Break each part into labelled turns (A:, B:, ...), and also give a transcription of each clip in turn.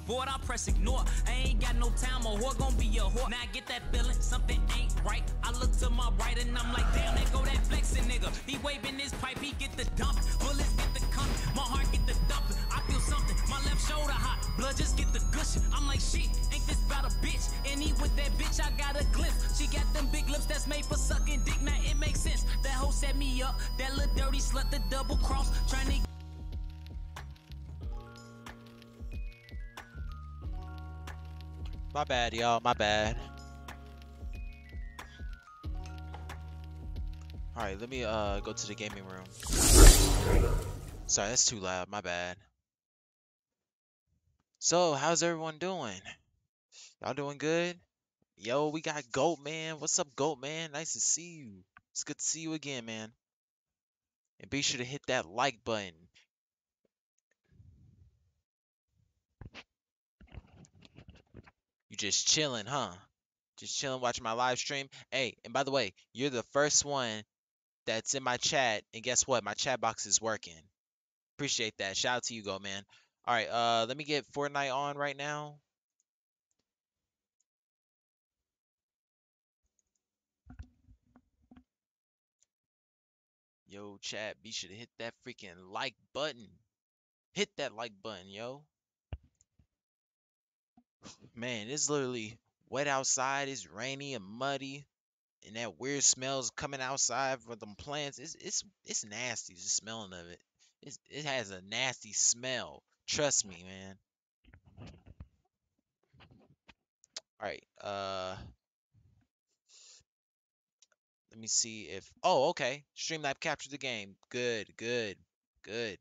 A: bored, I'll press ignore. I ain't got no time, a whore gon' be a whore. Now I get that feeling, something ain't right. I look to my right and I'm like, damn, there go that flexing nigga. He waving his pipe, he get the dump. Bullets get the coming, my heart get the dumping. I feel something, my left shoulder hot, blood just get the gushing. I'm like, shit, ain't this about a bitch? And he with that bitch, I got a glimpse. She got them big lips that's made for sucking dick, now it makes sense. That hoe set me up, that little dirty slut, the double cross, trying to.
B: My bad, y'all, my bad. Alright, let me go to the gaming room. Sorry, that's too loud, my bad. So, how's everyone doing? Y'all doing good? Yo, we got Goat Man. What's up, Goat Man? Nice to see you. It's good to see you again, man. And be sure to hit that like button. You just chilling, huh? Just chilling, watching my live stream. Hey, and by the way, you're the first one that's in my chat, and guess what? My chat box is working. Appreciate that. Shout out to you, Goat Man. All right, let me get Fortnite on right now. Yo, chat, be sure to hit that freaking like button. Hit that like button, yo. Man, it's literally wet outside. It's rainy and muddy, and that weird smells coming outside from them plants. It's nasty. Just smelling of it. It has a nasty smell. Trust me, man. All right. Let me see if. Oh, okay. Streamlab captured the game. Good, good, good.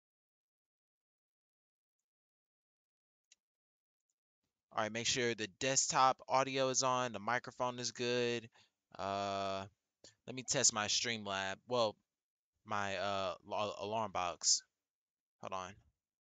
B: All right, make sure the desktop audio is on, the microphone is good. Let me test my Streamlab. Well, my alarm box. Hold on.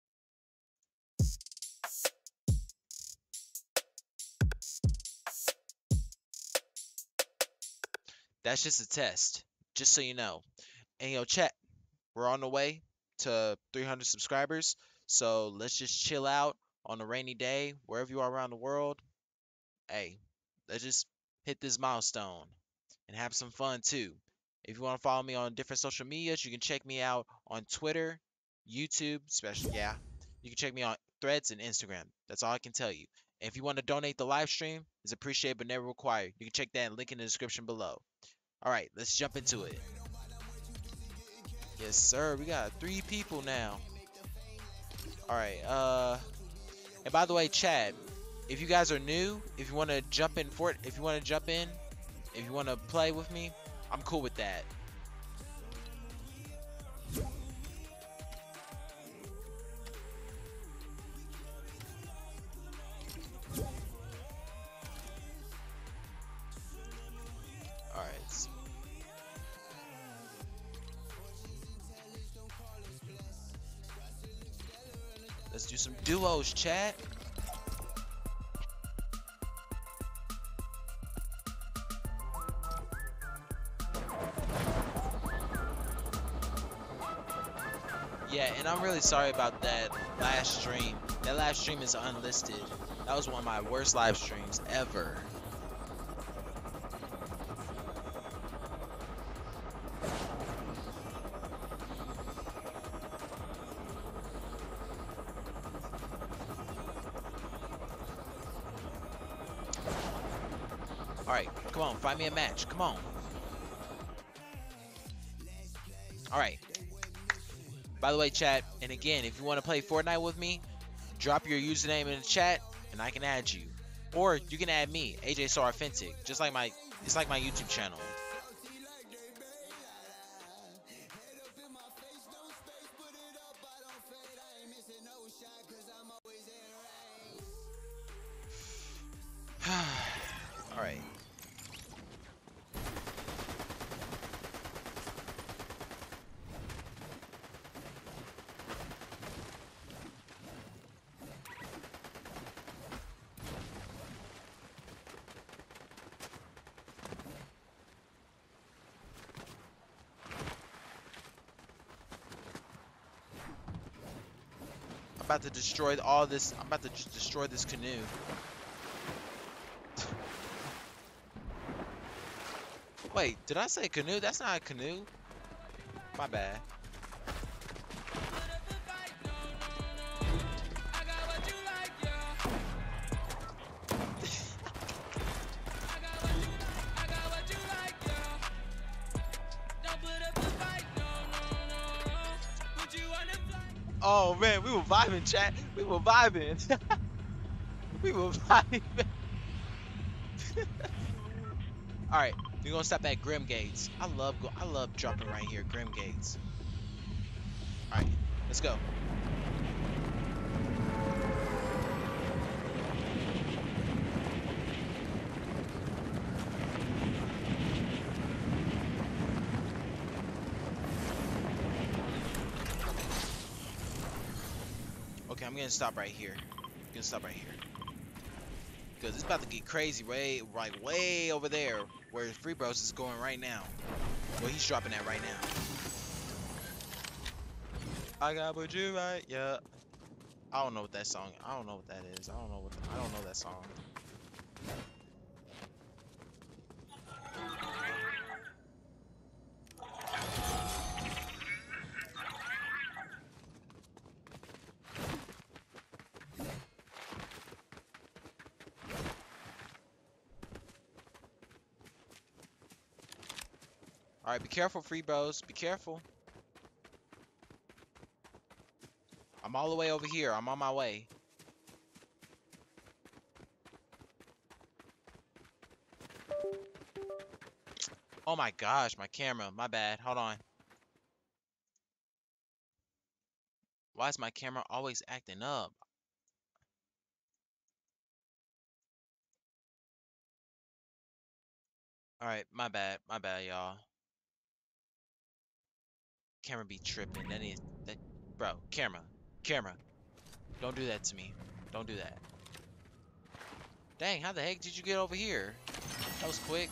B: That's just a test, just so you know. And yo, chat, we're on the way to 300 subscribers. So let's just chill out on a rainy day, wherever you are around the world. Hey, let's just hit this milestone and have some fun too. If you want to follow me on different social medias, you can check me out on Twitter, YouTube, especially, yeah. You can check me on Threads and Instagram. That's all I can tell you. And if you want to donate the live stream, it's appreciated but never required. You can check that link in the description below. All right, let's jump into it. Yes, sir. We got 3 people now. All right. And by the way, chat, if you guys are new, if you want to jump in, if you want to play with me, I'm cool with that. All right. Let's do some duos, chat. Yeah, and I'm really sorry about that last stream. That last stream is unlisted. That was one of my worst live streams ever. Alright, come on, find me a match. Come on. Alright. By the way, chat, and again, if you want to play Fortnite with me, drop your username in the chat, and I can add you. Or you can add me, AJ So Authentic, just like it's like my YouTube channel. All right. about to destroy all this. I'm about to destroy this canoe. Wait, did I say canoe? That's not a canoe. My bad. Oh man, we were vibing, chat. We were vibing. We were vibing. All right, we're gonna stop at Grim Gates. I love dropping right here, Grim Gates. All right, let's go. Okay, I'm gonna stop right here. I'm gonna stop right here. Cause it's about to get crazy way over there where Free Bros is going right now. Well, he's dropping that right now. I got what you right, yeah. I don't know what that song. I don't know what that is. I don't know that song. All right, be careful, Free Bros. Be careful. I'm all the way over here. I'm on my way. Oh my gosh, my camera. My bad. Hold on. Why is my camera always acting up? All right, my bad. My bad, y'all. Camera be tripping. That, bro. Camera. Don't do that to me. Don't do that. Dang, how the heck did you get over here? That was quick.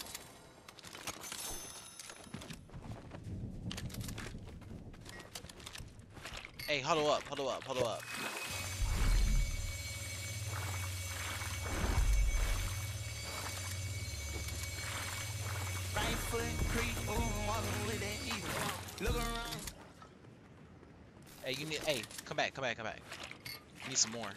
B: Hey, huddle up. Hey, hey, come back. You need some more.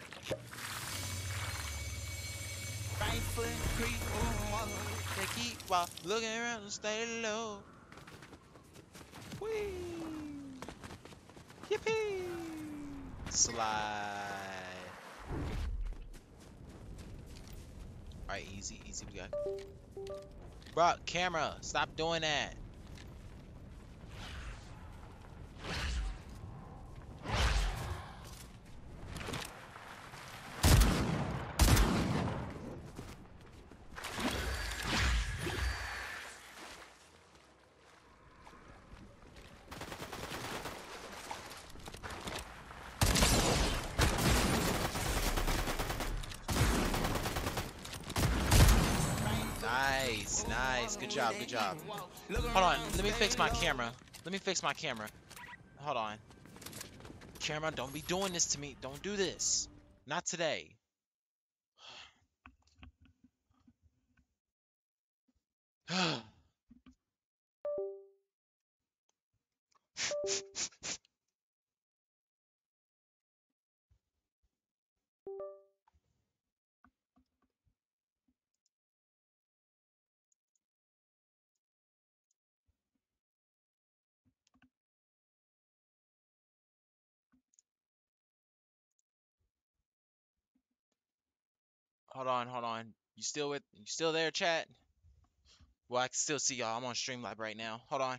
B: They keep while looking around and stay low. Whee! Yippee! Slide. Alright, easy, we got. Bro, camera, stop doing that. Nice. Good job. Hold on. Let me fix my camera. Hold on. Camera, don't be doing this to me. Don't do this. Not today. Hold on. You still there, chat? Well, I can still see y'all. I'm on Streamlab right now. Hold on.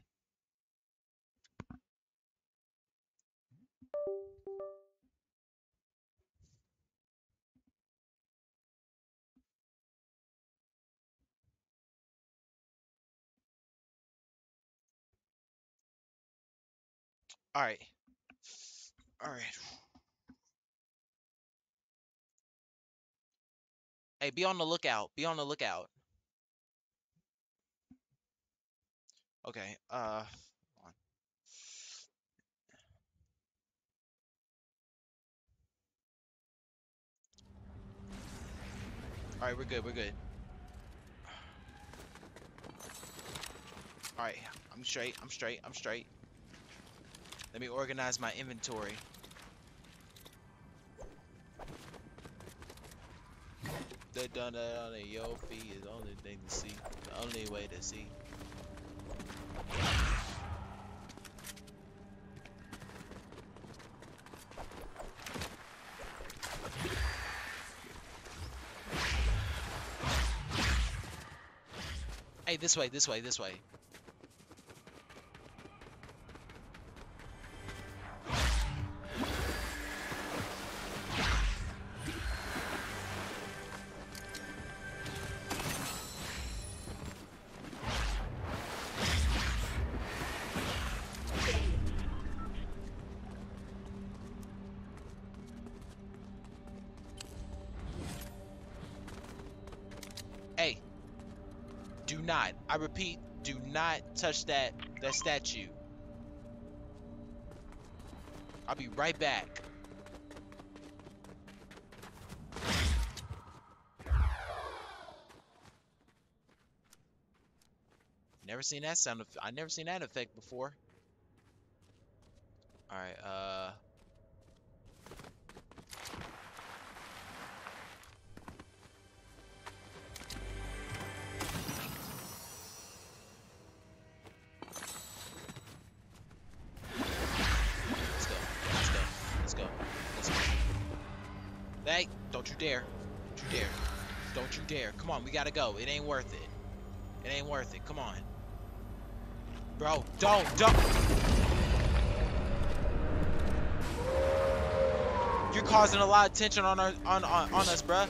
B: All right. Hey, be on the lookout. Okay. Hold on. Alright, we're good, we're good. Alright, I'm straight, I'm straight, I'm straight. Let me organize my inventory. The done on a yo feet is the only thing to see. The only way to see. Hey, this way, this way, this way. Hey, do not, I repeat, do not touch that statue. I'll be right back. Never seen that sound I never seen that effect before. Alright, let's go. Hey, don't you dare. Don't you dare. Don't you dare. Come on, we gotta go. It ain't worth it. It ain't worth it. Come on. Bro, don't. You're causing a lot of tension on us, bruh.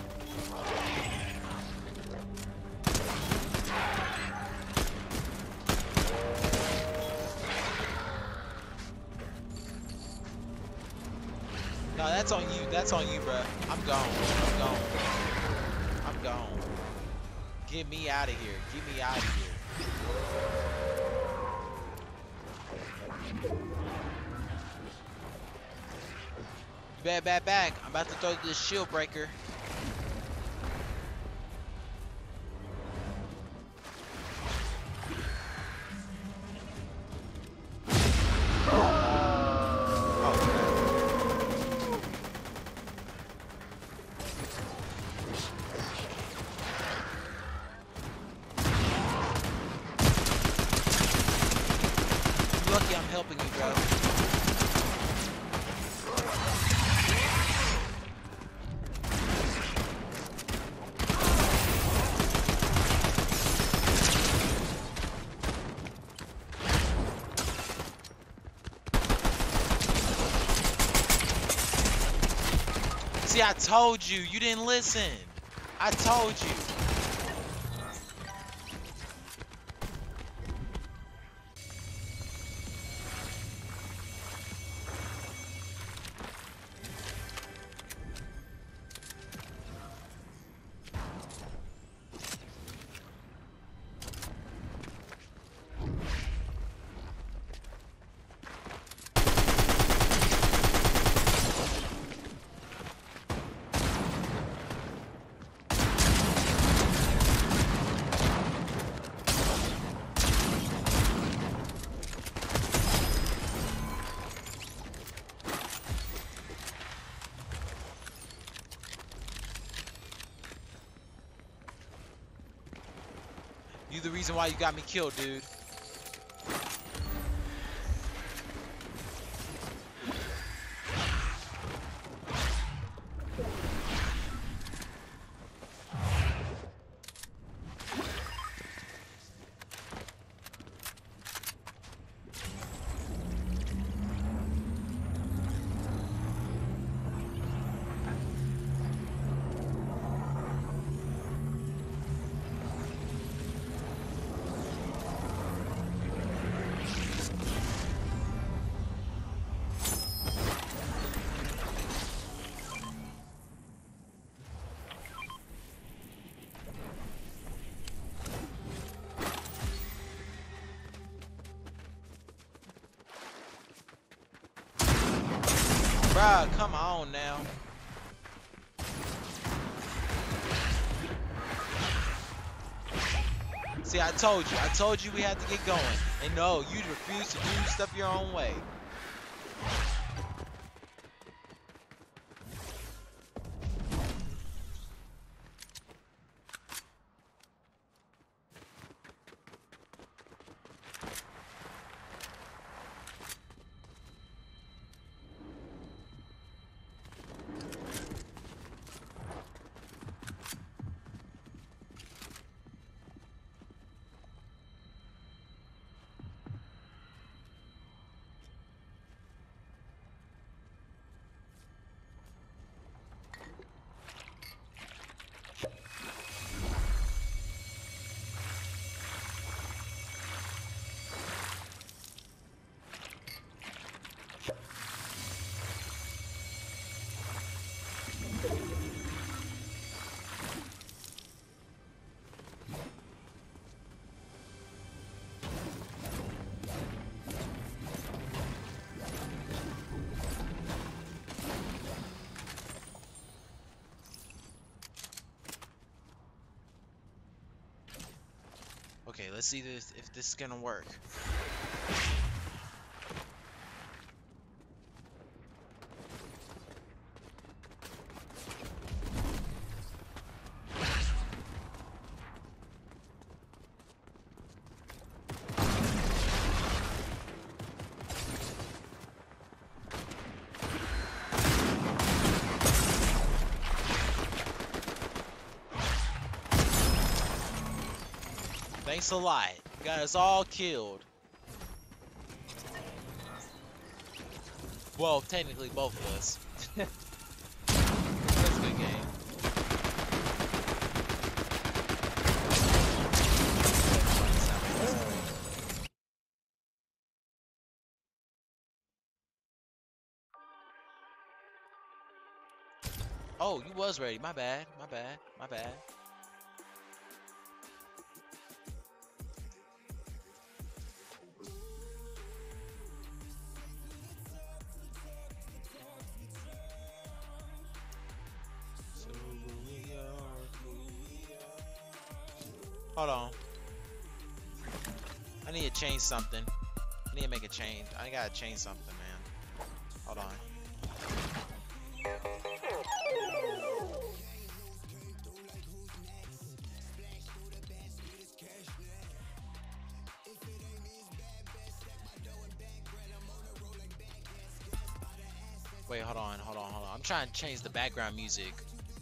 B: No, that's on you. That's on you, bruh. I'm gone. I'm gone. I'm gone. Get me out of here. Get me out of here. Back. I'm about to throw this shield breaker. Lucky I'm helping you, bro. See, I told you. You didn't listen. I told you. You the reason why you got me killed, dude. Bruh, come on now. See, I told you we had to get going. And no, you refuse to do stuff your own way. Okay, let's see if this is gonna work. Thanks a lot. You got us all killed. Well, technically both of us. That's a good game. Oh, you was ready. My bad. My bad. My bad. Hold on. I need to change something. I need to make a change. I gotta change something, man. Hold on. Wait, hold on. I'm trying to change the background music.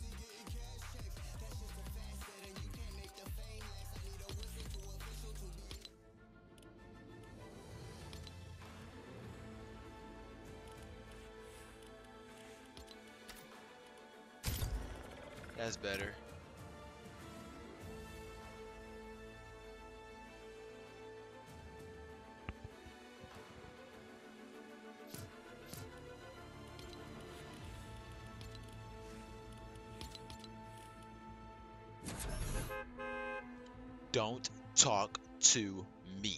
B: That's better. Don't talk to me.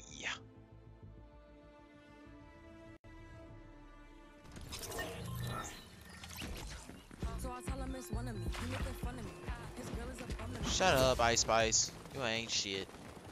B: Shut up, Ice Spice. You ain't shit.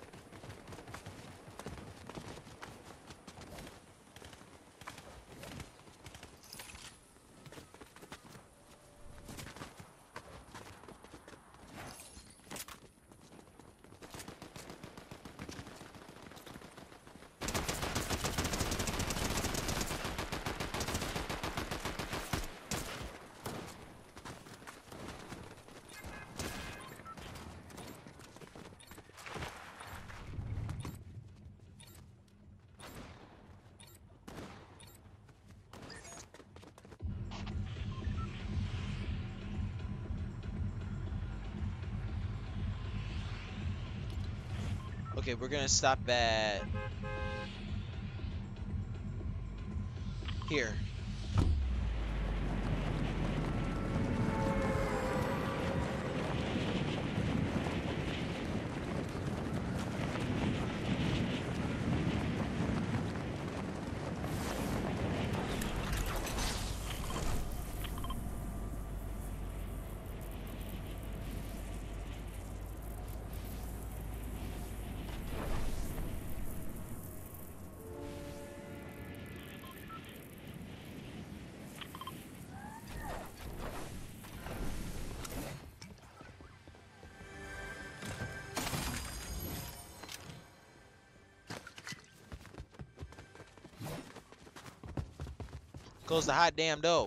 B: Okay, we're gonna stop at here. Close the hot damn door.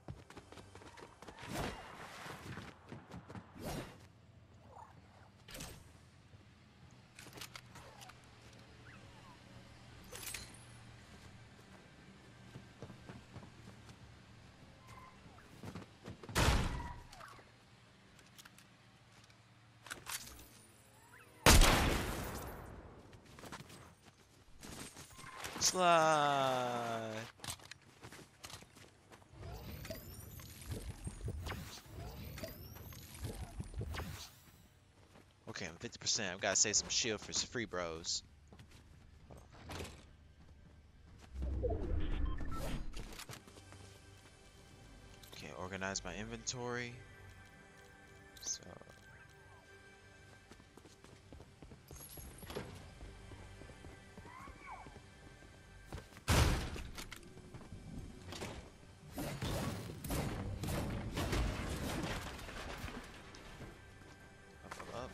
B: Slide. Okay, I'm 50%. I've got to save some shield for some free bros. Okay, organize my inventory. So. Up.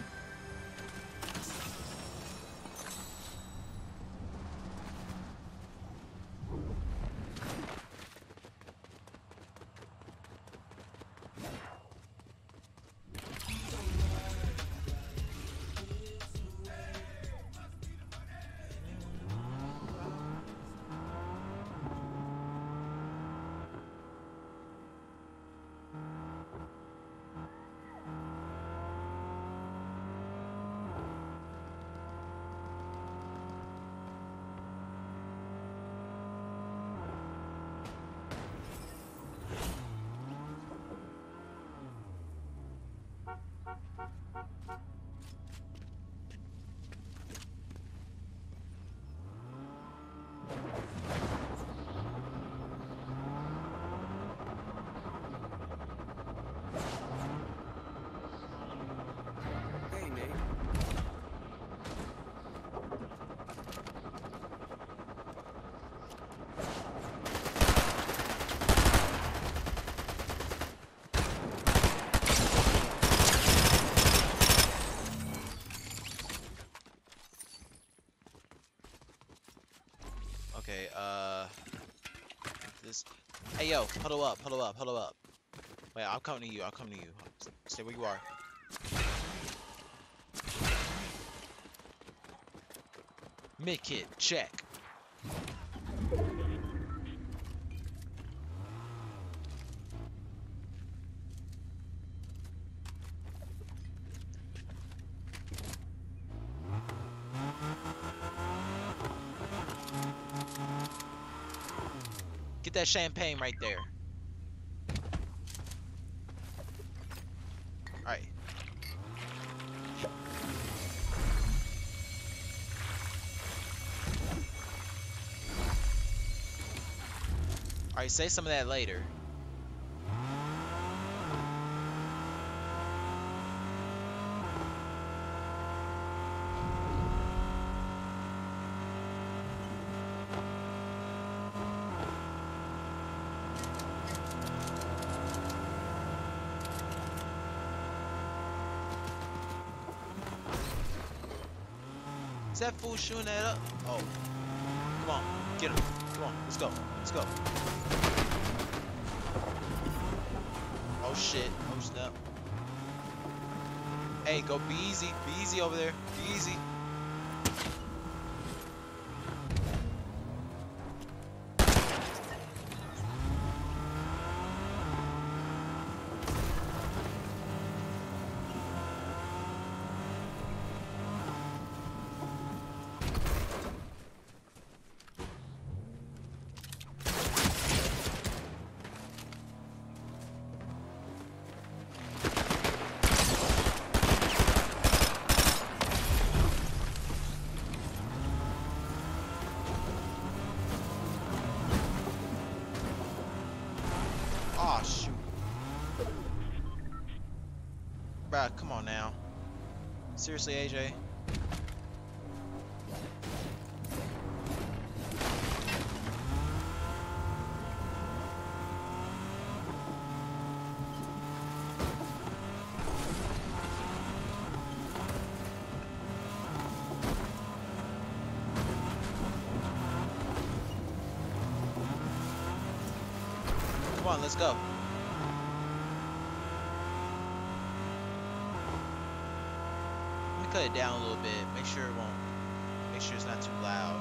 C: Hey, Nate.
B: Okay, this. Hey, yo, huddle up, huddle up, huddle up. Wait, I'm coming to you, I'm coming to you. Stay where you are. Mid kit, check. Get that champagne right there. Alright. Alright, say some of that later. Is that fool shooting that up? Oh. Come on. Get him. Come on. Let's go. Let's go. Oh shit. Oh snap. Hey, go be easy. Be easy over there. Be easy. Aw, shoot. Bruh, come on now. Seriously, AJ? on, let's go. Let me cut it down a little bit. Make sure it won't. Make sure it's not too loud.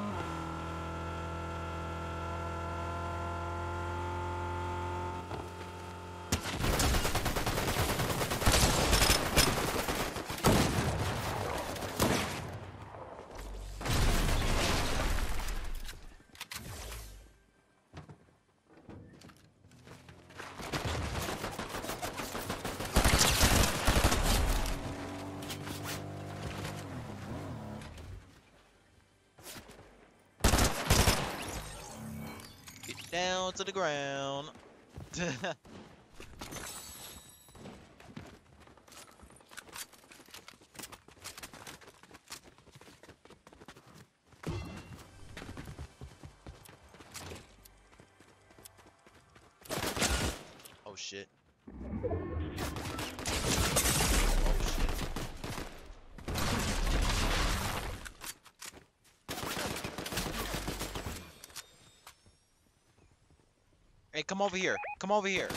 B: Down to the ground. Oh shit. Oh shit. Hey, come over here. Come over here.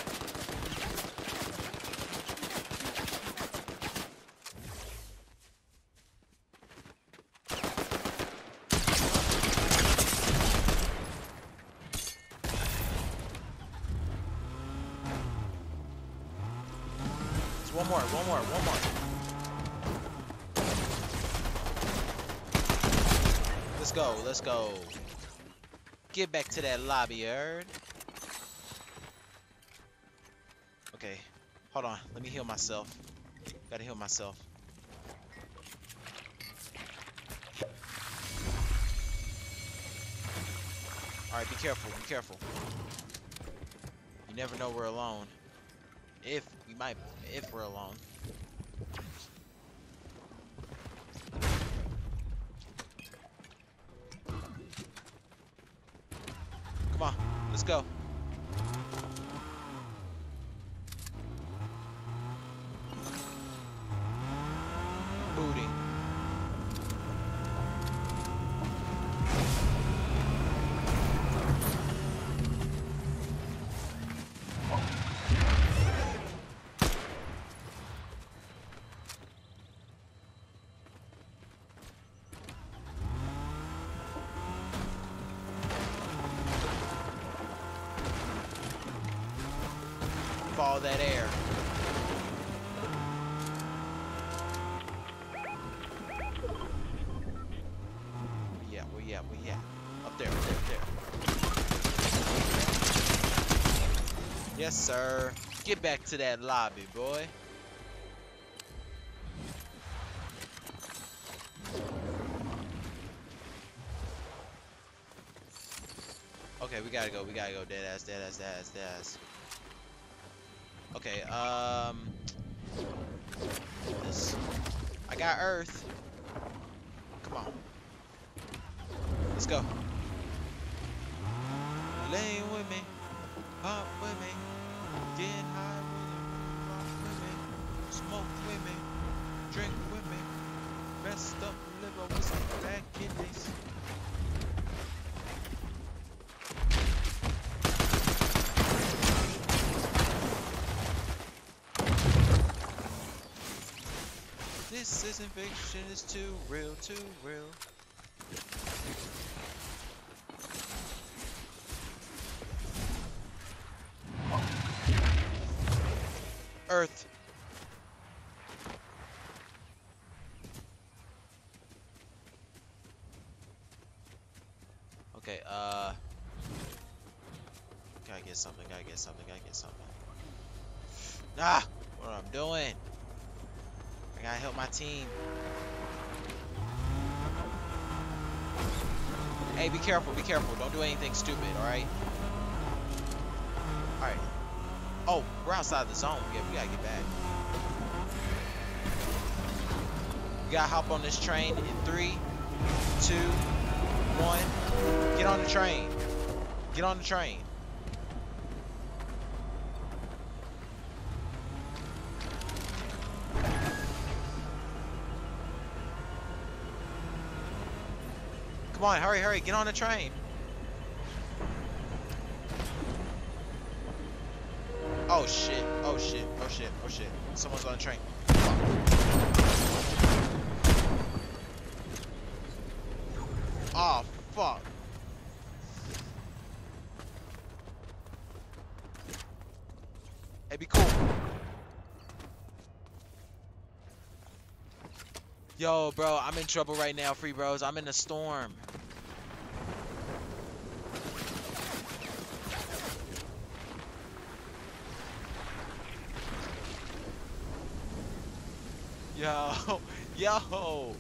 B: It's one more, one more, one more. Let's go, let's go. Get back to that lobby, Erd. Okay, hold on. Let me heal myself. Gotta heal myself. Alright, be careful, be careful. You never know we're alone. If we're alone. Come on, let's go. Booty. Follow that air. Where you at? Up there, up there, up there. Yes, sir. Get back to that lobby, boy. Okay, we gotta go, dead ass. Okay, this. I got Earth. Come on. Let's go. Lay with me, pop with me, get high with me, rock with me, smoke with me, drink with me, messed up liver with some bad kidneys. This isn't fiction, it's too real, too real. Earth. Okay, gotta get something. Ah, what I'm doing? I gotta help my team. Hey, be careful, don't do anything stupid, alright? Alright. Oh, we're outside the zone. Yeah, we gotta get back. We gotta hop on this train in 3, 2, 1. Get on the train. Get on the train. Come on, hurry, get on the train. Oh shit. Oh shit. Oh shit. Oh shit. Someone's on a train. Oh fuck. Hey, be cool. Yo, bro, I'm in trouble right now, free bros. I'm in a storm. Yo, yo.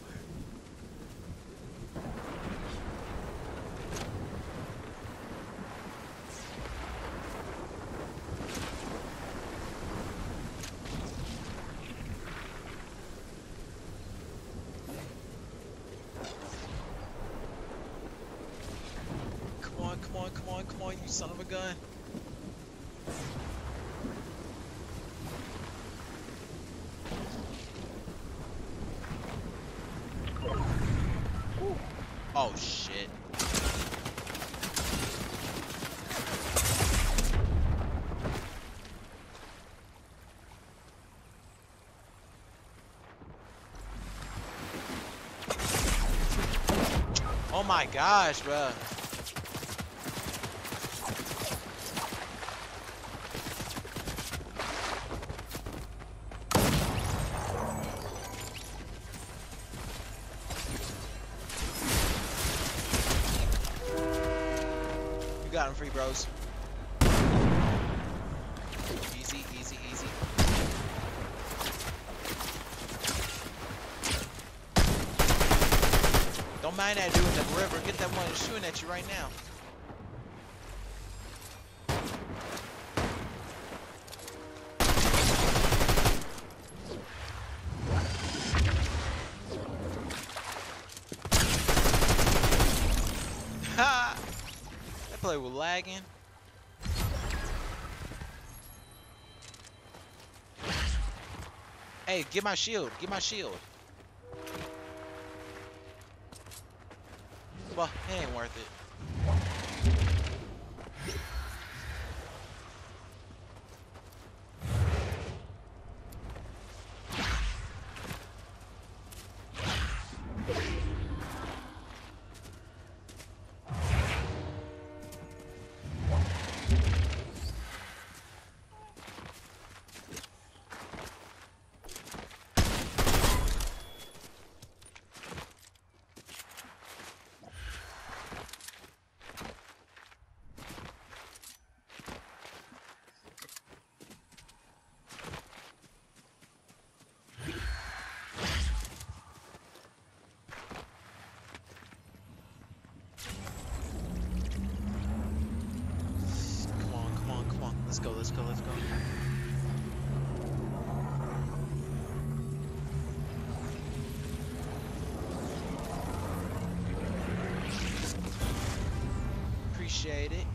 B: Come on, come on, come on, come on, you son of a gun. Oh shit. Oh my gosh, bro. You got him, free bros. Easy, easy, easy. Don't mind that dude in the river. Get that one that's shooting at you right now. Ha! That play was lagging. Hey, get my shield. Get my shield. Well, it ain't worth it. Come on, come on, come on. Let's go, let's go, let's go. Appreciate it.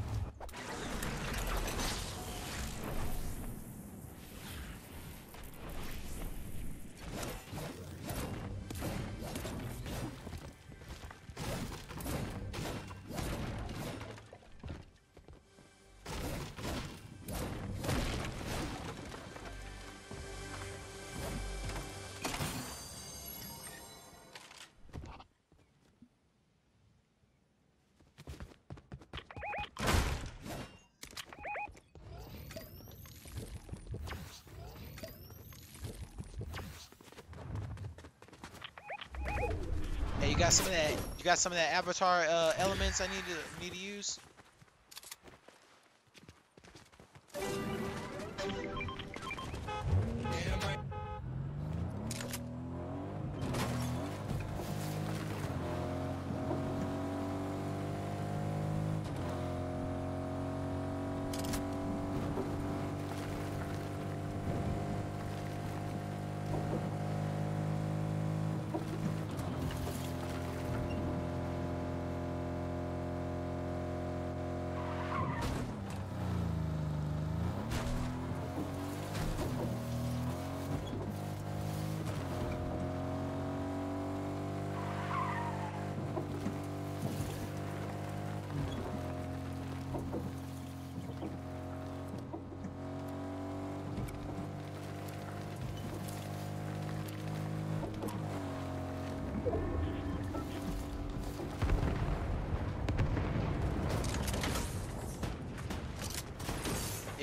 B: Hey, you got some of that? You got some of that avatar elements I need to use?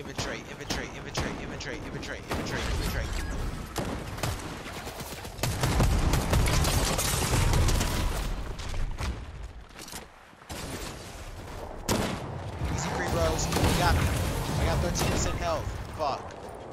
B: Infiltrate, infiltrate, infiltrate, infiltrate, infiltrate, infiltrate, infiltrate. Easy free bros. You got me. I got 13% health. Fuck.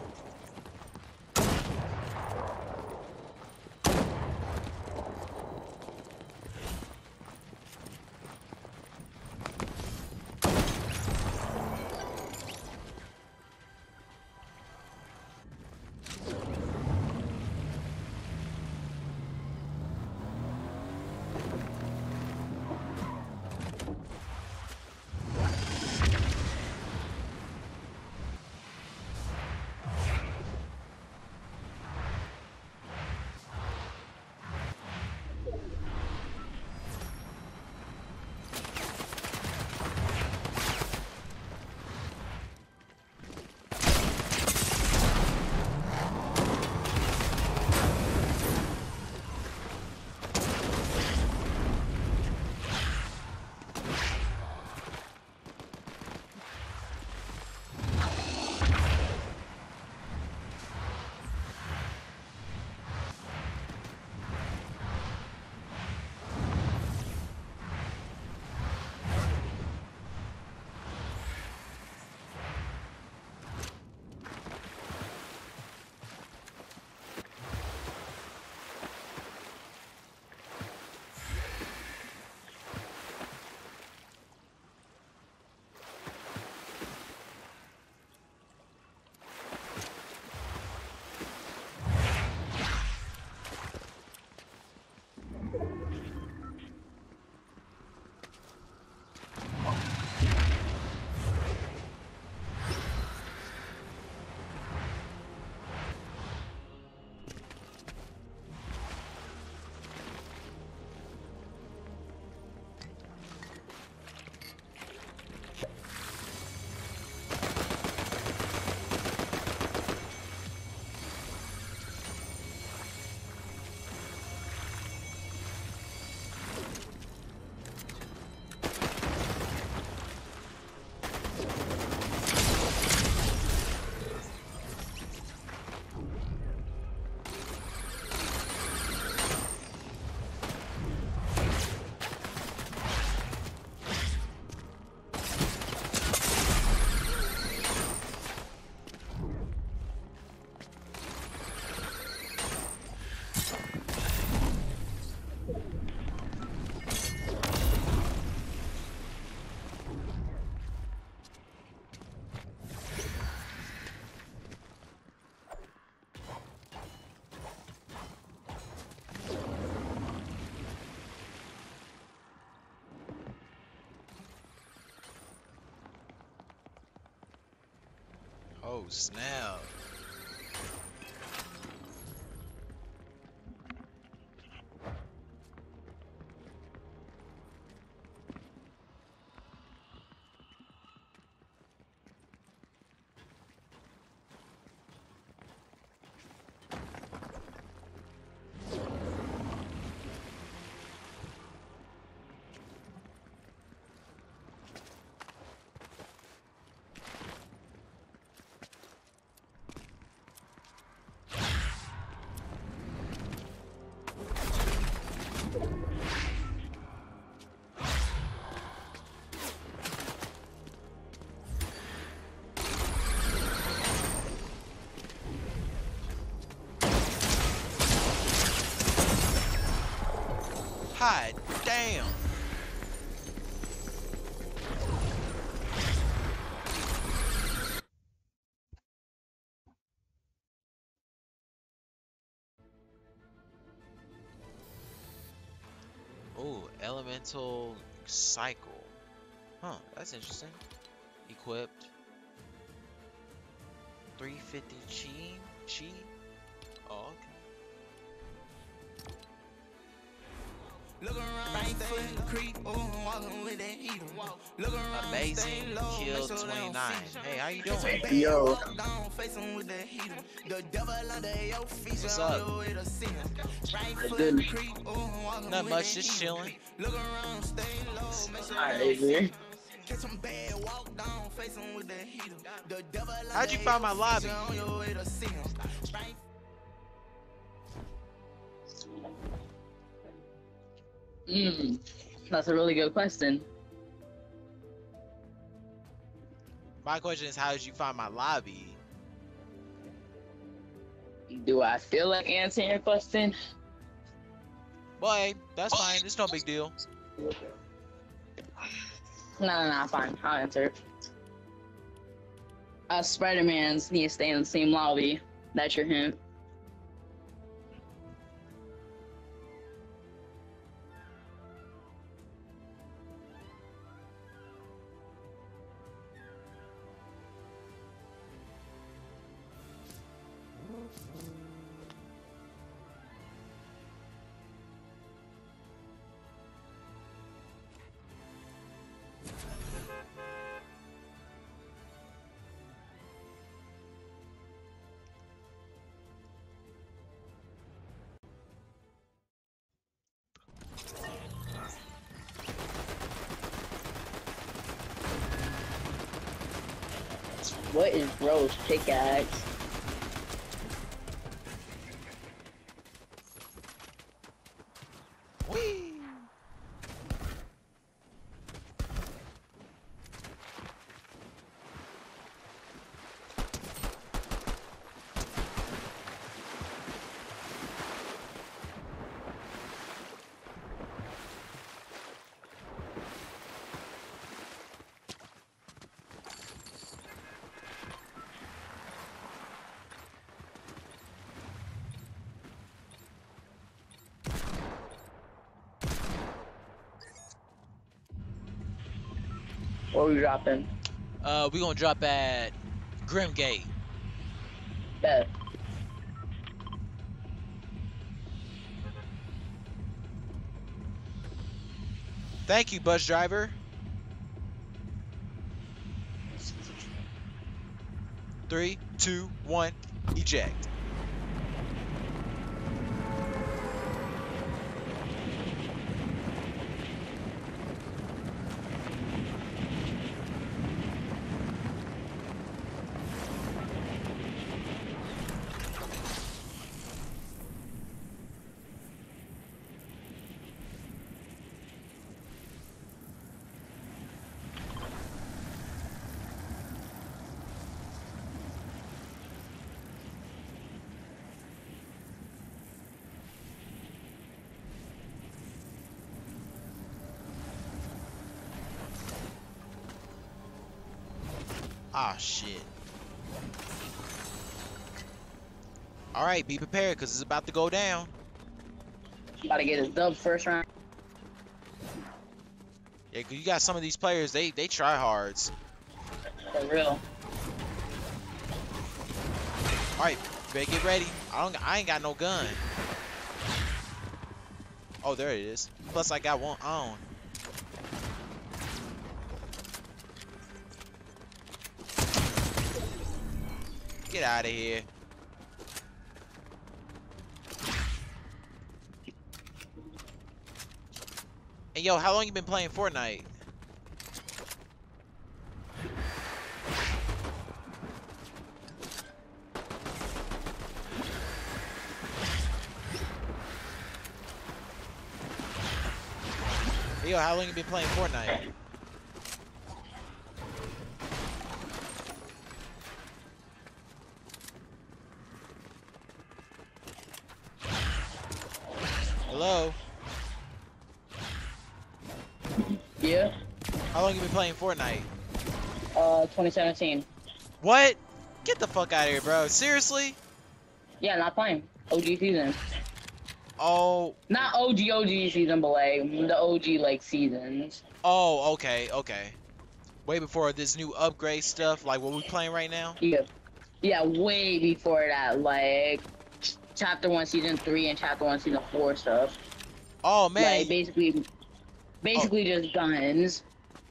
B: Oh snap. Hot damn. Oh, elemental cycle. Huh, that's interesting. Equipped. 350 chi. Oh, okay.
A: Look around, stay in the creek, walking with that heater. Look around,
B: Amazing kill 29. Hey, how you doing?
C: Yo.
B: What's up? Not much, just chilling.
C: Alright, man.
B: How'd you find my lobby?
C: That's a really good question.
B: My question is, how did you find my lobby?
C: Do I feel like answering your question?
B: Boy, that's fine. It's no big deal.
C: No, fine. I'll answer it. Spider-Man's need to stay in the same lobby. That's your hint. What is Bro's pickaxe?
B: Whee!
C: What are we dropping?
B: We gonna drop at Grimgate.
C: Bet.
B: Thank you, bus driver. 3, 2, 1, eject. Ah, shit. Alright, be prepared, because it's about to go down.
C: About to get his dub first round.
B: Yeah, 'cause you got some of these players, they try hards.
C: For real.
B: Alright, better get ready. I ain't got no gun. Oh, there it is. Plus, I got one on. Get out of here. Hey, yo, how long you been playing Fortnite? Hey, yo, how long you been playing Fortnite? Hello?
C: Yeah.
B: How long you been playing Fortnite?
C: 2017.
B: What? Get the fuck out of here, bro. Seriously?
C: Yeah, not playing. OG season.
B: Oh.
C: Not OG season, but like the OG like seasons.
B: Oh, okay, okay. Way before this new upgrade stuff, like what we playing right now?
C: Yeah. Yeah, way before that, like Chapter 1 Season 3 and Chapter 1 Season 4 stuff.
B: Oh, man.
C: Like basically just guns.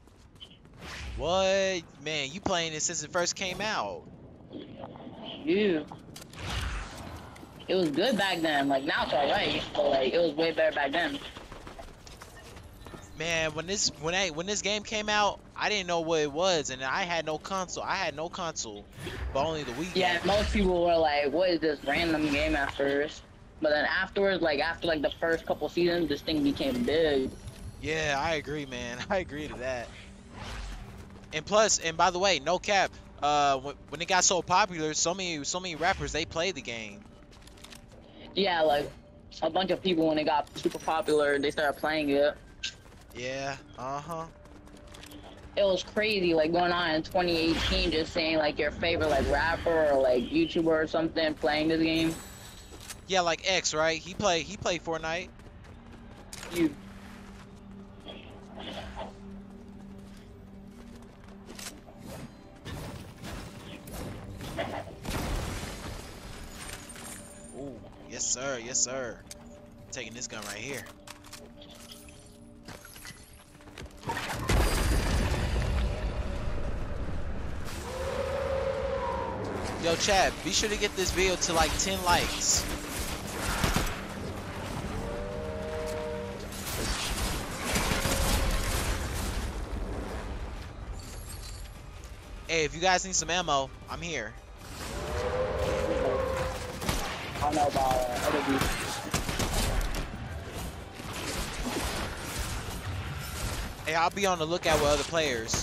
B: What? Man, you playing it since it first came out.
C: Yeah. It was good back then. Like now it's alright, but like it was way better back then.
B: Man, when this game came out, I didn't know what it was, and I had no console. I had no console, but only the Wii
C: Yeah,
B: game.
C: most people were like, "What is this random game?" at first, but then afterwards, like after like the first couple seasons, this thing became big.
B: Yeah, I agree, man. I agree to that. And plus, and by the way, no cap. When it got so popular, so many rappers they played the game.
C: Yeah, like a bunch of people when it got super popular, they started playing it.
B: Yeah. Uh-huh.
C: It was crazy, like going on in 2018, just saying like your favorite like rapper or like YouTuber or something playing this game.
B: Yeah, like X, right? He played Fortnite.
C: You
B: Ooh, yes sir, yes sir. Taking this gun right here. Yo, Chad, be sure to get this video to like 10 likes. Hey, if you guys need some ammo, I'm here.
C: I don't know about other people.
B: Hey, I'll be on the lookout with other players.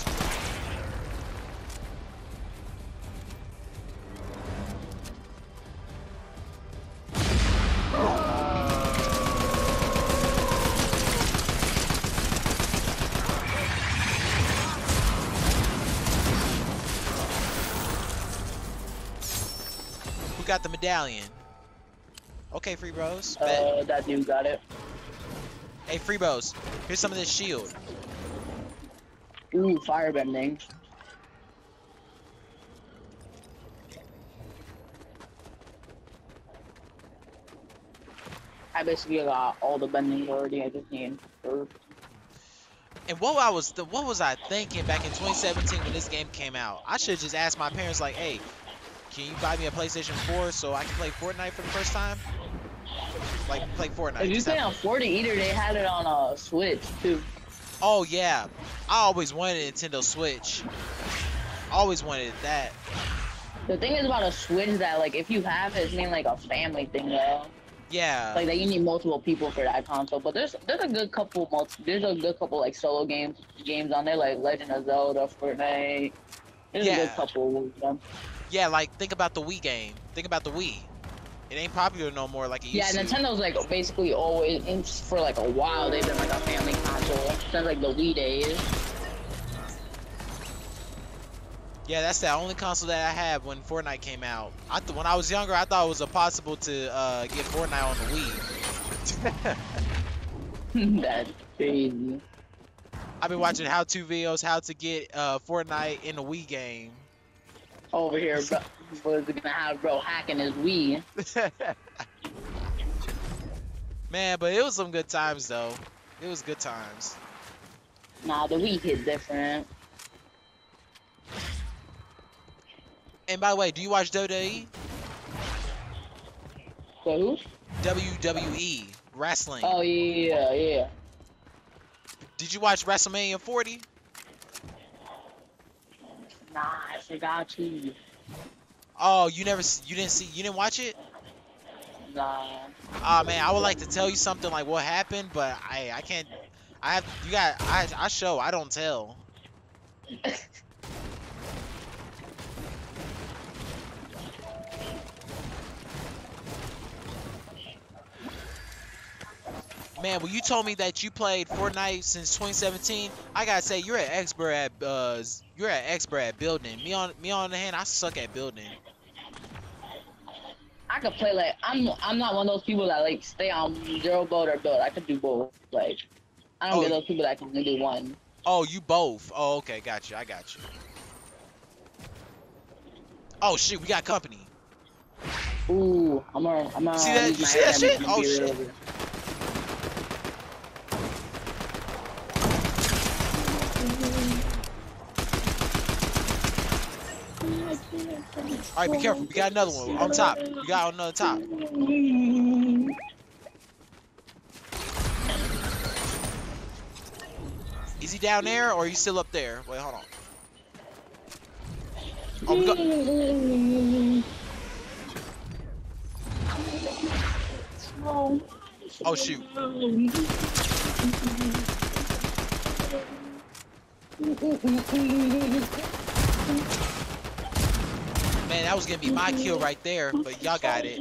B: Who got the medallion? Okay, free bros. Bet.
C: That dude got it.
B: Hey, free bros. Here's some of this shield.
C: Ooh, firebending. I basically got all the bending already. I just need.
B: And what was I thinking back in 2017 when this game came out? I should just ask my parents like, "Hey, can you buy me a PlayStation 4 so I can play Fortnite for the first time?" Like play Fortnite.
C: If you
B: just
C: play
B: have-
C: on 40 either, they had it on a Switch too.
B: Oh yeah, I always wanted a Nintendo Switch. Always wanted that.
C: The thing is about a Switch is that like if you have it, it's mainly like a family thing though.
B: Yeah.
C: Like that you need multiple people for that console. But there's a good couple like solo games on there like Legend of Zelda, Fortnite. There's a
B: Yeah.
C: good couple of them.
B: Yeah, like think about the Wii game. Think about the Wii. It ain't popular no more like it
C: Yeah,
B: used to.
C: Nintendo's like basically always for like a while they've been like a family console since like the Wii days.
B: Yeah, that's the only console that I had when Fortnite came out. When I was younger, I thought it was impossible to get Fortnite on the Wii.
C: That's crazy.
B: I've been watching how-to videos, how to get Fortnite in the Wii game.
C: Over here, bro, was gonna have bro hacking his Wii.
B: Man, but it was some good times though. It was good times.
C: Nah, the Wii hit different.
B: And by the way, do you watch WWE?
C: So who?
B: WWE wrestling.
C: Oh yeah.
B: Did you watch WrestleMania 40?
C: Nah, I forgot to.
B: Oh, you didn't watch it?
C: Nah.
B: Oh man, I would like to tell you something like what happened, but I can't. I show, I don't tell. Man, when you told me that you played Fortnite since 2017, I gotta say you're an expert at building. Me on the hand, I suck at building.
C: I could play like I'm not one of those people that like stay on zero build or build. I could do both. Like I don't
B: Oh.
C: get those people that can only do one.
B: Oh, you both. Oh, okay, got you. I got you. Oh shit, we got company.
C: Ooh, I'm gonna
B: See that?
C: use
B: You
C: my
B: see that
C: hand
B: shit?
C: and
B: Oh,
C: be right
B: shit.
C: over.
B: All right, be careful. We got another one on top. We got another top. Is he down there or are you still up there? Wait, hold on. Oh, we got... Oh, shoot. Man, that was gonna be my kill right there, but y'all got it.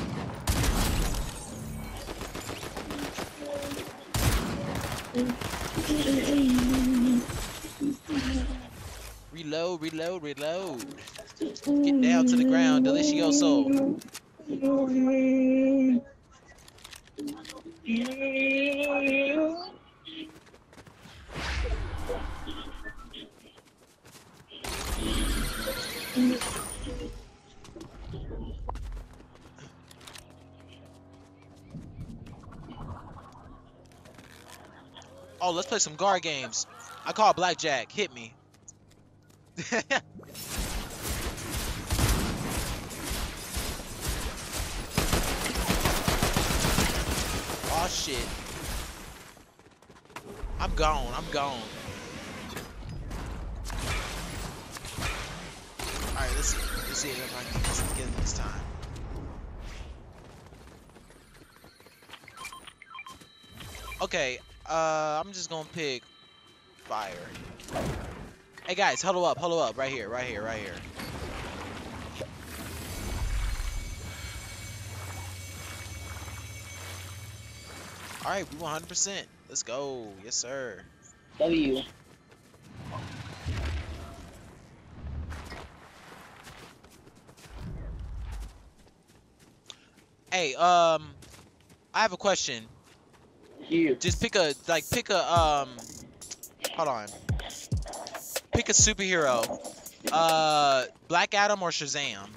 B: Reload, reload, reload. Get down to the ground, Delicioso. Oh, let's play some guard games. I call blackjack. Hit me. Oh shit. I'm gone. I'm gone. Alright, let's see. Let's see if I can get it this time. Okay, I'm just gonna pick fire. Hey guys, huddle up, right here, right here, right here. Alright, we 100%. Let's go. Yes, sir.
C: W.
B: Hey, I have a question.
C: You.
B: Just pick a, hold on. Pick a superhero. Black Adam or Shazam?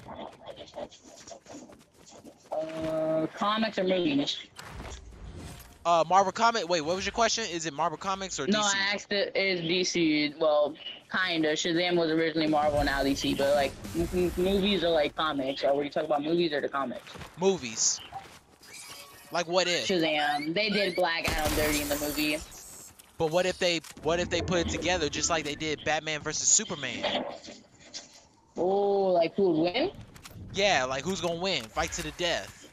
C: Comics or movies?
B: Marvel Comics. Wait, what was your question? Is it Marvel Comics or DC?
C: No, I asked it is DC. Well, kinda. Shazam was originally Marvel, now DC. But like movies or like comics. Or were you talking about movies or the comics?
B: Movies. Like what if?
C: Shazam. They did Black Adam dirty in the movie.
B: But what if they put it together just like they did Batman versus Superman?
C: Oh, like who would win?
B: Yeah, like who's gonna win? Fight to the death.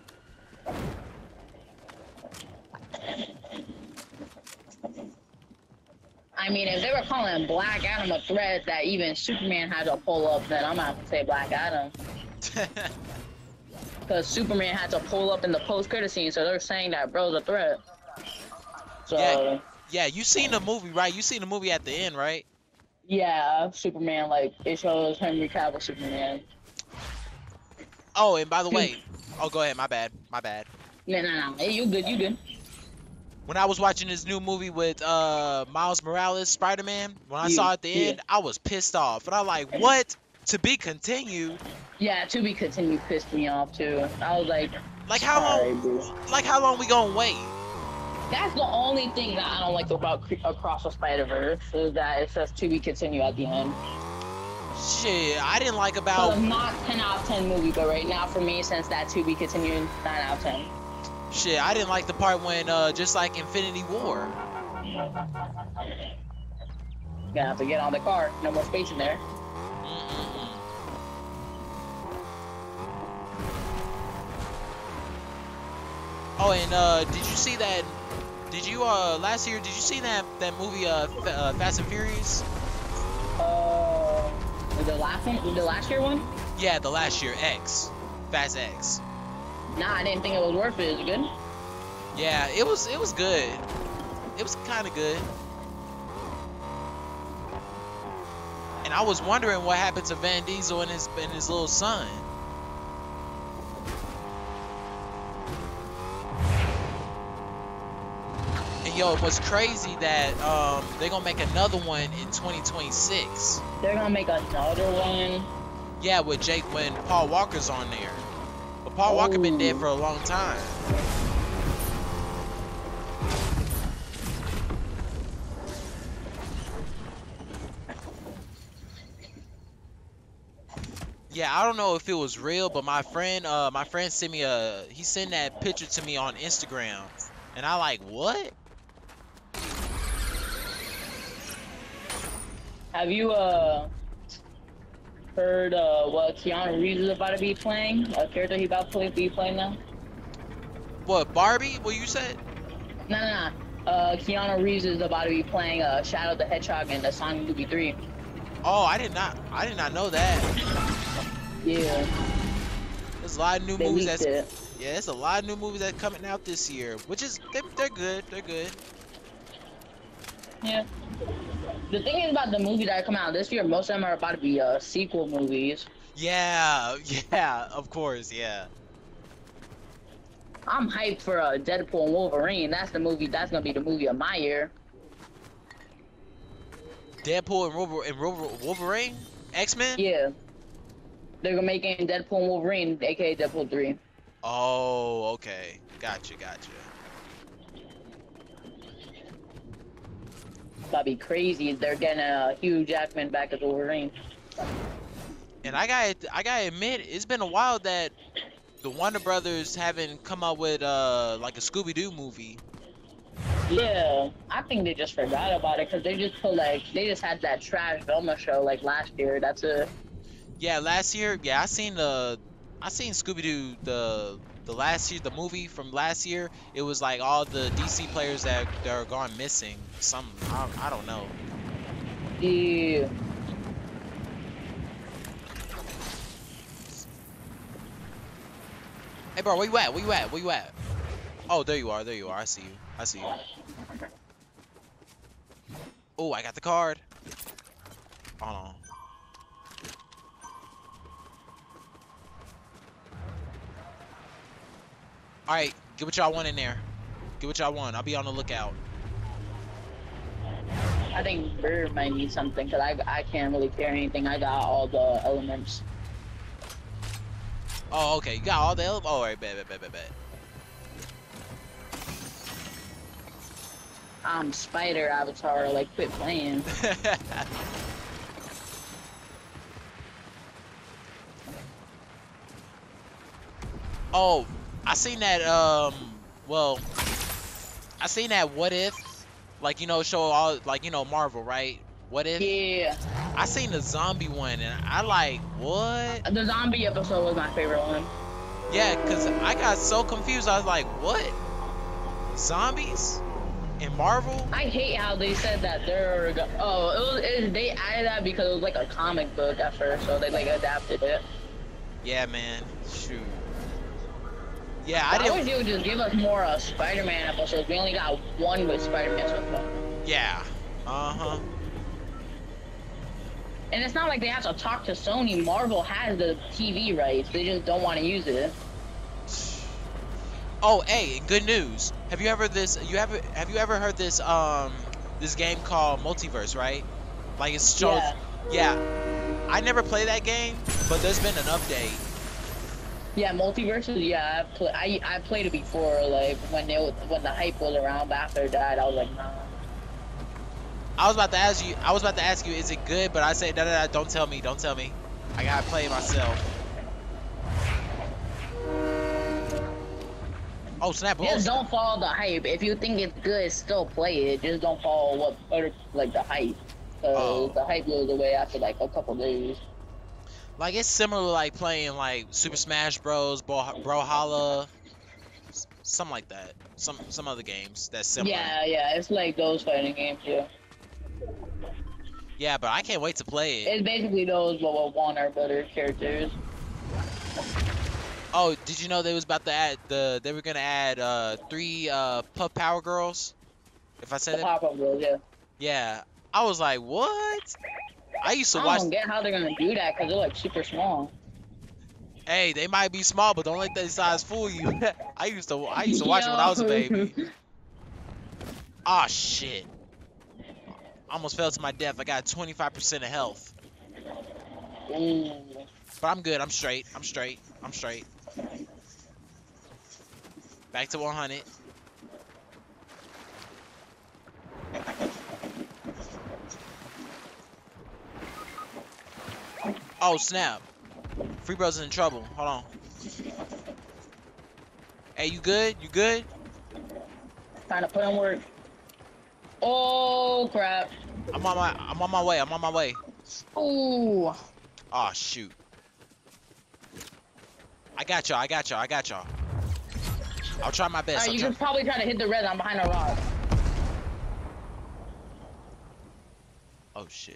C: I mean, if they were calling Black Adam a threat that even Superman had to pull up, then I'm gonna have to say Black Adam. Because Superman had to pull up in the post-credit scene, so they're saying that bro's a threat. So
B: yeah, you seen the movie, right? You seen the movie at the end, right?
C: yeah, Superman, like it shows Henry Cavill Superman.
B: Oh, and by the way, oh, go ahead. My bad. My bad.
C: No. Hey, you good? You good?
B: When I was watching this new movie with Miles Morales, Spider-Man, when I saw at the end, I was pissed off, and I'm like, what? To be continued?
C: Yeah, to be continued pissed me off too. I was like
B: how long?
C: bro.
B: Like how long we gonna wait?
C: That's the only thing that I don't like about Across the Spider-Verse is that it says to be continued at the end.
B: Shit, I didn't like
C: So
B: about.
C: it's not 10 out of 10 movie, but right now for me, since that to be continued, 9 out of 10.
B: Shit, I didn't like the part when just like Infinity War.
C: Gonna have to get on the car. No more space in there.
B: Oh, and did you see that? Did you last year? Did you see that movie Fast and Furious?
C: The last one, the last year one?
B: Yeah, the last year X, Fast X.
C: Nah, I didn't think it was worth it. Is it good?
B: Yeah, it was good. It was kind of good. And I was wondering what happened to Vin Diesel and his little son. And yo, it was crazy that they're gonna make another one in 2026.
C: They're gonna make another one.
B: Yeah, with Jake when Paul Walker's on there. But Paul Walker been dead for a long time. Yeah, I don't know if it was real, but my friend sent me he sent that picture to me on Instagram, and I like, what?
C: Have you heard what Keanu Reeves is about to be playing? A character he about to be playing now?
B: What, Barbie? What you said?
C: Nah. Keanu Reeves is about to be playing Shadow the Hedgehog in the Sonic movie 3.
B: Oh, I did not know that.
C: Yeah,
B: There's a lot of new
C: they
B: movies
C: leaked
B: that's
C: it.
B: yeah, there's a lot of new movies that's coming out this year, which is they're good. They're good.
C: Yeah. The thing is about the movies that come out this year, most of them are about to be sequel movies.
B: Yeah, yeah, of course, yeah.
C: I'm hyped for Deadpool and Wolverine. That's the movie. That's gonna be the movie of my year.
B: Deadpool and Wolverine, X-Men.
C: Yeah, they're gonna make it Deadpool and Wolverine, aka Deadpool 3.
B: Oh, okay. Gotcha.
C: That'd be crazy. They're getting Hugh Jackman back as Wolverine.
B: And I gotta admit, it's been a while that the Warner Brothers haven't come out with like a Scooby-Doo movie.
C: Yeah, I think they just forgot about it because they just had that trash Velma show like last year. That's it.
B: Yeah, last year, yeah, I seen Scooby-Doo the last year, the movie from last year. It was like all the DC players that are gone missing. I don't know.
C: Yeah.
B: Hey, bro, where you at? Where you at? Oh, there you are. I see you. Oh, I got the card. Hold on. Alright, get what y'all want in there. Get what y'all want. I'll be on the lookout.
C: I think Bird might need something because I can't really carry anything. I got all the elements.
B: Oh, okay. You got all the elements? Oh, alright, bet.
C: I'm Spider Avatar, like, quit playing.
B: Oh, I seen that, well, I seen that What If, like, you know, show all, like, you know, Marvel, right? What If?
C: Yeah.
B: I seen the zombie one, and I like, what?
C: The zombie episode was my favorite one.
B: Yeah, because I got so confused. I was like, what? Zombies? In Marvel?
C: I hate how they said that they're they added that because it was like a comic book at first, so they like adapted it.
B: Yeah, man. Shoot. Yeah,
C: I wish you would just give us more Spider-Man episodes. We only got one with Spider-Man so far.
B: Yeah. Uh-huh.
C: And it's not like they have to talk to Sony. Marvel has the TV rights. They just don't want to use it.
B: Oh, hey, good news. Have you ever heard this this game called Multiverse, right? Like it's shown. Yeah. I never played that game, but there's been an update.
C: Yeah, Multiverses. Yeah, I played it before, like when the hype was around. But after it died, I was like, nah.
B: I was about to ask you, is it good? But I say, no, don't tell me. I gotta play it myself. Oh snap!
C: Just don't follow the hype. If you think it's good, still play it. Just don't follow like the hype. Cause the hype goes away after like a couple days.
B: Like it's similar to like playing like Super Smash Bros, Brawlhalla, something like that. Some other games that's similar.
C: Yeah, it's like those fighting games, yeah.
B: Yeah, but I can't wait to play it.
C: It's basically those, but with one or better characters.
B: Oh, did you know they was about to add they were gonna add 3 Puff Power Girls? If I said it.
C: Pop-up girls, yeah.
B: Yeah, I was like, what? I used to watch.
C: I don't get how they're gonna do that because they're like super small.
B: Hey, they might be small, but don't let that size fool you. I used to watch it when I was a baby. Ah, shit. I almost fell to my death. I got 25% of health.
C: Ooh.
B: But I'm good. I'm straight. Back to 100. Oh, snap. Free Bros in trouble. Hold on. Hey, you good?
C: Trying to put in work. Oh, crap.
B: I'm on my way. I'm on my way.
C: Ooh.
B: Oh shoot. I got y'all. I got y'all. I got y'all. I'll try my best.
C: Alright, you can probably try to hit the red. I'm behind a rock.
B: Oh shit.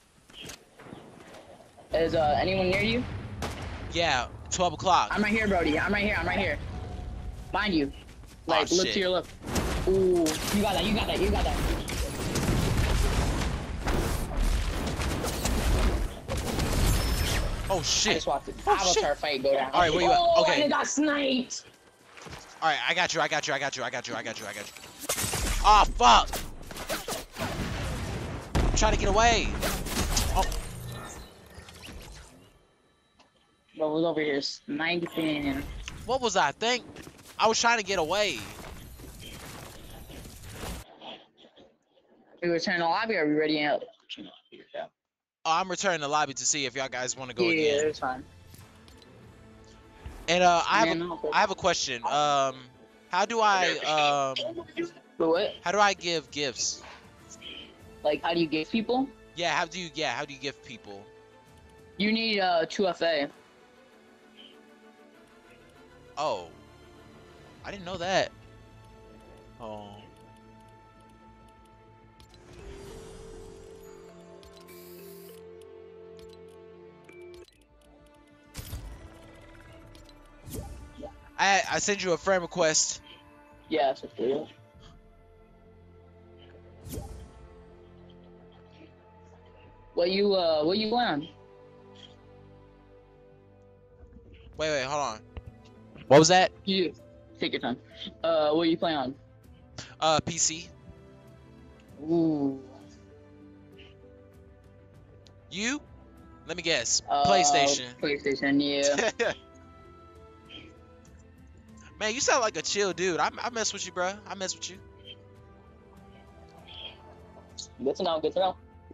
C: Is anyone near you?
B: Yeah, 12 o'clock.
C: I'm right here, Brody. I'm right here. I'm right here. Mind you. Like, look
B: shit.
C: to your left. Ooh. You got that. You got that. You got that.
B: Oh
C: I
B: shit.
C: just watched the
B: Oh, shit.
C: Avatar fight go down.
B: Alright, where you at?
C: Oh,
B: Okay.
C: and it got sniped.
B: Alright, I got you. I got you. I got you. I got you. I got you. I got you. Oh fuck. I'm trying to get away. Oh.
C: Bro was over here sniping.
B: What was I think? I was trying to get away.
C: We return to the lobby. Are we ready up?
B: Oh, I'm returning the lobby to see if y'all guys want to go
C: Yeah,
B: again.
C: it's fine.
B: And I
C: Yeah,
B: have a question. How do I
C: But what?
B: how do I give gifts?
C: Like, how do you give people?
B: Yeah, how do you give people?
C: You need 2FA.
B: Oh. I didn't know that. Oh. I send you a friend request.
C: Yeah, it's good. What you on?
B: Wait, hold on. What was that?
C: You take your time. What you playing on?
B: PC.
C: Ooh.
B: You? Let me guess. PlayStation.
C: PlayStation, yeah.
B: Man, you sound like a chill dude. I mess with you, bro. I mess with you.
C: Good to know. Good to know.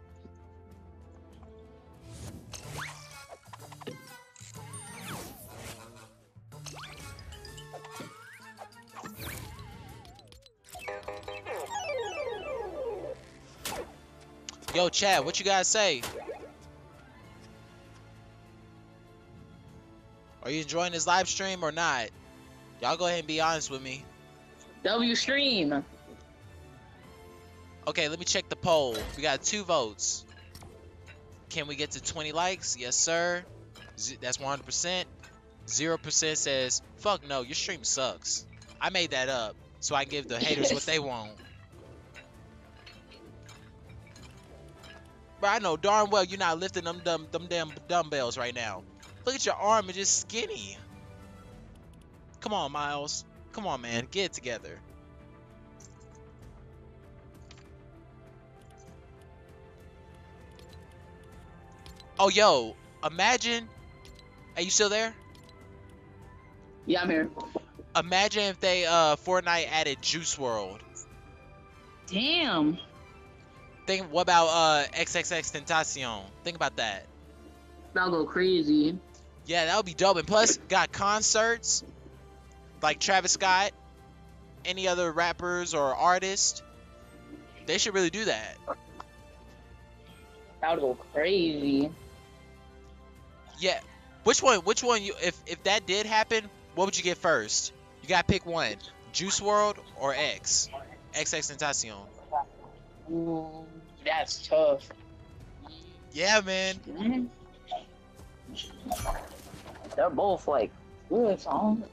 B: Yo, Chad, what you guys say? Are you enjoying this live stream or not? Y'all go ahead and be honest with me.
C: W stream.
B: Okay, let me check the poll. We got 2 votes. Can we get to 20 likes? Yes, sir. That's 100%. 0% says, fuck no, your stream sucks. I made that up so I can give the haters what they want. Bro, I know darn well you're not lifting them damn dumbbells right now. Look at your arm, it's just skinny. Come on, Miles. Come on, man. Get it together. Oh, yo. Imagine. Are you still there?
C: Yeah, I'm here.
B: Imagine if they Fortnite added Juice World.
C: Damn.
B: Think what about XXX Tentacion? Think about that.
C: That'll go crazy.
B: Yeah, that would be dope. And plus, got concerts like Travis Scott, any other rappers or artists. They should really do that.
C: That would go crazy.
B: Yeah. Which one you if that did happen, what would you get first? You gotta pick one. Juice World or X? XX Tentacion.
C: Ooh, that's tough.
B: Yeah, man.
C: Mhm. They're both like good songs.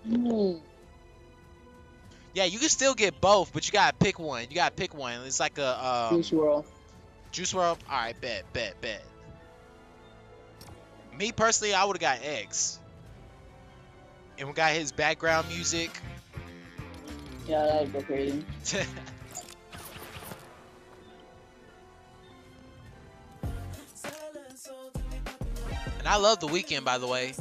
B: Yeah, you can still get both, but you gotta pick one. You gotta pick one. It's like a
C: Juice WRLD.
B: Juice WRLD. All right, bet. Me personally, I would have got X. And we got his background music.
C: Yeah, that would go crazy.
B: And I love The Weeknd, by the way.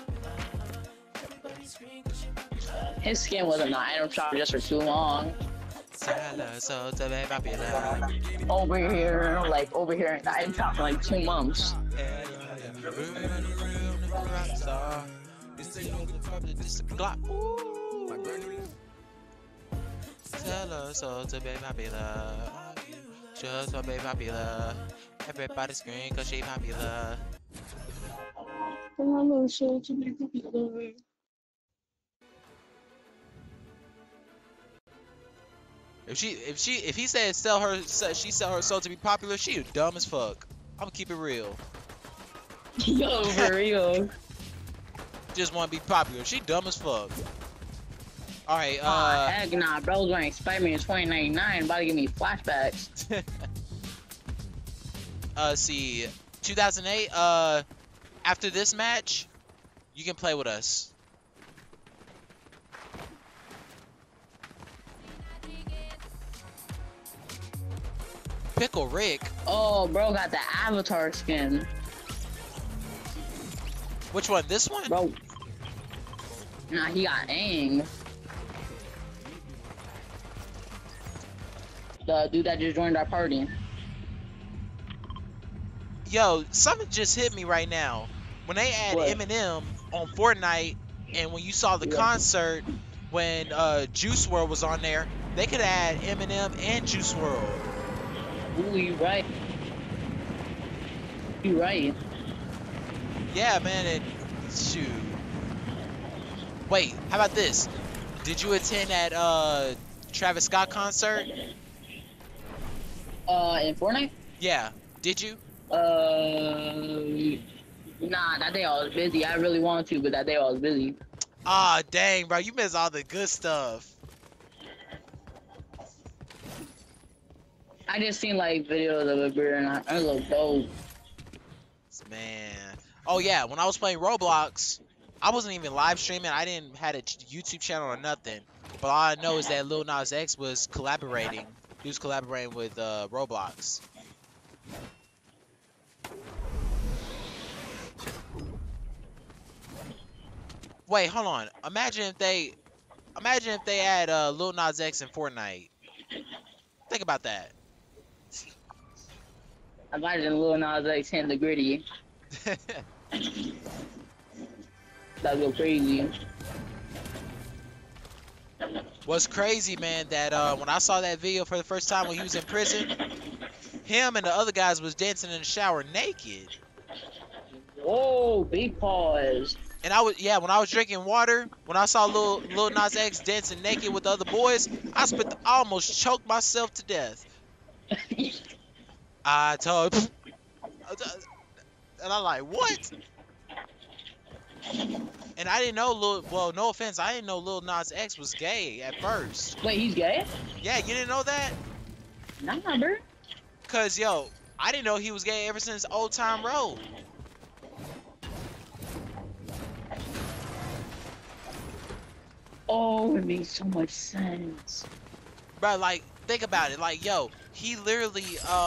C: His skin was in the item shop just for too long. Over here in the item shop for like 2 months.
B: Just so baby popular. Everybody scream cause she popular. If he said she sell her soul to be popular, she dumb as fuck. I'm gonna keep it real.
C: Yo, for real.
B: Just wanna be popular. She dumb as fuck. Alright,
C: Heck nah, bro's wearing Spider-Man 2099, about to give me flashbacks.
B: See, 2008, after this match, you can play with us. Pickle Rick?
C: Oh, bro got the Avatar skin.
B: Which one? This one?
C: Bro. Nah, he got Aang. The dude that just joined our party.
B: Yo, something just hit me right now. When they add
C: What?
B: Eminem on Fortnite, and when you saw the
C: Yeah.
B: concert when Juice WRLD was on there, they could add Eminem and Juice WRLD.
C: Ooh, you right. You right.
B: Yeah, man. Shoot. Wait, how about this? Did you attend that Travis Scott concert?
C: In Fortnite?
B: Yeah. Did you?
C: Nah, that day I was busy. I really wanted to, but that day I was busy.
B: Ah, dang, bro. You missed all the good stuff.
C: I just seen like videos of it, bro, and I look dope.
B: Man. Oh, yeah. When I was playing Roblox, I wasn't even live streaming. I didn't had a YouTube channel or nothing. But all I know is that Lil Nas X was collaborating. He was collaborating with Roblox. Wait, hold on. Imagine if they add Lil Nas X in Fortnite. Think about that.
C: Imagine Lil Nas X hitting the gritty. That'd go crazy.
B: What's crazy, man, that when I saw that video for the first time when he was in prison, him and the other guys was dancing in the shower naked.
C: Whoa, big pause.
B: And when I was drinking water, when I saw Lil Nas X dancing naked with the other boys, I almost choked myself to death. I told, and I'm like, what? And I didn't know no offense, I didn't know Lil Nas X was gay at first.
C: Wait, he's gay?
B: Yeah, you didn't know that?
C: Nah, bro.
B: Cause yo, I didn't know he was gay ever since Old Time Road.
C: Oh, it makes so much sense.
B: Bro, like, think about it. Like, yo, he literally,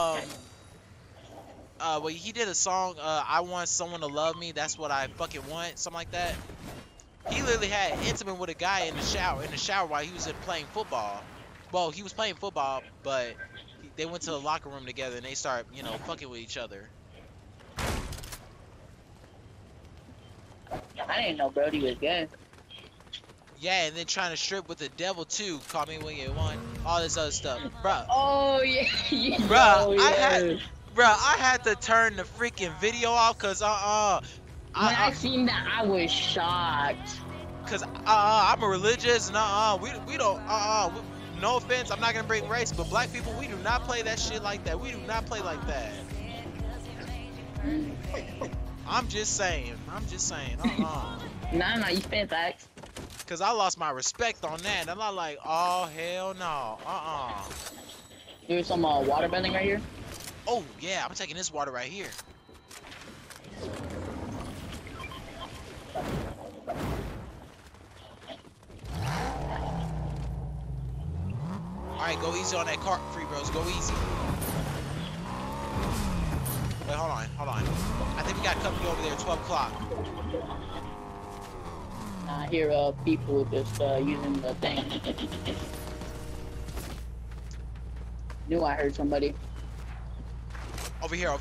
B: well, he did a song, I want someone to love me, that's what I fucking want, something like that. He literally had intimate with a guy in the shower while he was playing football. Well, he was playing football, but they went to the locker room together and they started, fucking with each other.
C: I didn't know Brody was gay.
B: Yeah, and then trying to strip with the devil too. Call me when you want. All this other stuff, bruh.
C: Oh yeah,
B: Bruh,
C: oh, yeah.
B: I had to turn the freaking video off cause
C: When I seen that, I was shocked.
B: Cause I'm a religious and we don't no offense, I'm not gonna bring race, but black people, we do not play that shit like that. We do not play like that. I'm just saying.
C: Nah, you spent facts.
B: Cause I lost my respect on that. And I'm not like, oh hell no.
C: There's some water bending right here.
B: Oh yeah, I'm taking this water right here. Alright, go easy on that cart, free bros. Go easy. Wait, hold on. I think we got company over there at 12 o'clock.
C: I hear people just using the thing. Knew I heard somebody.
B: Over here.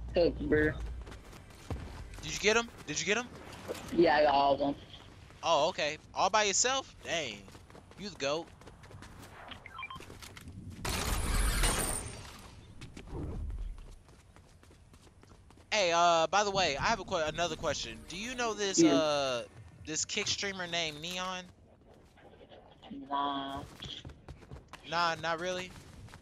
C: Cook, bro.
B: Did you get him? Did you get him?
C: Yeah, I got all of them.
B: Oh, okay. All by yourself? Dang. You the GOAT. Hey, by the way, I have another question. Do you know this
C: Yeah.
B: this kick streamer named Neon?
C: Nah,
B: Nah, not really.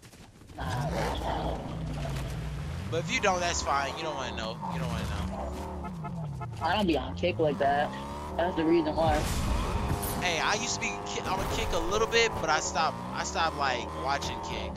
C: nah.
B: But if you don't, that's fine. You don't want to know. You don't want to know.
C: I don't be on kick like that. That's the reason why.
B: Hey, I used to be on Kick a little bit, but I stopped. I stopped like watching Kick.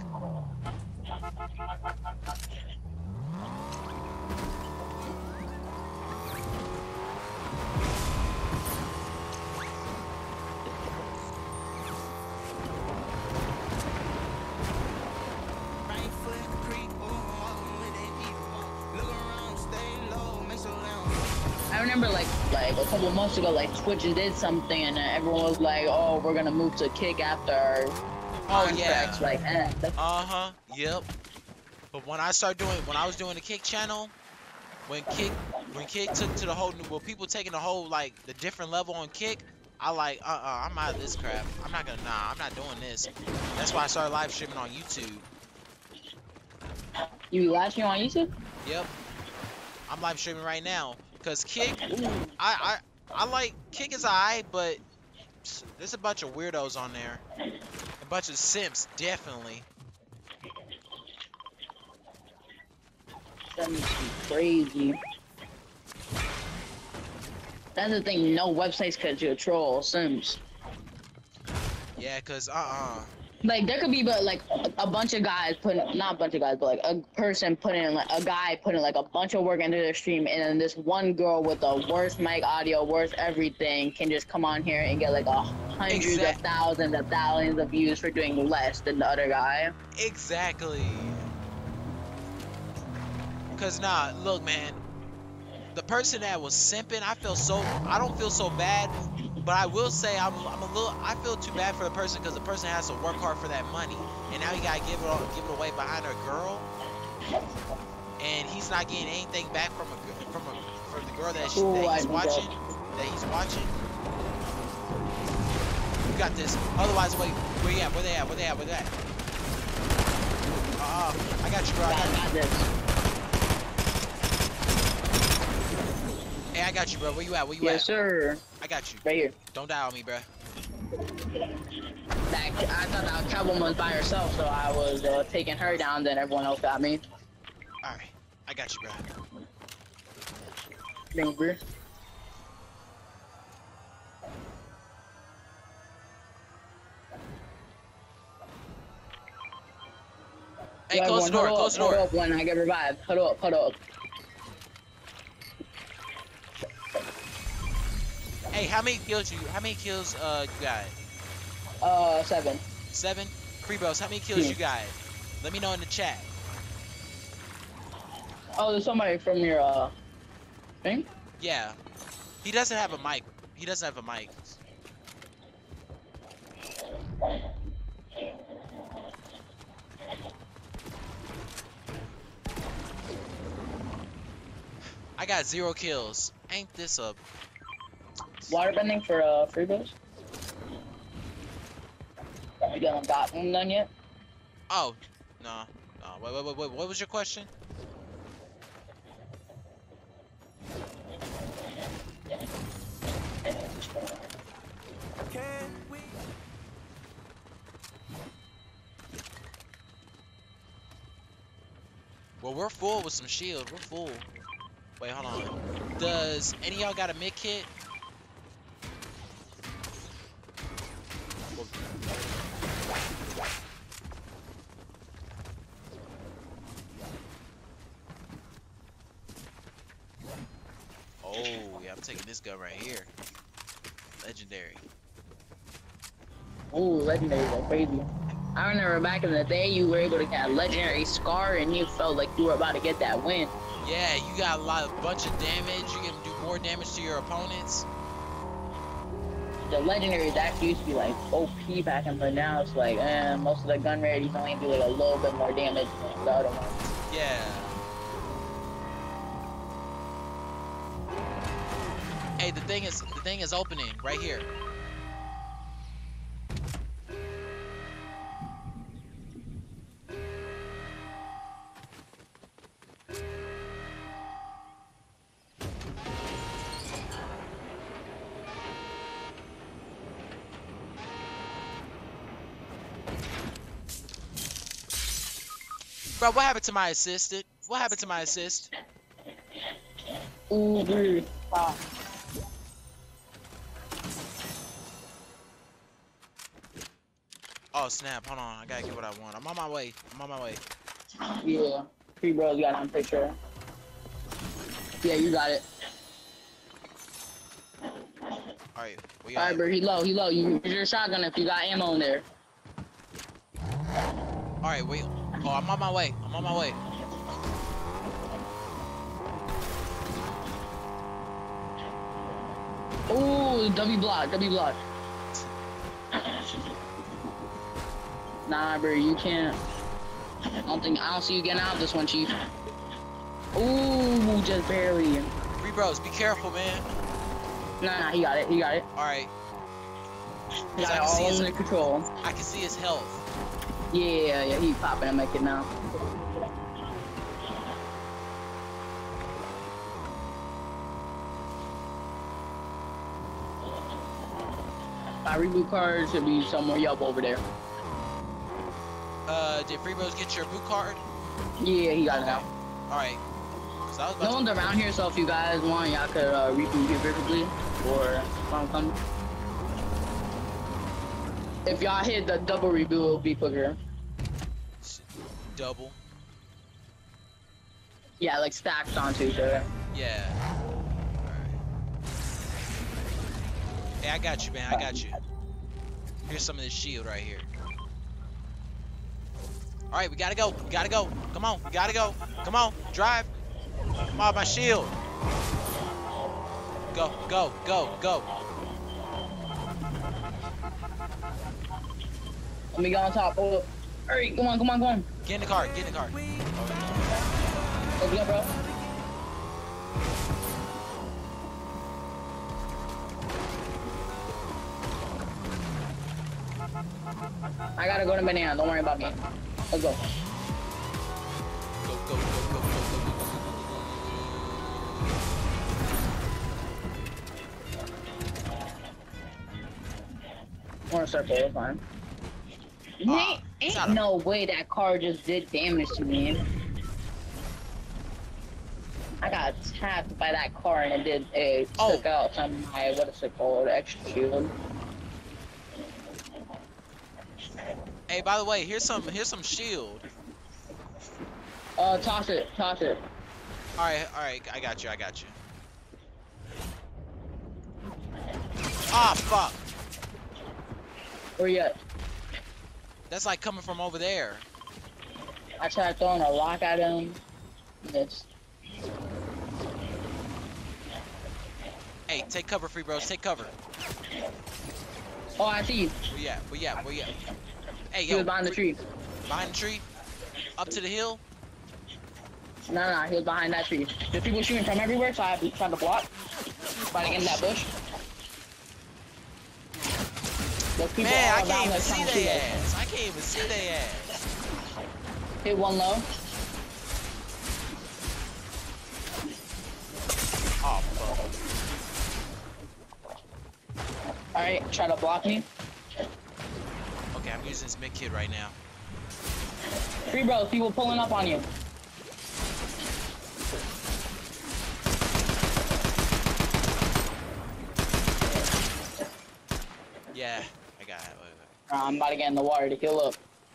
C: I remember like a couple months ago, like Twitch did something, and everyone was like, "Oh, we're gonna move to Kick after our
B: Oh yeah.
C: contracts." Like,
B: Uh-huh. Yep. But when I was doing the Kick channel, when Kick took to the whole new, well, people taking the whole like the different level on Kick, I like, I'm out of this crap. I'm not doing this. That's why I started live streaming on YouTube.
C: you live stream on YouTube?
B: Yep. I'm live streaming right now. Cause Kick, I like Kick is alright, but there's a bunch of weirdos on there. A bunch of simps, definitely.
C: That makes me crazy. That's the thing. No websites could control Sims.
B: Yeah, cause
C: Like there could be, but like a bunch of guys putting, not a bunch of guys, but like a person putting in, like a guy putting like a bunch of work into their stream, and then this one girl with the worst mic audio, worst everything, can just come on here and get like hundreds of thousands of views for doing less than the other guy.
B: Exactly. Cause nah, look, man. The person that was simping, I don't feel so bad, but I will say I feel too bad for the person because the person has to work hard for that money, and now he gotta give it away behind a girl, and he's not getting anything back from the girl that he's watching. You got this. Otherwise, wait, where you at? Where they at? I got you, bro. I got
C: this.
B: Hey, I got you, bro. Where you at?
C: Yes, sir.
B: I got you.
C: Right here.
B: Don't die on me, bro.
C: I thought that Catwoman was by herself, so I was taking her down, then everyone else got me.
B: Alright. I got you, bro.
C: Thanks, bro.
B: Hey, close the door, close the door.
C: Huddle up when I get revived. Huddle up.
B: Hey, how many kills you got?
C: 7.
B: 7? Free bros, how many kills you got? Let me know in the chat.
C: Oh, there's somebody from your thing?
B: Yeah. He doesn't have a mic. I got 0 kills. Ain't this a...
C: Waterbending for free bros? You haven't gotten none yet?
B: Oh, no. Wait, what was your question? Well, we're full with some shield. We're full. Wait, hold on. Does any of y'all got a mid kit? Oh, yeah, I'm taking this gun right here. Legendary.
C: Ooh, legendary, that's crazy. I remember back in the day, you were able to get a legendary scar, and you felt like you were about to get that win.
B: Yeah, you got a bunch of damage. You can do more damage to your opponents.
C: The legendaries actually used to be like OP back in, but now it's like, most of the gun rarities only do like a little bit more damage than the other ones.
B: Yeah. Hey, the thing is opening right here. Bro, what happened to my assistant? What happened to my assist?
C: Ooh, dude. Wow.
B: Oh snap! Hold on, I gotta get what I want. I'm on my way. I'm on my way.
C: Yeah. 3 bros got on picture. Yeah, you got it.
B: All right, we
C: Alright,
B: got.
C: bro, he low. You use your shotgun if you got ammo in there.
B: All right, wait. Oh, I'm on my way. I'm on my way.
C: Ooh, W block. Nah, bro, you can't. I don't see you getting out of this one, Chief. Ooh, just barely.
B: 3 bros, be careful, man.
C: Nah, he got it.
B: All right.
C: He got
B: I
C: it
B: can see
C: all
B: his,
C: under control.
B: I can see his health.
C: Yeah, he popping and making now. My reboot card should be somewhere up over there.
B: Did 3 bros get your boot card?
C: Yeah, he got it now.
B: All right. 'Cause I was about
C: No one's around here, so if you guys want, y'all could reboot here briefly, or come. If y'all hit the double reboot, it'll be quicker.
B: Double.
C: Yeah, like stacked onto each other.
B: Yeah. All right. Hey, I got you, man. I got you. Here's some of this shield right here. All right, we gotta go. We gotta go. Come on, we gotta go. Come on, drive. Come on, my shield. Go, go, go, go.
C: Let me go on top. Oh, hurry, come on.
B: Get in the car. Get in the car.
C: Let's go, bro. I gotta go to banana. Don't worry about me. Let's go.
B: Go, go, go, go, go, go, go, go.
C: We're in a circle. It's fine.
B: It's not
C: Ain't
B: a-
C: no way that car just did damage to me. I got tapped by that car and it took out some of my, what is it called, extra shield.
B: Hey, by the way, here's some shield.
C: Toss it.
B: All right, I got you. Ah, fuck.
C: Where you at?
B: That's like coming from over there.
C: I tried throwing a rock at him. It's...
B: Hey, take cover, 3 bros. Take cover.
C: Oh, I see you.
B: Where you at? Hey,
C: He
B: yo.
C: was behind the tree.
B: Behind the tree? Up to the hill?
C: No, he was behind that tree. There's people shooting from everywhere, so I have to try to block. Try to get in that bush. There's people
B: Man, I
C: all
B: can't
C: around
B: even
C: us
B: see
C: trying to shoot
B: their
C: us.
B: ass. I can't even see their ass.
C: Hit one low.
B: Oh, fuck.
C: Alright, try to block me.
B: Okay, I'm using this mid kit right now.
C: 3 bros, people pulling up on you.
B: Yeah, I got it. Wait.
C: I'm about to get in the water to heal up.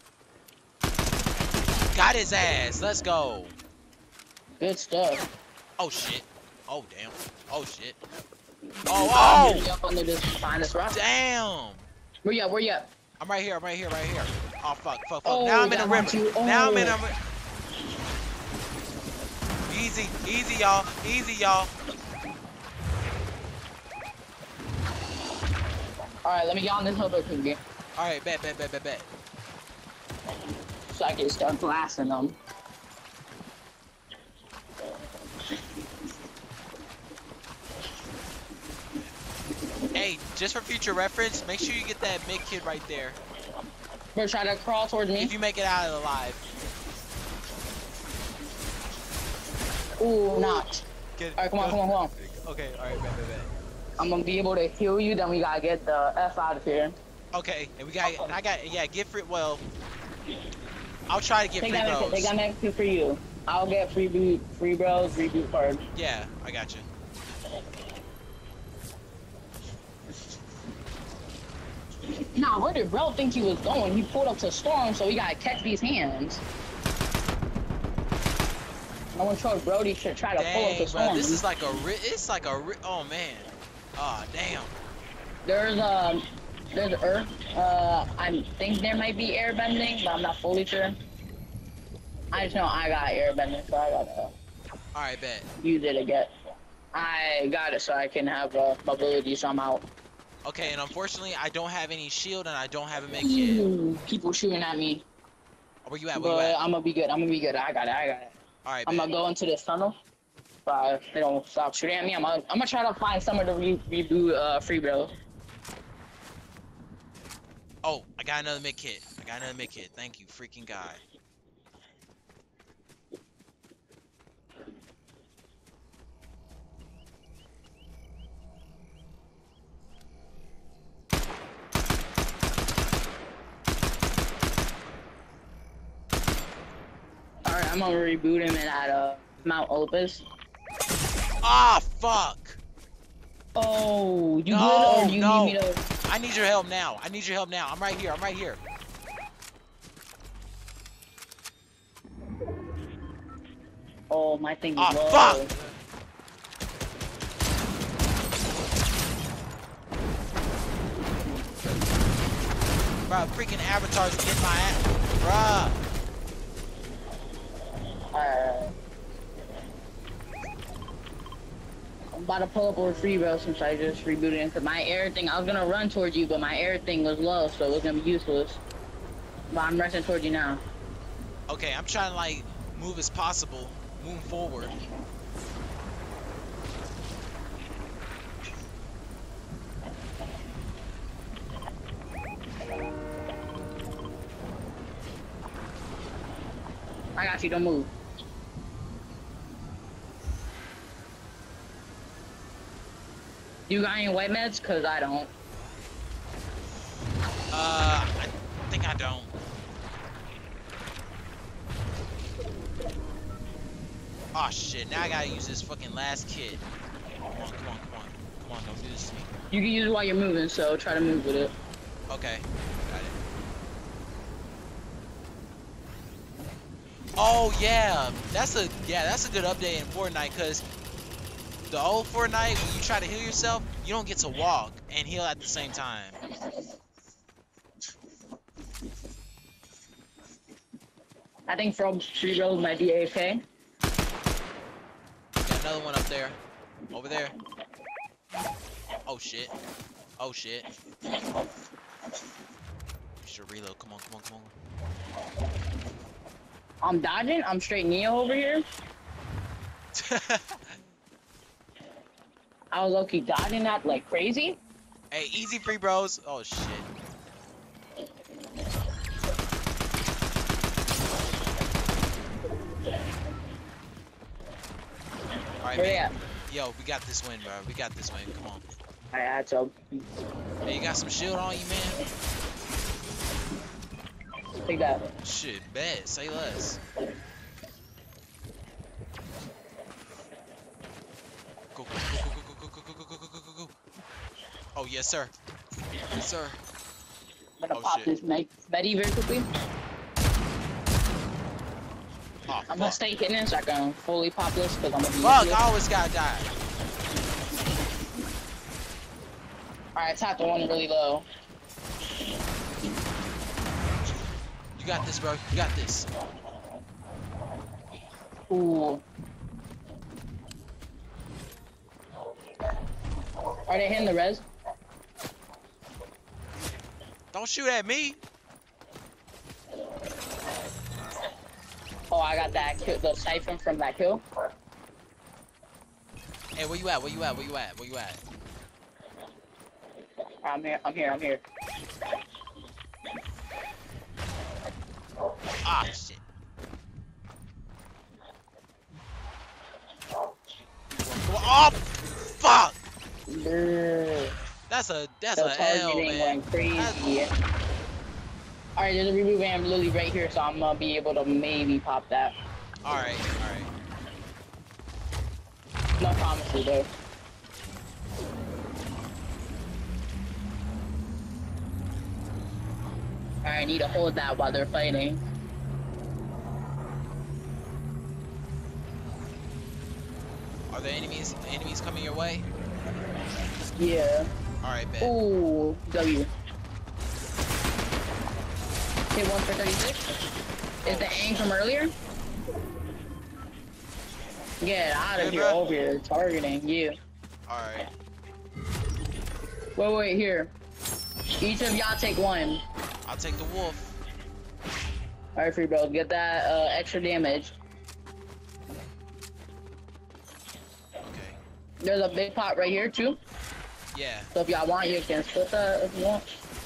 B: Got his ass. Let's go.
C: Good stuff.
B: Oh, shit. Oh, damn. Oh, shit. Oh,
C: Up under this, behind this rock.
B: damn.
C: Where you at?
B: I'm right here. Oh, fuck.
C: Oh,
B: Now I'm in the
C: that wants
B: river.
C: you. Oh.
B: Now I'm in a... Easy, y'all.
C: Alright, let me get on this hill quickly.
B: All right, bet.
C: So I can start blasting them.
B: Hey, just for future reference, make sure you get that mid kid right there.
C: Bro, try to crawl towards me.
B: If you make it out alive.
C: Ooh, not. Alright, come on.
B: Okay, alright, bet.
C: I'm gonna be able to heal you, then we gotta get the F out of here.
B: Okay, and get free, well, I'll try to get free bros.
C: They got next to for you. I'll get free bros, reboot card.
B: Yeah, I got you.
C: Nah, where did bro think he was going? He pulled up to Storm, so we gotta catch these hands. No one told Brody should try to pull up to Storm.
B: Bro, this is like oh man. Oh damn.
C: There's Earth. I think there might be airbending, but I'm not fully sure. I just know I got airbending, so I gotta
B: Alright, bet.
C: use it again. I got it so I can have mobility, so I'm out.
B: Okay, and unfortunately I don't have any shield and I don't have a med kit.
C: People shooting at me.
B: Where you at?
C: I'm gonna be good. I got it.
B: Alright,
C: I'm gonna go into this tunnel. But they don't stop shooting at me. I'm gonna try to find somewhere to reboot free bro.
B: Oh, I got another mid kit. Thank you, freaking God.
C: Alright, I'm gonna reboot him at Mount Olympus.
B: Ah, fuck!
C: Oh, you good or do you need me to?
B: I need your help now. I'm right here.
C: Oh, my thing is
B: Ah,
C: low.
B: fuck! Bro, freaking avatars get my ass. Bruh.
C: I'm about to pull up over free bro since I just rebooted into my air thing. I was gonna run towards you, but my air thing was low, so it was gonna be useless. But I'm rushing towards you now.
B: Okay, I'm trying to like move as possible, move forward.
C: I got you, don't move. You got any white meds? Cause I don't.
B: I think I don't. Oh shit, now I gotta use this fucking last kit. Come on, don't do this to me.
C: You can use it while you're moving, so try to move with it.
B: Okay, got it. Oh yeah, that's a good update in Fortnite, cause the old Fortnite, when you try to heal yourself, you don't get to walk and heal at the same time.
C: I think from free bros might be AFK.
B: Got another one up there, over there. Oh shit. Should reload. Come on.
C: I'm dodging. I'm straight Neo over here. I was low-key dodging that like crazy.
B: Hey, easy free bros. Oh shit. Alright, man. Yo, we got this win, bro. Come on.
C: I had to.
B: Hey, you got some shield on you, man?
C: Take that.
B: Shit, bet. Say less. Go. Oh, yes, sir. Yes, sir.
C: I'm gonna pop this Betty very quickly.
B: Oh,
C: I'm gonna stay hidden so I can fully pop this because I'm gonna be.
B: Fuck, I always gotta die.
C: Alright, tap the one really low.
B: You got this, bro. You got this.
C: Ooh. Are they hitting the res?
B: Don't shoot at me.
C: Oh, I got that kill, the siphon from that kill.
B: Hey, where you at?
C: I'm here. I'm here. I'm here.
B: Ah, shit. Oh, fuck!
C: Brr.
B: That's a
C: The
B: L,
C: targeting
B: man.
C: went crazy. Alright, there's a reboot van literally right here, so I'm gonna be able to maybe pop that.
B: Alright, alright.
C: No promises though. Alright, I need to hold that while they're fighting.
B: Are there enemies coming your way?
C: Yeah.
B: Alright, bet.
C: Ooh, W. Hit one for 36. Is the aim from earlier? Get out of
B: Good,
C: here,
B: bro.
C: over here, targeting you.
B: Alright.
C: Wait, here. Each of y'all take one.
B: I'll take the wolf.
C: Alright, free bros, get that extra damage.
B: Okay.
C: There's a big pot right here too.
B: Yeah.
C: So if y'all want, you can split that if you want.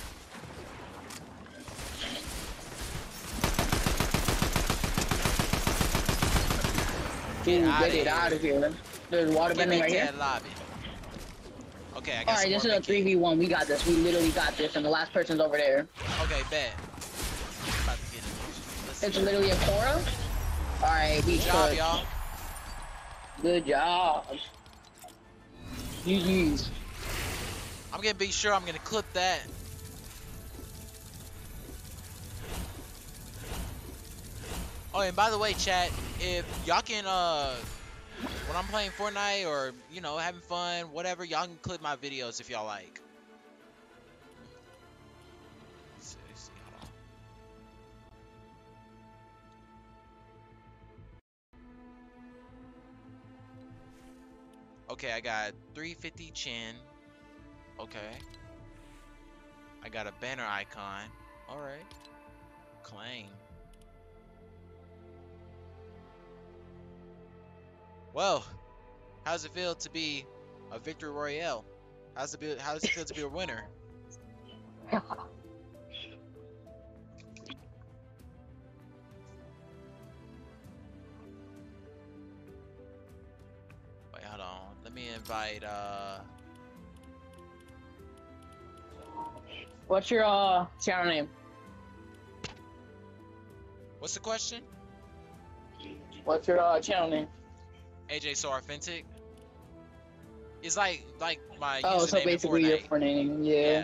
B: Get
C: Ooh,
B: outta
C: get it
B: here.
C: out of here. There's water
B: Get
C: bending
B: back
C: right
B: to
C: here.
B: that lobby. Okay, I got
C: Alright,
B: some
C: this
B: more
C: is a
B: Mickey.
C: 3v1. We got this. We literally got this, and the last person's over there.
B: Okay, bet. About to get it. Let's
C: It's
B: see.
C: literally a Cora. Alright, we
B: Good job,
C: cooked.
B: y'all.
C: Good job. GG's.
B: I'm gonna be sure I'm gonna clip that. Oh, and by the way, chat, if y'all can, when I'm playing Fortnite or, you know, having fun, whatever, y'all can clip my videos if y'all like. Let's see, hold on. Okay, I got 350 chin. Okay. I got a banner icon. Alright. Claim. Well, how does it feel to be a victory royale? How does it feel to be a winner? Wait, hold on. Let me invite
C: What's your channel name?
B: what's the question?
C: What's your channel name?
B: AJ So Authentic. It's like my
C: Oh,
B: username
C: so basically
B: in
C: your
B: Fortnite.
C: friend name. Yeah.
B: Yeah.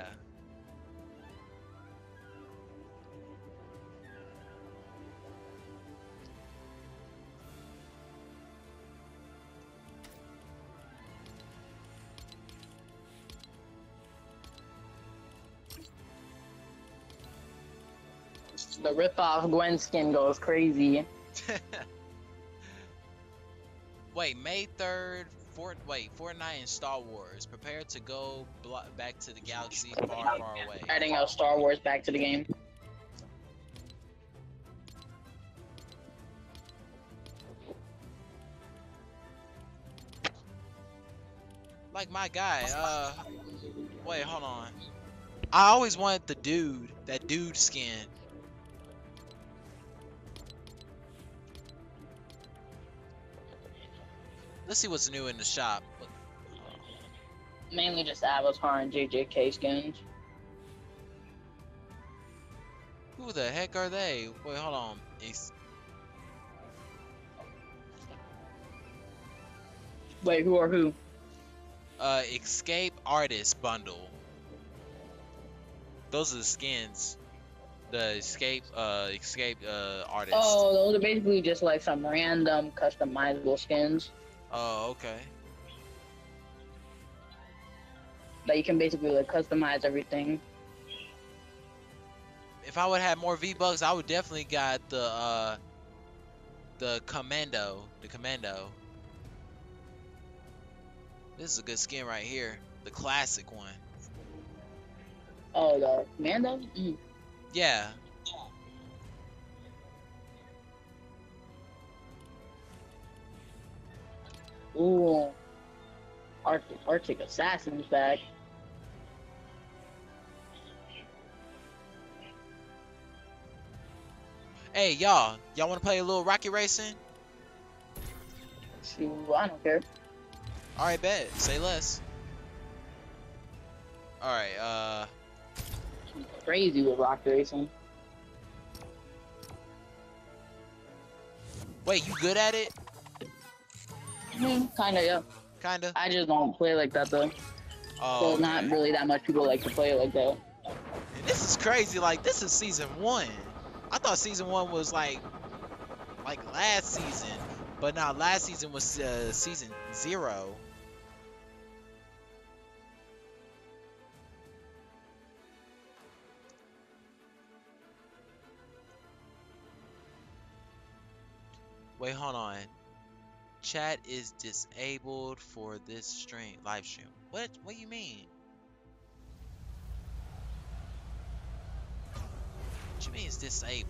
C: The rip-off Gwen skin goes crazy.
B: Wait, May 3rd, Fortnite and Star Wars. Prepare to go back to the galaxy far, far away.
C: Adding Star Wars back to the game.
B: Like my guy, wait, hold on. I always wanted that dude skin. Let's see what's new in the shop.
C: Mainly just Avatar and JJK skins.
B: Who the heck are they? Wait, hold on.
C: Wait, who are who?
B: Escape Artist Bundle. Those are the skins. The Escape Artist.
C: Oh, those are basically just like some random customizable skins
B: Oh, okay.
C: that you can basically like customize everything.
B: If I would have more V-Bucks, I would definitely got the Commando. The Commando. This is a good skin right here. The classic one.
C: Oh, the Mando? Mm.
B: Yeah.
C: Ooh. Arctic Assassin's back.
B: Hey, y'all want to play a little Rocket Racing?
C: Shoot, I don't care.
B: All right, bet. Say less. All right.
C: I'm crazy with rock racing.
B: Wait, you good at it?
C: Kinda, yeah.
B: Kinda.
C: I just don't play like that though.
B: Oh,
C: So not
B: okay.
C: really that much people like to play it like that.
B: And this is crazy. Like, this is season 1. I thought season 1 was like last season, but now last season was season 0. Wait, hold on. Chat is disabled for this stream, live stream. What do you mean? What you mean it's disabled?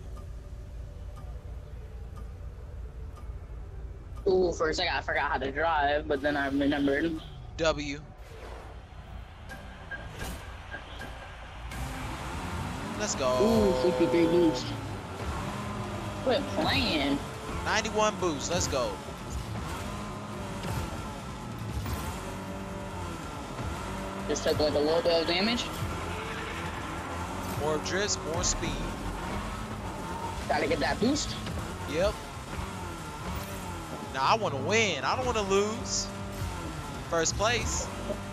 C: Ooh, for a second I forgot how to drive, but then I remembered.
B: W. Let's
C: Ooh,
B: go.
C: 63 boost. Quit playing.
B: 91 boost. Let's go.
C: Just took like a little bit of damage.
B: More drifts, more speed.
C: Gotta get that boost.
B: Yep. Now I want to win. I don't want to lose. First place.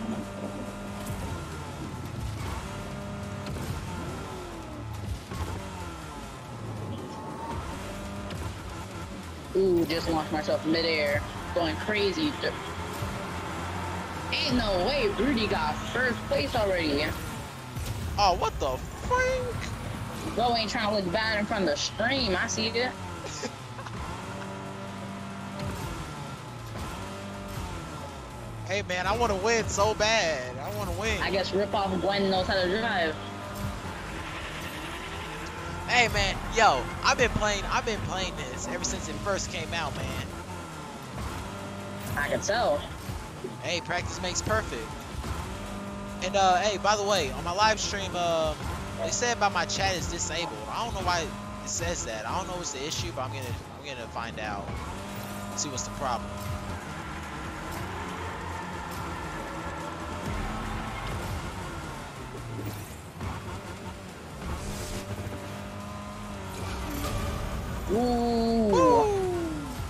C: Ooh, just launched myself midair. Going crazy. Ain't no way Rudy got first place already.
B: Oh, what the freak?
C: Bro ain't trying to look bad in front of the stream. I see it.
B: Hey man, I want to win so bad. I want to win.
C: I guess rip off Gwen knows how to drive.
B: Hey man, yo, I've been playing this ever since it first came out, man.
C: I can tell.
B: Hey, practice makes perfect. And hey, by the way, on my live stream, they said about my chat is disabled. I don't know why it says that. I don't know what's the issue, but I'm gonna find out. See what's the problem.
C: Ooh.
B: Woo!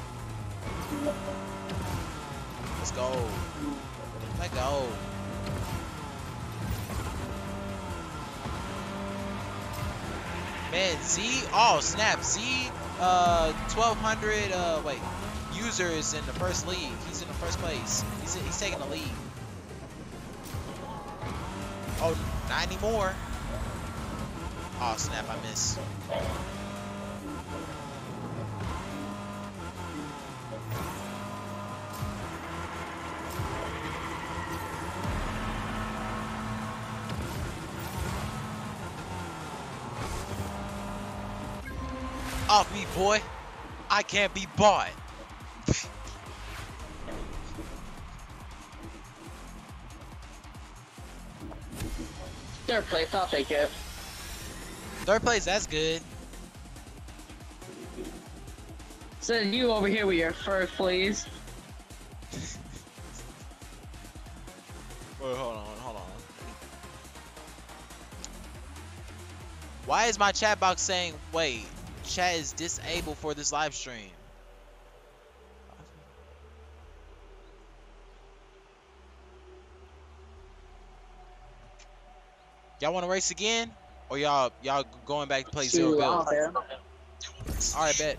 B: Let's go. Let go. Man, Z, oh snap, Z, 1200, wait, users in the first league. He's in the first place. He's taking the lead. Oh, 90 more. Oh snap, I missed. Off me, boy. I can't be bought.
C: Third place, I'll take it.
B: Third place, that's good.
C: So you over here with your first place.
B: Wait, hold on. Why is my chat box saying, wait, chat is disabled for this live stream? Y'all want to race again? Or y'all going back to play zero build? Alright, bet.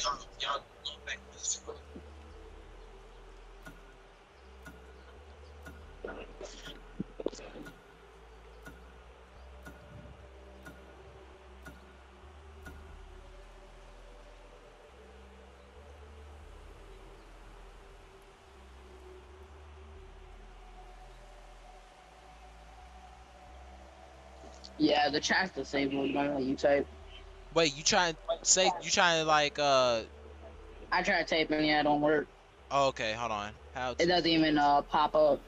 C: Yeah, the chat's disabled. Don't let you type.
B: Wait, you trying to like
C: I try to type and yeah, it don't work.
B: oh, okay, hold on. How
C: It
B: to
C: doesn't even pop up.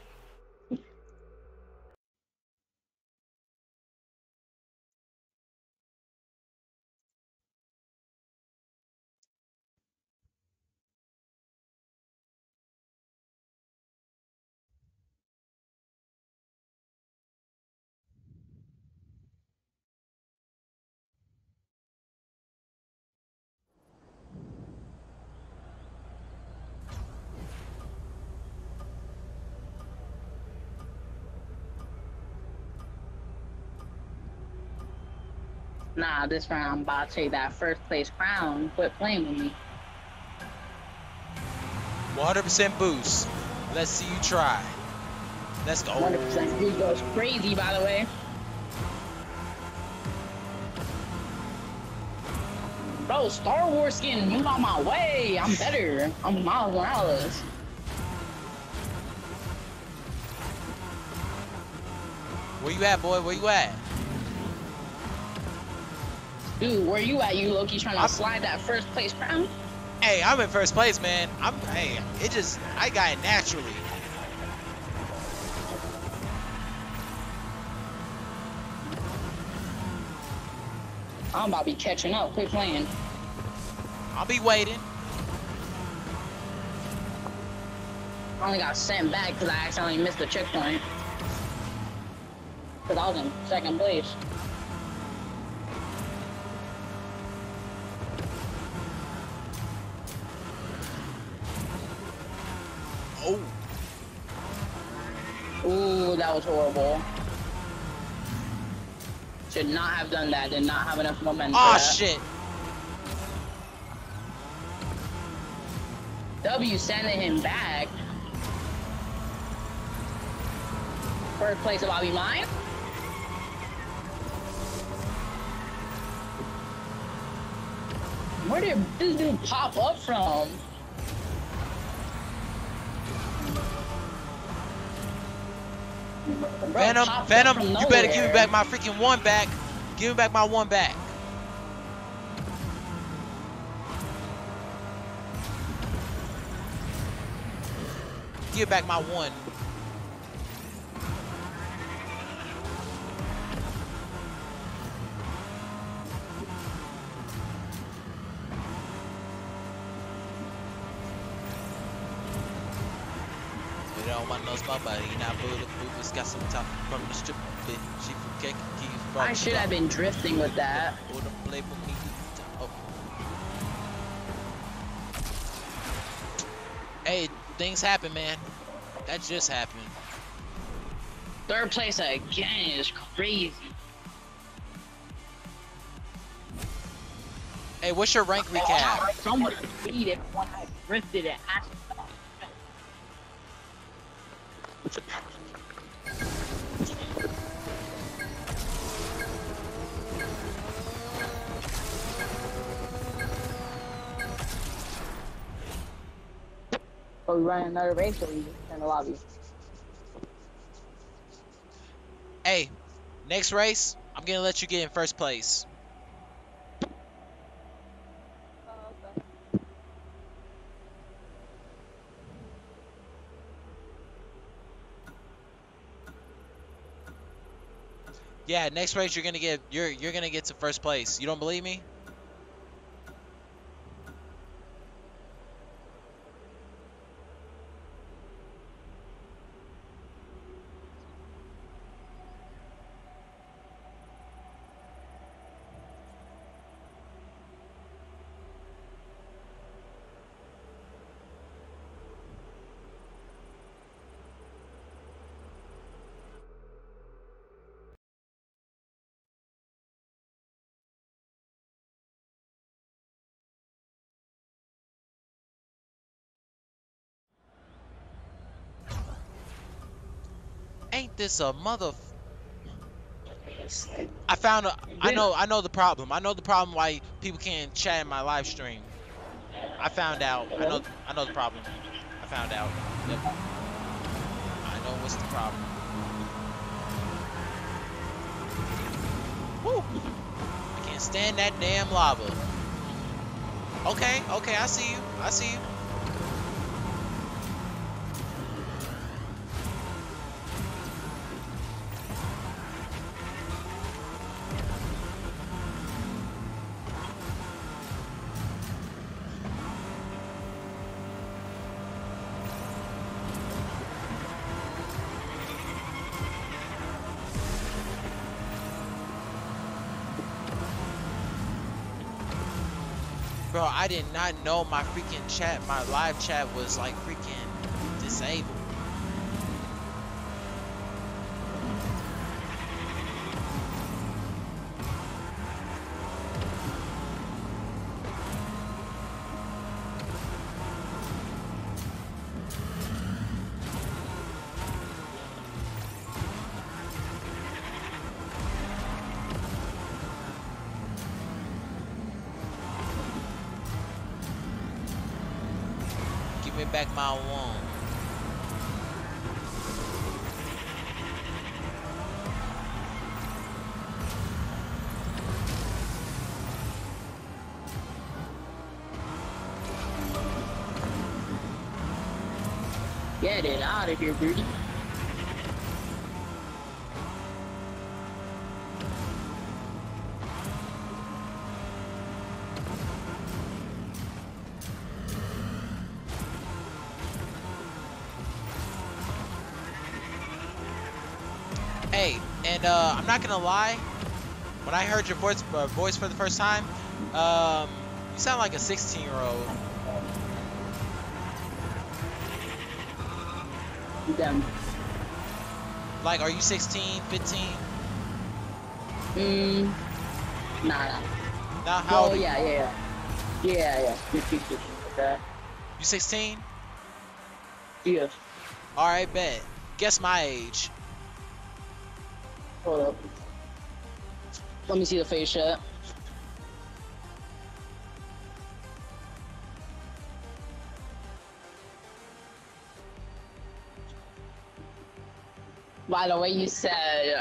C: Nah, this round I'm about to take that first place crown. Quit playing with me.
B: 100% boost. Let's see you try. Let's go.
C: 100% boost goes crazy, by the way. Bro, Star Wars skin, move out my way. I'm better. I'm Miles Morales.
B: Where you at, boy? Where you at?
C: Dude, where you at? You Loki trying to slide that first place crown?
B: Hey, I'm in first place, man. I got it naturally.
C: I'm about to be catching up. Quit playing.
B: I'll be waiting.
C: I only got sent back because I accidentally missed the checkpoint. Because I was in second place.
B: Oh.
C: Ooh, that was horrible. Should not have done that. Did not have enough momentum.
B: Oh,
C: for that.
B: shit.
C: W sending him back. First place about to be mine. Where did this dude pop up from? Bro,
B: Venom,
C: popped up
B: Venom,
C: from
B: you better give me
C: nowhere.
B: back my freaking one back. Give me back my one back. Give back my one. It don't want no spot, but he not bulletproof. It's got some top from the strip. She from cake, keys from
C: I should have been drifting with that.
B: Play for me. Oh. Hey, things happen, man. That just happened.
C: Third place again is crazy.
B: Hey, what's your rank recap?
C: Someone beat it when I drifted it. So we run another race or we just in the lobby?
B: Hey, next race, I'm gonna let you get in first place. Yeah, next race you're gonna get to first place. You don't believe me? Ain't this a mother? I know the problem. I know the problem why people can't chat in my live stream. I found out. I know the problem. I found out. Yep. I know what's the problem. Woo! I can't stand that damn lava. Okay, I see you. I see you. Bro, I did not know my freaking chat, my live chat was like freaking disabled. me back my one.
C: Get it out of here, Rudy.
B: Hey, and I'm not gonna lie. When I heard your voice for the first time, you sound like a 16-year-old.
C: Them.
B: Like, are you 16, 15?
C: Nah.
B: Now, how old
C: Oh
B: are you?
C: yeah. Okay.
B: You 16?
C: Yeah.
B: All right, bet. Guess my age.
C: Hold up. Let me see the face shot. By the way you said,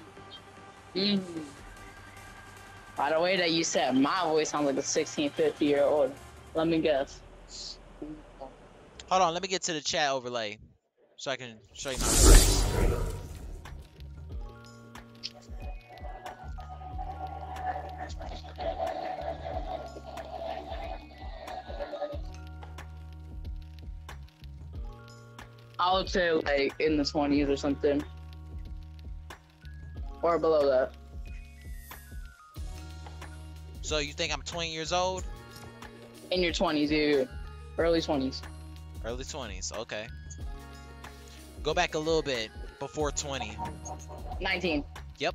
C: by the way that you said, my voice sounds like a 16, 50-year-old. Let me guess.
B: Hold on, let me get to the chat overlay so I can show you my face.
C: I would say like in the 20s or something. Or below that.
B: So you think I'm 20 years old?
C: In your 20s, yeah. Early 20s.
B: Early 20s, okay. Go back a little bit before 20.
C: 19.
B: Yep.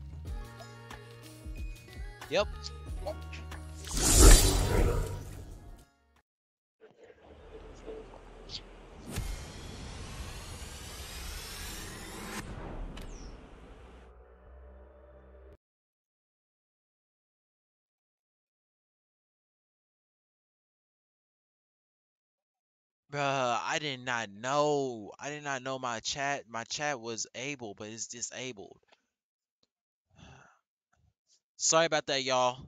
B: Yep. Bruh, I did not know. I did not know my chat was able, but it's disabled. Sorry about that, y'all.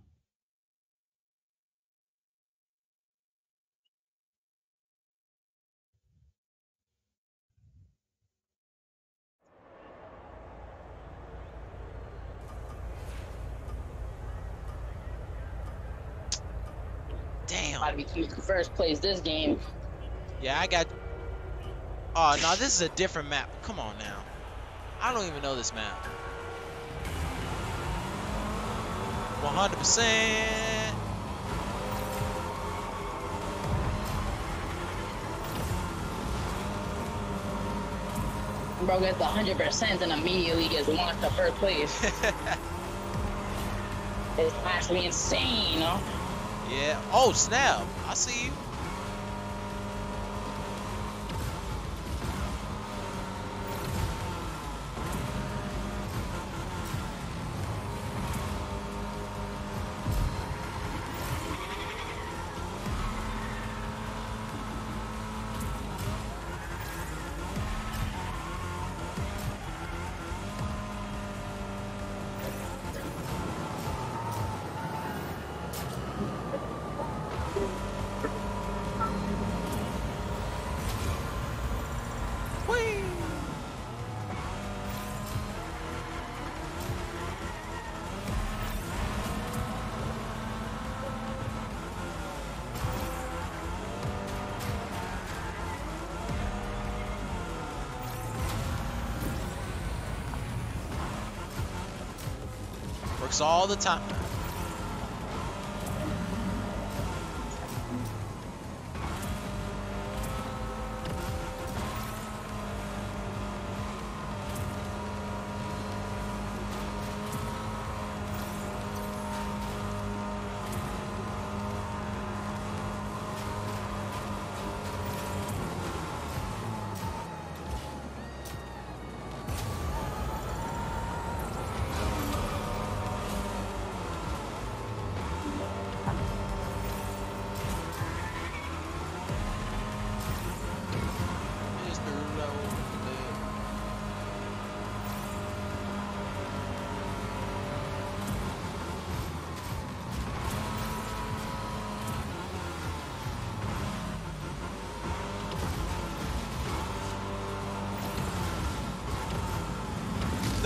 B: Damn.
C: Gotta be cute. First place this game.
B: Yeah, I got. Oh, no, this is a different map. Come on now. I don't even know this map. 100%.
C: Bro gets 100% and immediately gets launched to first place. It's actually insane, you know?
B: Yeah. Oh, snap. I see you. Whee! Works all the time.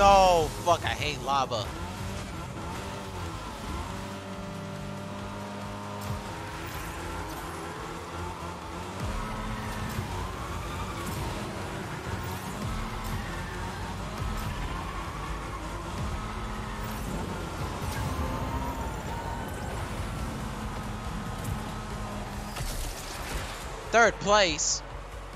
B: go. Fuck, I hate lava. Third place.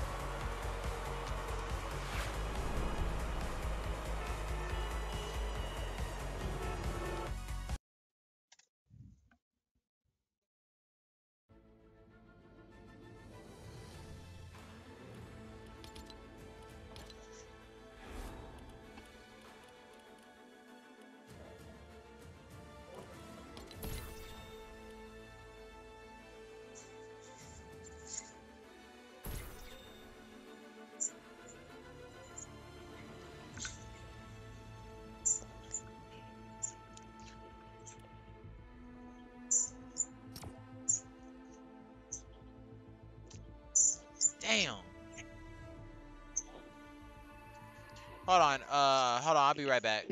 B: Damn. Hold on, I'll be right back.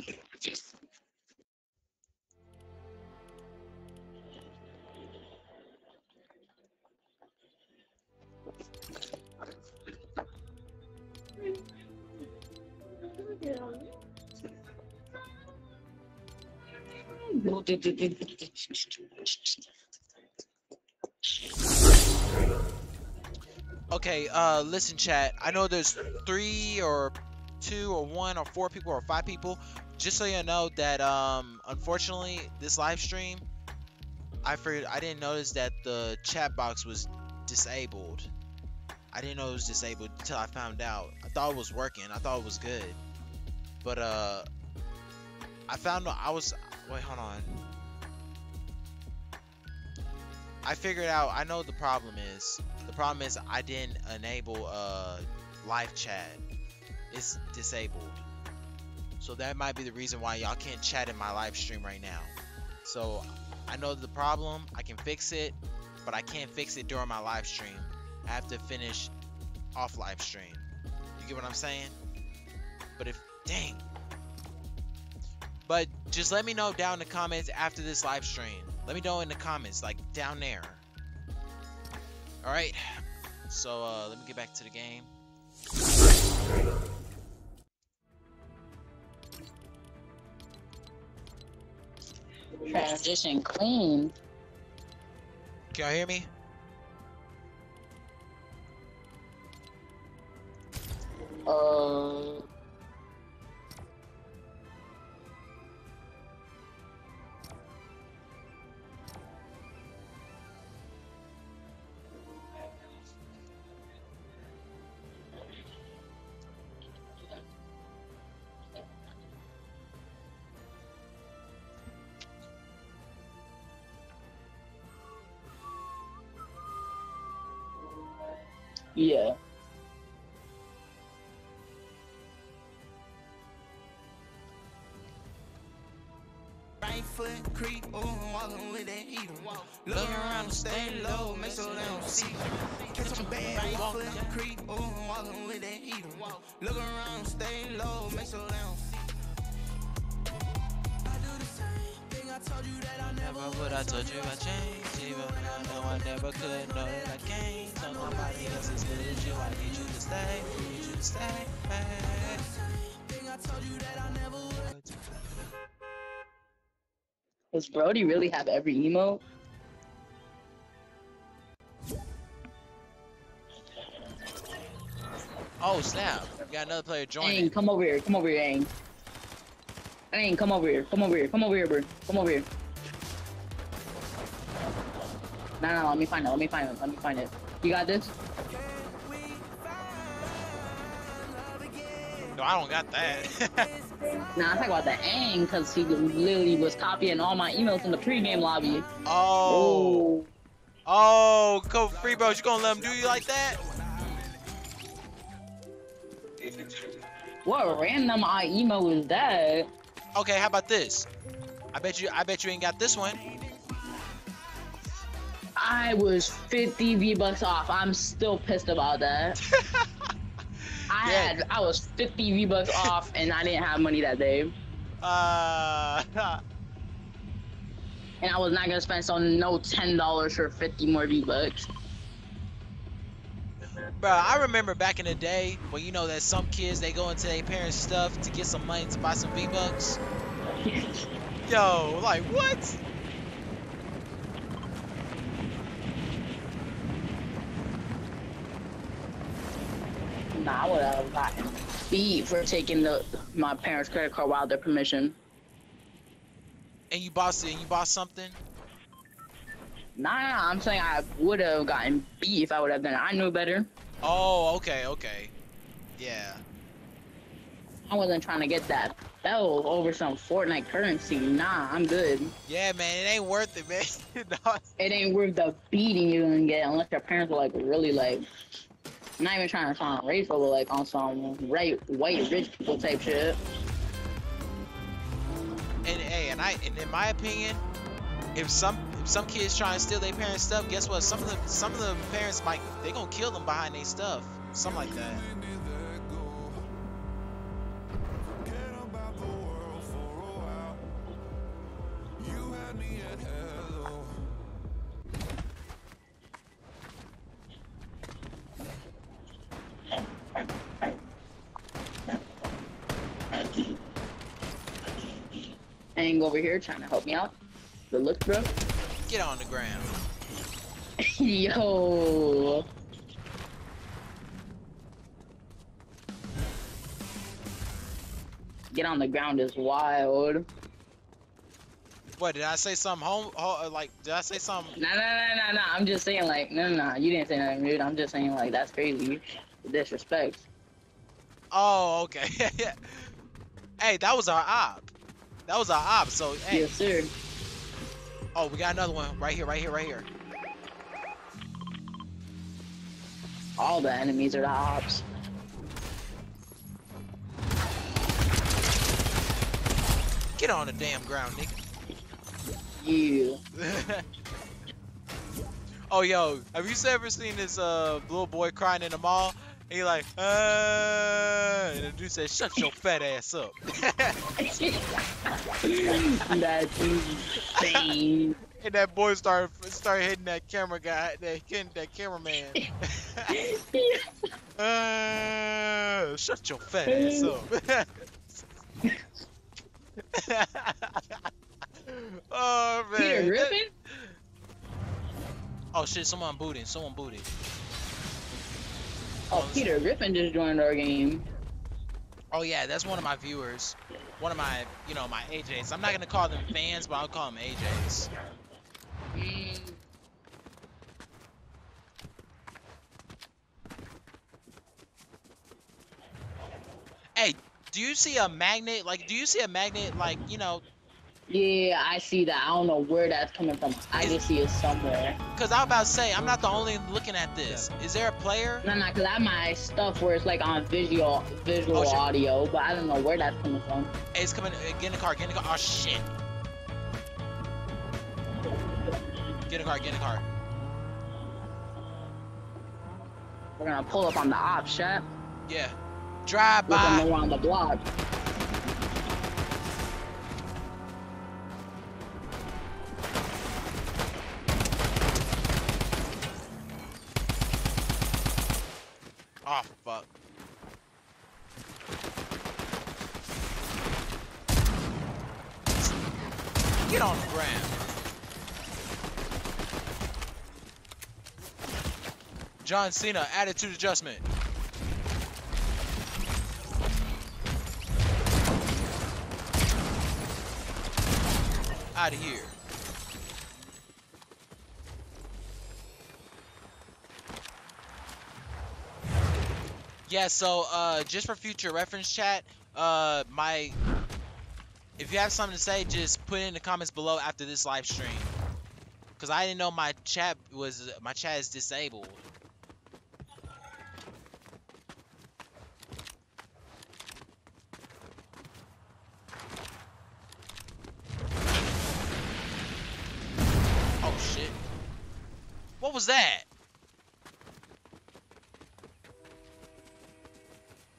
B: Okay, listen, chat. I know there's 3 or 2 or 1 or 4 people or 5 people. Just so you know that, unfortunately, this live stream, I didn't notice that the chat box was disabled. I didn't know it was disabled until I found out. I thought it was working. I thought it was good. But, I found out wait, hold on. I figured out, I know what the problem is. The problem is I didn't enable live chat. It's disabled. So that might be the reason why y'all can't chat in my live stream right now. So I know the problem, I can fix it, but I can't fix it during my live stream. I have to finish off live stream. You get what I'm saying? But dang. But just let me know down in the comments after this live stream. Let me know in the comments, like down there. Alright. So let me get back to the game.
C: Transition clean.
B: Can y'all hear me?
C: Yeah.
A: Right foot creep, walking with that heater. Look around, stay low, make sure they don't see. Catch a bad right foot creep, walking with that heater. Look around, stay low, make sure they don't see. I do the same thing. I told you that I never would. I told you I changed, even when I know I never could. Know that I can't. So nobody else is good as you. I need you to stay. Need you to stay. I told you that I never would.
C: Does Brody really have every emote?
B: Oh snap! We got another player joining.
C: Aang, come over here. Come over here, Aang. Aang, come over here. Come over here. Come over here, bro. Come over here. No, let me find it. Let me find it. Let me find it. You got this?
B: No, I don't got that.
C: Nah, I'm talking about the Aang, because he literally was copying all my emails in the pregame lobby.
B: Oh. Oh, go free, bro. You gonna let him do you like that?
C: What random email is that?
B: Okay, how about this? I bet you ain't got this one.
C: I was 50 V-Bucks off. I'm still pissed about that. I was 50 V-Bucks off, and I didn't have money that day. And I was not gonna spend no $10 for 50 more V-Bucks.
B: Bro, I remember back in the day when you know that some kids they go into their parents' stuff to get some money to buy some V-Bucks. Yo, like what?
C: Nah, I would have gotten beat for taking my parents' credit card without their permission.
B: And you bought something?
C: Nah, I'm saying I would have gotten beat if I would have done it. I knew better.
B: Oh, okay. Yeah.
C: I wasn't trying to get that bell over some Fortnite currency. Nah, I'm good.
B: Yeah, man, it ain't worth it, man. No.
C: It ain't worth the beating you're gonna get unless your parents are like really like, not even trying to sound racial, but like on some white rich people type shit.
B: And hey, and in my opinion, if some kids try and steal their parents' stuff, guess what? Some of the parents they gonna kill them behind their stuff, something like that.
C: Hang over here trying to help me out. Good look, bro.
B: Get on the ground.
C: Yo. Get on the ground is wild.
B: What did I say? Something like did I say something?
C: Nah. I'm just saying like no. You didn't say nothing rude. I'm just saying like that's crazy. Disrespect.
B: Oh, okay. Hey, that was our op. So hey.
C: Yes, sir.
B: Oh, we got another one right here.
C: All the enemies are the ops.
B: Get on the damn ground, nigga.
C: You.
B: Oh, yo, have you ever seen this little boy crying in the mall? And he like, and the dude said, "Shut your fat ass up."
C: That's insane.
B: And that boy started hitting that camera guy, that cameraman. Shut your fat ass up. Oh man.
C: Peter Griffin?
B: Oh shit! Someone booted.
C: Oh, Peter Griffin just joined our game.
B: Oh yeah, that's one of my viewers. One of my, my AJs. I'm not gonna call them fans, but I'll call them AJs. Hey, do you see a magnet? Like,
C: Yeah, I see that. I don't know where that's coming from. I just see it somewhere.
B: Cause I was about to say, I'm not the only one looking at this. Is there a player?
C: No, cause I have my stuff where it's like on visual audio, but I don't know where that's coming from.
B: Hey, it's coming. Get in the car. Oh shit. Get in the car.
C: We're gonna pull up on the ops shop.
B: Yeah. Drive
C: Look
B: by.
C: around the block.
B: Oh fuck. Get on the ground. John Cena, attitude adjustment. Out of here. Yeah, so just for future reference, chat, if you have something to say, just put it in the comments below after this live stream. Cause I didn't know my chat is disabled. Oh shit. What was that?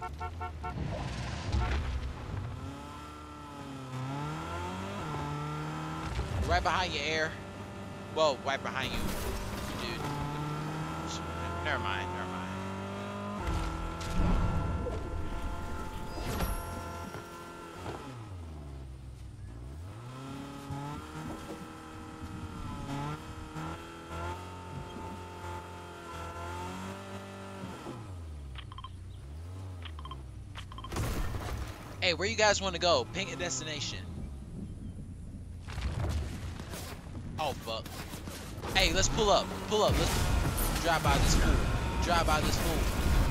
B: Right behind you, Air. Whoa, right behind you, dude. Never mind, never mind. Hey, where you guys want to go? Pick a destination. Oh, fuck. Hey, let's pull up. Pull up. Let's drive by this fool. Drive by this fool.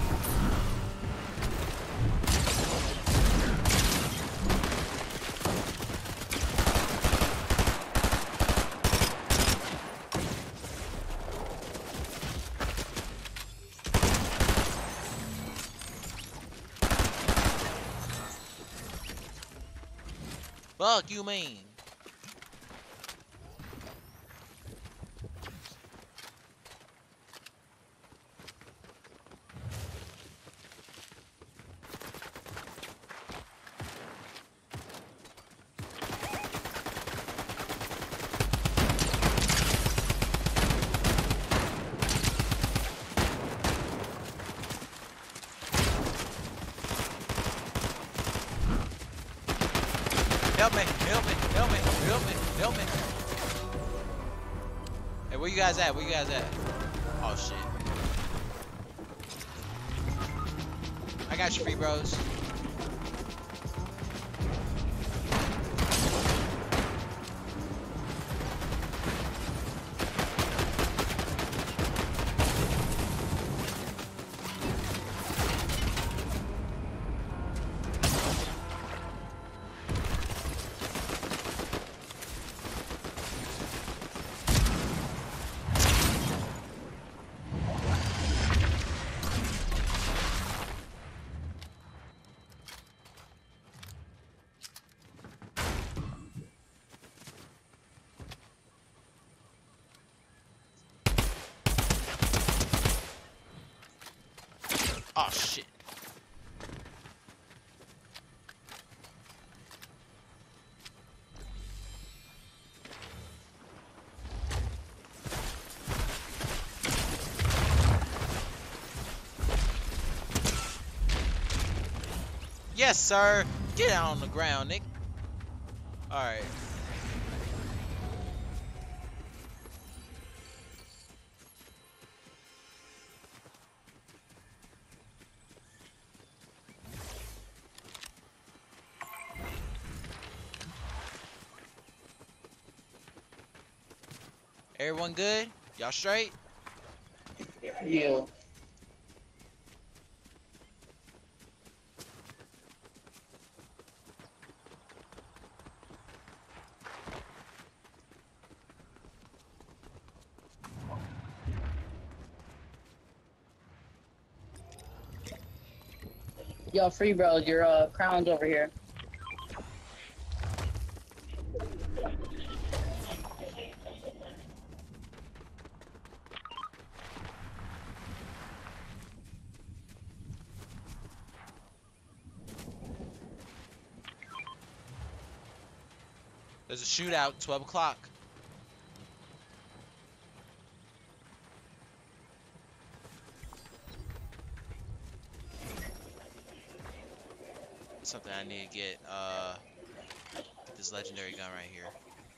B: Fuck you mean? Help me, help me, help me, help me, help me. Hey, where you guys at? Where you guys at? Oh, shit. I got you, free bros. Oh, shit. Yes, sir. Get out on the ground, Nick. All right. Everyone good? Y'all straight?
C: Yeah. Yo, free bros, your crown's over here.
B: There's a shootout, 12 o'clock. Something I need to get this legendary gun right here.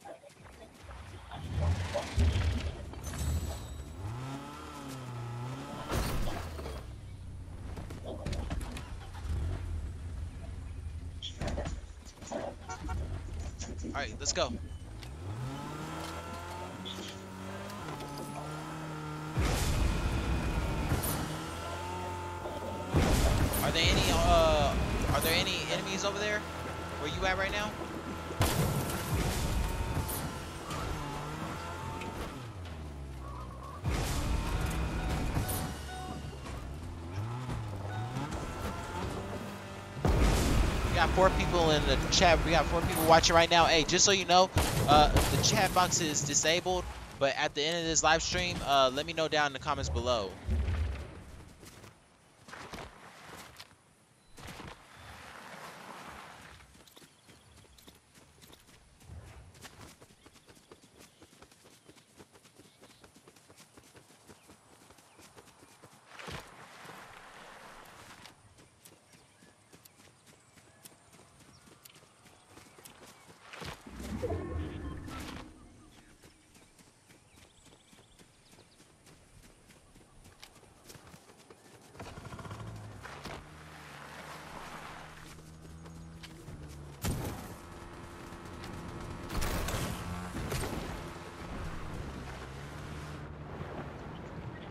B: Alright, let's go. Are there any enemies over there? Where you at right now? We got 4 people in the chat. We got 4 people watching right now. Hey, just so you know, the chat box is disabled, but at the end of this live stream, let me know down in the comments below.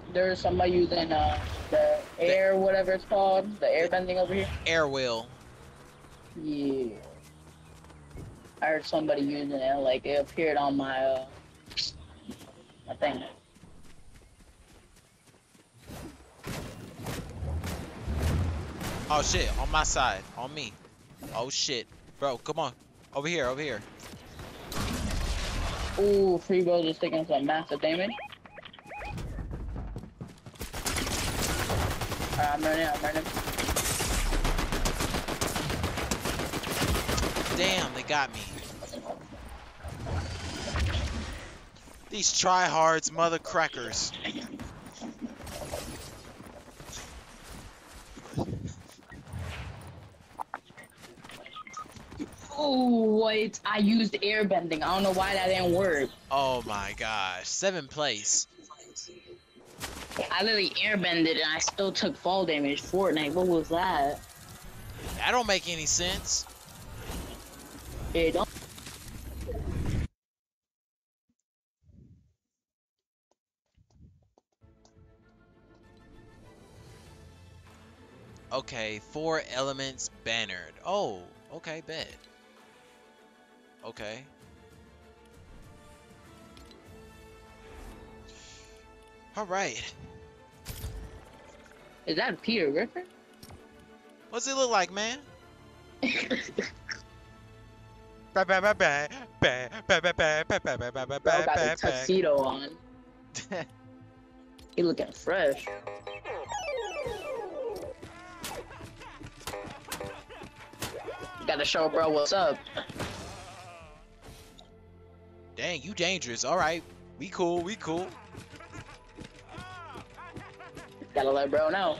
C: There's somebody using the air, whatever it's called, the air bending over here.
B: Air wheel.
C: Yeah. I heard somebody using it, like it appeared on my thing.
B: Oh shit, on my side, on me. Oh shit. Bro, come on. Over here, over here.
C: Ooh, Free Bro just taking some massive damage. Alright, I'm running.
B: Damn, they got me. These tryhards, mother crackers.
C: Oh, wait, I used air bending. I don't know why that didn't work.
B: Oh my gosh, 7th place.
C: I literally air bended and I still took fall damage. Fortnite, what was that?
B: That don't make any sense.
C: It don't.
B: Okay, 4 elements bannered. Oh, okay, bet. Okay. Alright.
C: Is that Peter Griffin?
B: What's it look like, man?
C: Bro got the tuxedo on. He looking fresh. Gotta show bro what's up.
B: Dang, you dangerous. Alright. We cool, we cool.
C: Gotta let bro know.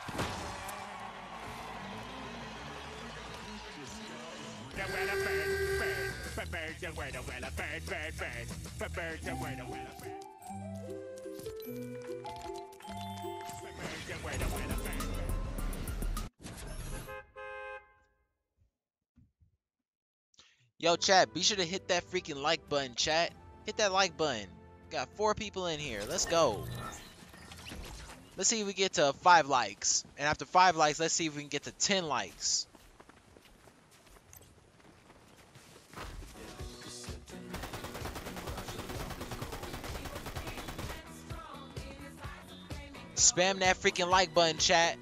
B: Yo, chat, be sure to hit that freaking like button, chat. Hit that like button. Got 4 people in here. Let's go. Let's see if we get to 5 likes. And after 5 likes, let's see if we can get to 10 likes. Spam that freaking like button, chat.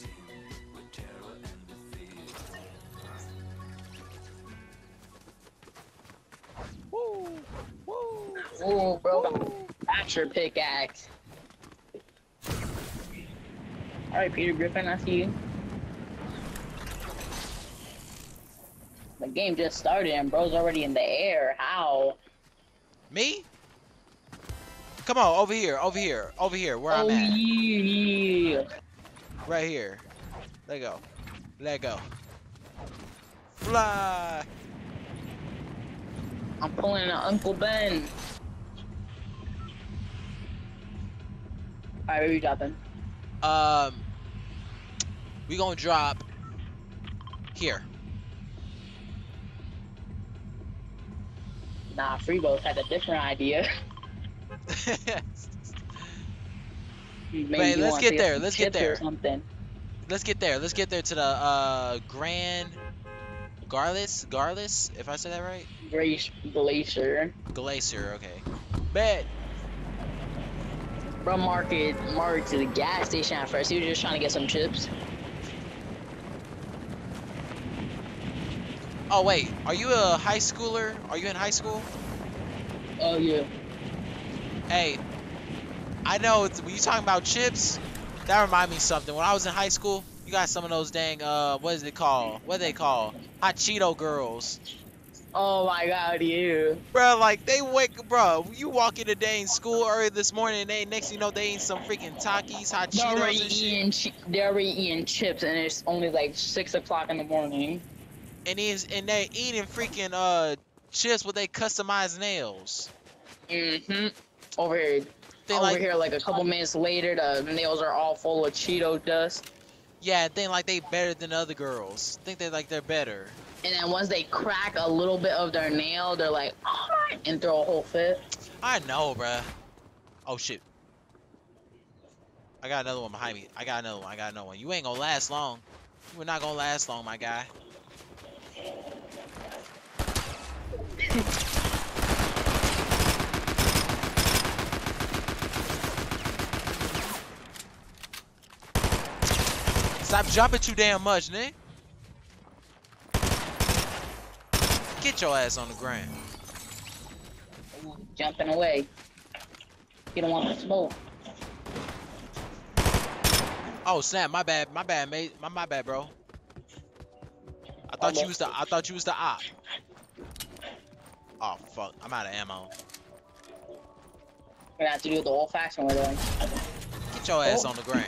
B: Woo! Woo!
C: Ooh, bro, that's your pickaxe. Alright, Peter Griffin, I see you. The game just started and bro's already in the air. How?
B: Me? Come on, over here, where I'm at.
C: Yeah.
B: Right here. Let go. Let go. Fly!
C: I'm pulling an Uncle Ben. Alright, where you dropping?
B: We gonna drop here.
C: Nah, Freebo's had a different idea.
B: Wait, let's get there. Let's get there.
C: Something.
B: Let's get there. Let's get there to the Grand Garlis, if I said that right.
C: Glacier.
B: Glacier, okay. Bet.
C: Bro, marked to the gas station at first. He was just trying to get some chips.
B: Oh wait, are you a high schooler? Are you in high school?
C: Oh yeah.
B: Hey, I know when you talking about chips, that remind me of something. When I was in high school, you got some of those dang what is it called? What are they called? Hot Cheeto girls.
C: Oh my god, you.
B: Bro, like they bro, you walk in the dang school early this morning and they next thing you know they eating some freaking Takis, hot Cheetos and shit.
C: They're already eating chips and it's only like 6 o'clock in the morning.
B: And they eating freaking chips with they customized nails.
C: Over here. Here like a couple minutes later the nails are all full of Cheeto dust.
B: Yeah, think like they better than other girls. Think they're better.
C: And then once they crack a little bit of their nail, they're like, and throw a whole fit.
B: I know, bruh. Oh shit. I got another one behind me. I got another one. I got another one. You ain't gonna last long. You are not gonna last long, my guy. Stop jumping too damn much, nigga. Get your ass on the ground.
C: Jumping away. You don't want to smoke.
B: Oh snap! My bad, mate. My bad, bro. I thought you was the op. Oh fuck! I'm out of ammo.
C: We're gonna have to do it the old-fashioned way, though.
B: Get your ass on the ground.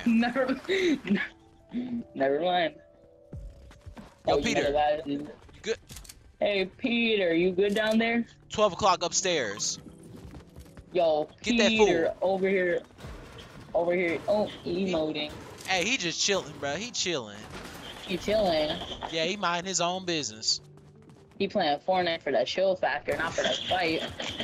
C: Never mind.
B: Yo,
C: Oh,
B: Peter.
C: You
B: good?
C: Hey, Peter, you good down there?
B: 12 o'clock upstairs.
C: Yo,
B: Get that
C: Peter,
B: fool.
C: over here. Oh, emoting.
B: Hey, he just chilling, bro. He chilling.
C: He chilling.
B: Yeah, he mind his own business.
C: He playing Fortnite for that chill factor, not for that fight.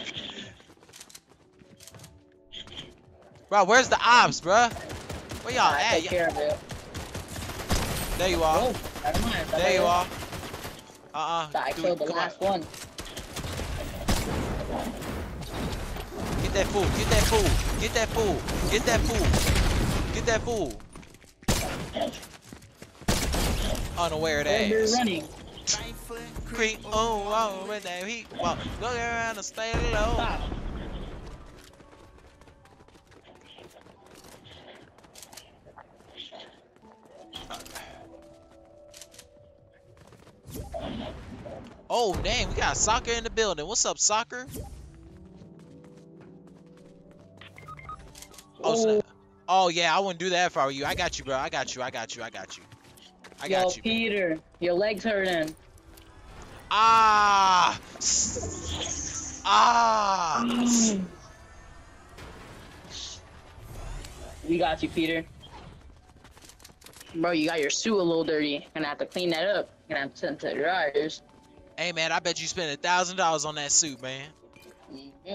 B: Bro, where's the ops, bro? Where y'all
C: I
B: at?
C: take care of it.
B: There you are.
C: Oh, never mind.
B: There you are.
C: I killed the last one.
B: Get that fool. Get that fool. Get that fool. Get that fool. Get that fool. Unaware
C: Oh, you're
B: ass.
C: running.
B: Creep on with that heat. Well, look around and stay low.
C: Stop.
B: Oh dang, we got soccer in the building. What's up, soccer? Oh, snap. Oh yeah, I wouldn't do that if I were you. I got you, bro. I got you. I got you. I got you. I
C: Yo,
B: got you.
C: Peter, your legs hurting.
B: Ah! Ah!
C: We got you, Peter. Bro, you got your suit a little dirty. Gonna have to clean that up. Gonna have to send it to the dryers.
B: Hey man, I bet you spent $1,000 on that suit, man.
C: Mhm.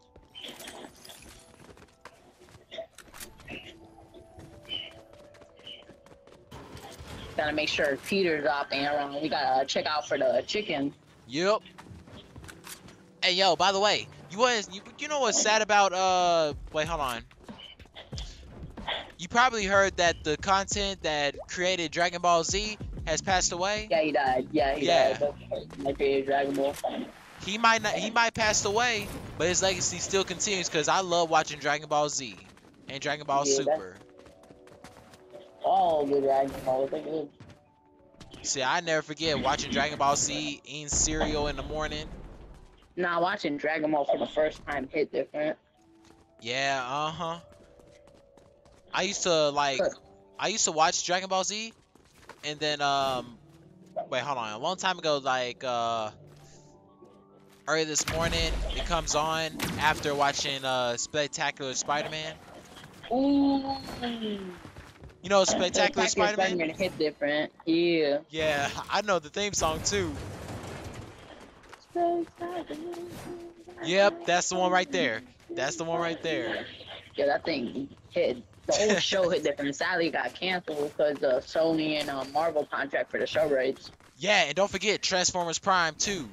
C: Gotta make sure Peter's up and around. We gotta check out for the chicken.
B: Yep. Hey yo, by the way, you know what's sad about wait, hold on. You probably heard that the content that created Dragon Ball Z has passed away.
C: Yeah, he died. Yeah, he
B: Yeah.
C: died. My favorite Dragon Ball.
B: He might pass away, but his legacy still continues because I love watching Dragon Ball Z and Dragon Ball
C: Yeah,
B: Super.
C: All the Dragon Balls. They're good.
B: See, I never forget watching Dragon Ball Z, eating cereal in the morning.
C: Nah, watching Dragon Ball for the first time hit different.
B: Yeah, uh-huh. I used to watch Dragon Ball Z, and then wait, hold on. A long time ago, like early this morning, it comes on after watching Spectacular Spider-Man.
C: Ooh.
B: You know Spectacular Spider-Man?
C: Gonna hit different. Yeah.
B: Yeah, I know the theme song too. Yep, that's the one right there. That's the one right there.
C: Yeah, that thing hit. The whole show hit different. Sadly, it got canceled because of Sony and Marvel contract for the show rights.
B: Yeah, and don't forget Transformers Prime 2.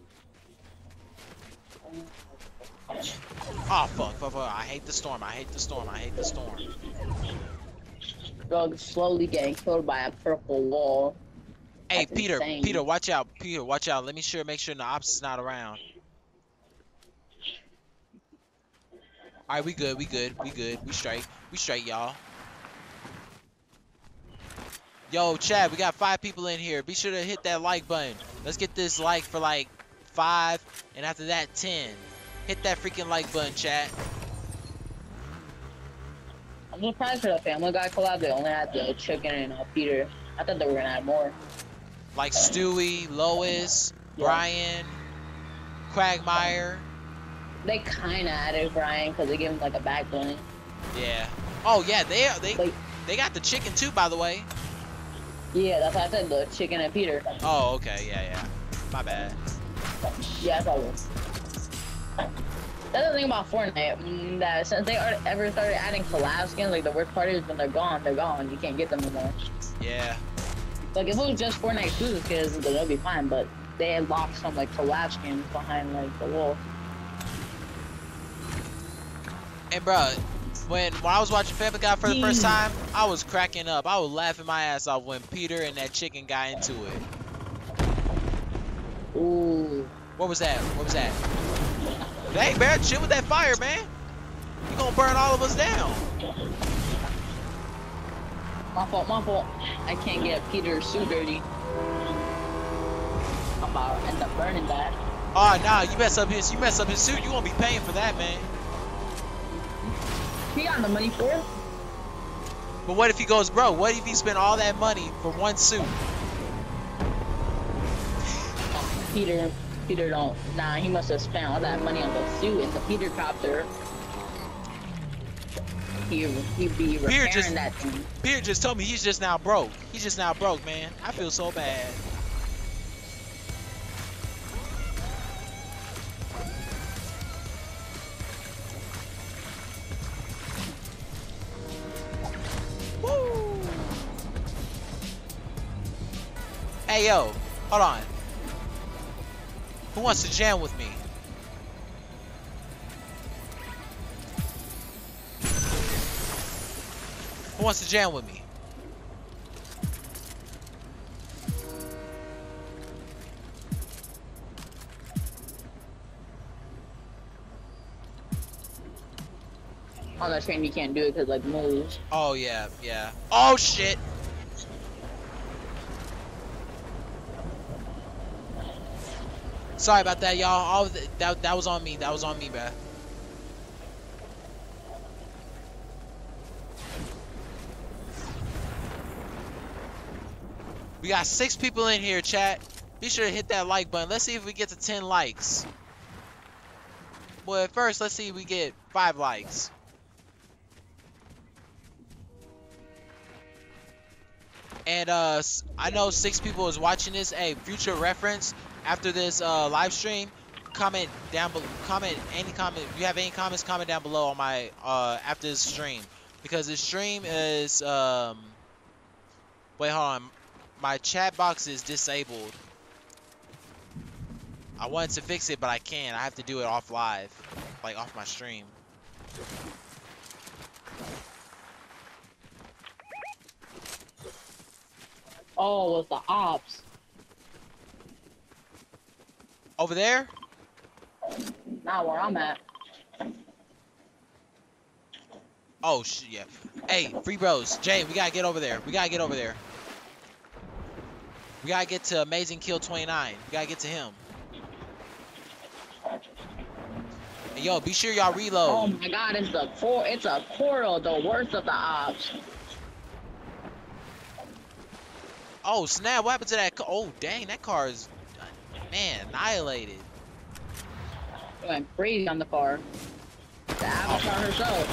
B: Oh fuck. I hate the storm. I hate the storm. I hate the storm.
C: Dog slowly getting killed by a purple wall.
B: Hey,
C: That's
B: Peter,
C: insane.
B: Peter, watch out. Peter, watch out. Let me make sure the ops is not around. All right, we good. We straight, y'all. Yo, Chad, we got 5 people in here. Be sure to hit that like button. Let's get this like for like 5, and after that 10. Hit that freaking like button, Chad.
C: I'm surprised for the Family Guy collab. They only had the chicken and Peter. I thought they were gonna add more.
B: Like Stewie, Lois,
C: Yeah.
B: Brian, Quagmire.
C: They kind of added Brian because they gave him like a backbone.
B: Yeah. Oh yeah,
C: Like,
B: they got the chicken too, by the way.
C: yeah, that's why I said the chicken and Peter.
B: Oh, okay, yeah. My bad.
C: Yeah, that's all. That's the thing about Fortnite. That since they ever started adding collab skins, like the worst part is when they're gone, they're gone. You can't get them anymore.
B: Yeah.
C: Like if it was just Fortnite exclusive skins, then it'll be fine. But they had locked some like collab skins behind like the wall.
B: And bro, when I was watching Family Guy for the first time, I was cracking up. I was laughing my ass off when Peter and that chicken got into it.
C: Ooh.
B: What was that? What was that? Dang, man, chill with that fire, man. You gonna burn all of us down.
C: My fault, my fault. I can't get Peter's suit dirty. I'm about to end up burning that.
B: Oh, nah, you mess up his suit, you gonna be paying for that, man.
C: He got the money for it.
B: But what if he goes, bro? What if he spent all that money for one suit?
C: Peter don't. Nah, he must have spent all that money on the suit and the Peter copter. He'd be repairing that thing.
B: Peter just told me he's just now broke. He's just now broke, man. I feel so bad. Woo! Hey, yo, hold on. Who wants to jam with me? Who wants to jam with me?
C: On the train, you can't do it because like moves.
B: Oh yeah, yeah. Oh shit! Sorry about that, y'all. That was on me. That was on me, bruh. We got 6 people in here, chat. Be sure to hit that like button. Let's see if we get to 10 likes. Well, at first, let's see if we get 5 likes. And I know 6 people is watching this. Hey, future reference, after this live stream, comment down below. Any comment. If you have any comments, comment down below on my after this stream, because this stream is wait, hold on. My chat box is disabled. I wanted to fix it, but I can't. I have to do it off live, like off my stream.
C: Oh, with the ops.
B: Over there?
C: Not where I'm at.
B: Oh shit, yeah. Hey, free bros, Jay, we gotta get over there. We gotta get over there. We gotta get to Amazing Kill 29. We gotta get to him. Hey, yo, be sure y'all reload.
C: Oh my god, it's a portal, the worst of the ops.
B: Oh snap, what happened to that car? Oh dang, that car is, man, annihilated.
C: It went crazy on the car. The Avatar herself.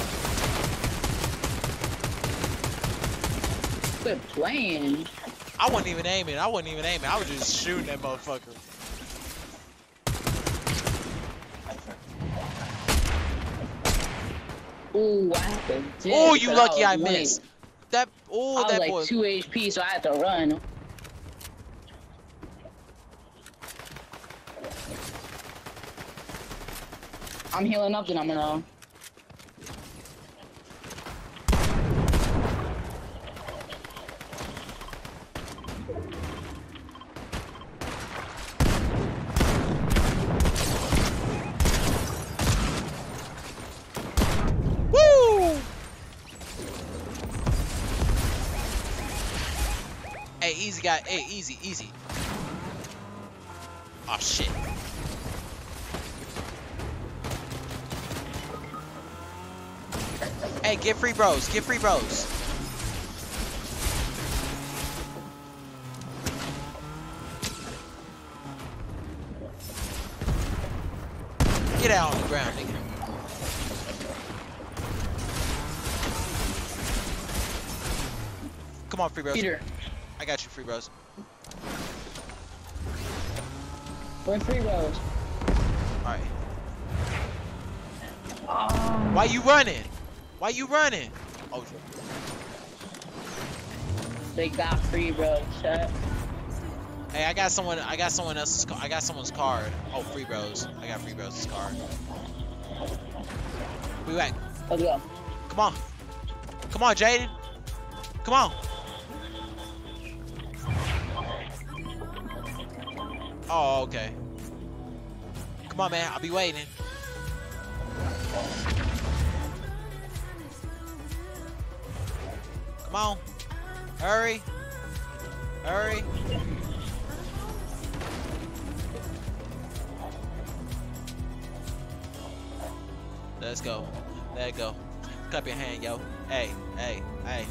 C: Quit playing.
B: I wasn't even aiming. I wasn't even aiming. I was just shooting that motherfucker.
C: Ooh, what happened?
B: Oh, you lucky I missed. That, oh, that
C: boy. I
B: boy.
C: was like 2 HP, so I had to run. I'm healing up, then I'm gonna.
B: Woo! Hey, easy guy. Hey, easy, easy. Oh shit. Hey, get free bros. Get free bros. Get out on the ground, nigga. Come on, free bros.
C: Peter.
B: I got you, free bros.
C: We're 3 rows.
B: Alright. Why you running? Why you running? Oh.
C: They got free, bro. Shut.
B: Hey, I got someone else's. I got someone's card. Oh, Free Bros. I got Free Bros' card. We back.
C: Let's go.
B: Come on. Come on, Jaden. Come on. Oh, okay. Come on, man. I'll be waiting. Come on. Hurry. Hurry. Let's go. Let go. Cup your hand, yo. Hey, hey, hey.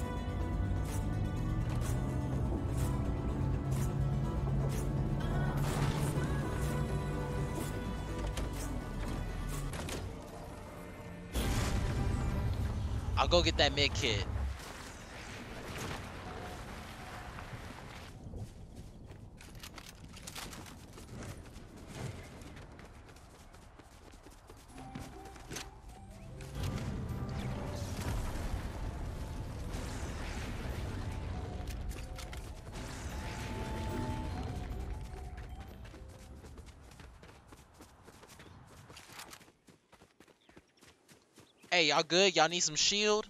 B: I'll go get that mid kit. Hey, y'all good? Y'all need some shield?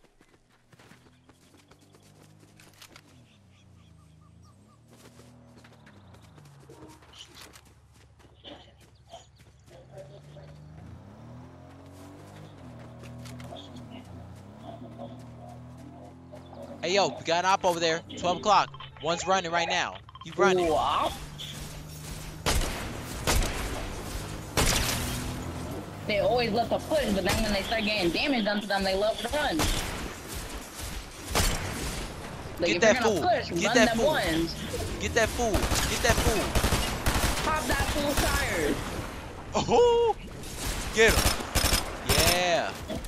B: Hey, yo, we got an op over there. 12 o'clock. One's running right now. He's running.
C: Wow. They always love to push, but then when they start getting damage done to them, they love to run. Like,
B: Get
C: if
B: that
C: you're gonna
B: fool.
C: push,
B: Get
C: run
B: that
C: them
B: fool.
C: ones.
B: Get that fool. Get that fool.
C: Pop that fool's tires.
B: Oh, get him. Yeah.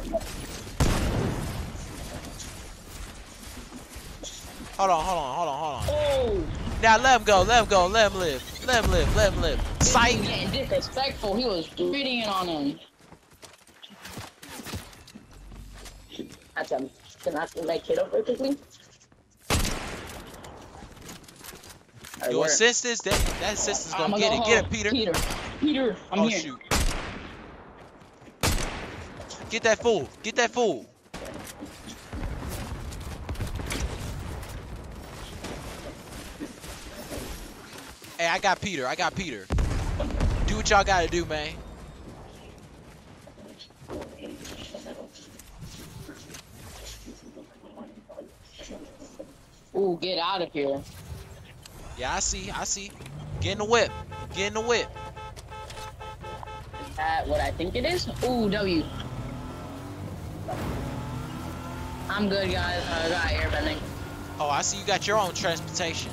B: Hold on, hold on, hold on, hold on.
C: Oh,
B: Now let him go, let him go, let him live. Let him live, let him live.
C: he
B: Sight.
C: was getting disrespectful. He was breathing it on him. That's him. Can I pull that kid over quickly?
B: You assist this? That assist is gonna get it. Get him, Peter.
C: Peter, I'm
B: Oh
C: here.
B: shoot. Get that fool. Get that fool. Hey, I got Peter. I got Peter. Do what y'all gotta do, man.
C: Ooh, get out of here.
B: Yeah, I see. I see. Get in the whip. Get in the whip.
C: Is that what I think it is? Ooh, W. I'm good, guys. I got airbending.
B: Oh, I see you got your own transportation.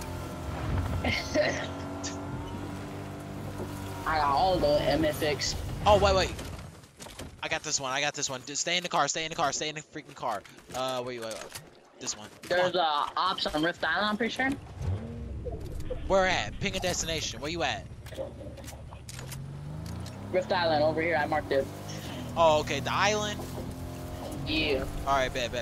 C: I got all the MFX.
B: Oh, wait. I got this one. I got this one. Just stay in the car. Stay in the car. Stay in the freaking car. Wait. This one. Come
C: There's
B: on.
C: ops on Rift Island, I'm pretty sure.
B: Where at? Ping a destination. Where you at?
C: Rift Island over here. I marked it.
B: Oh, okay. The island.
C: Yeah.
B: All right, bet.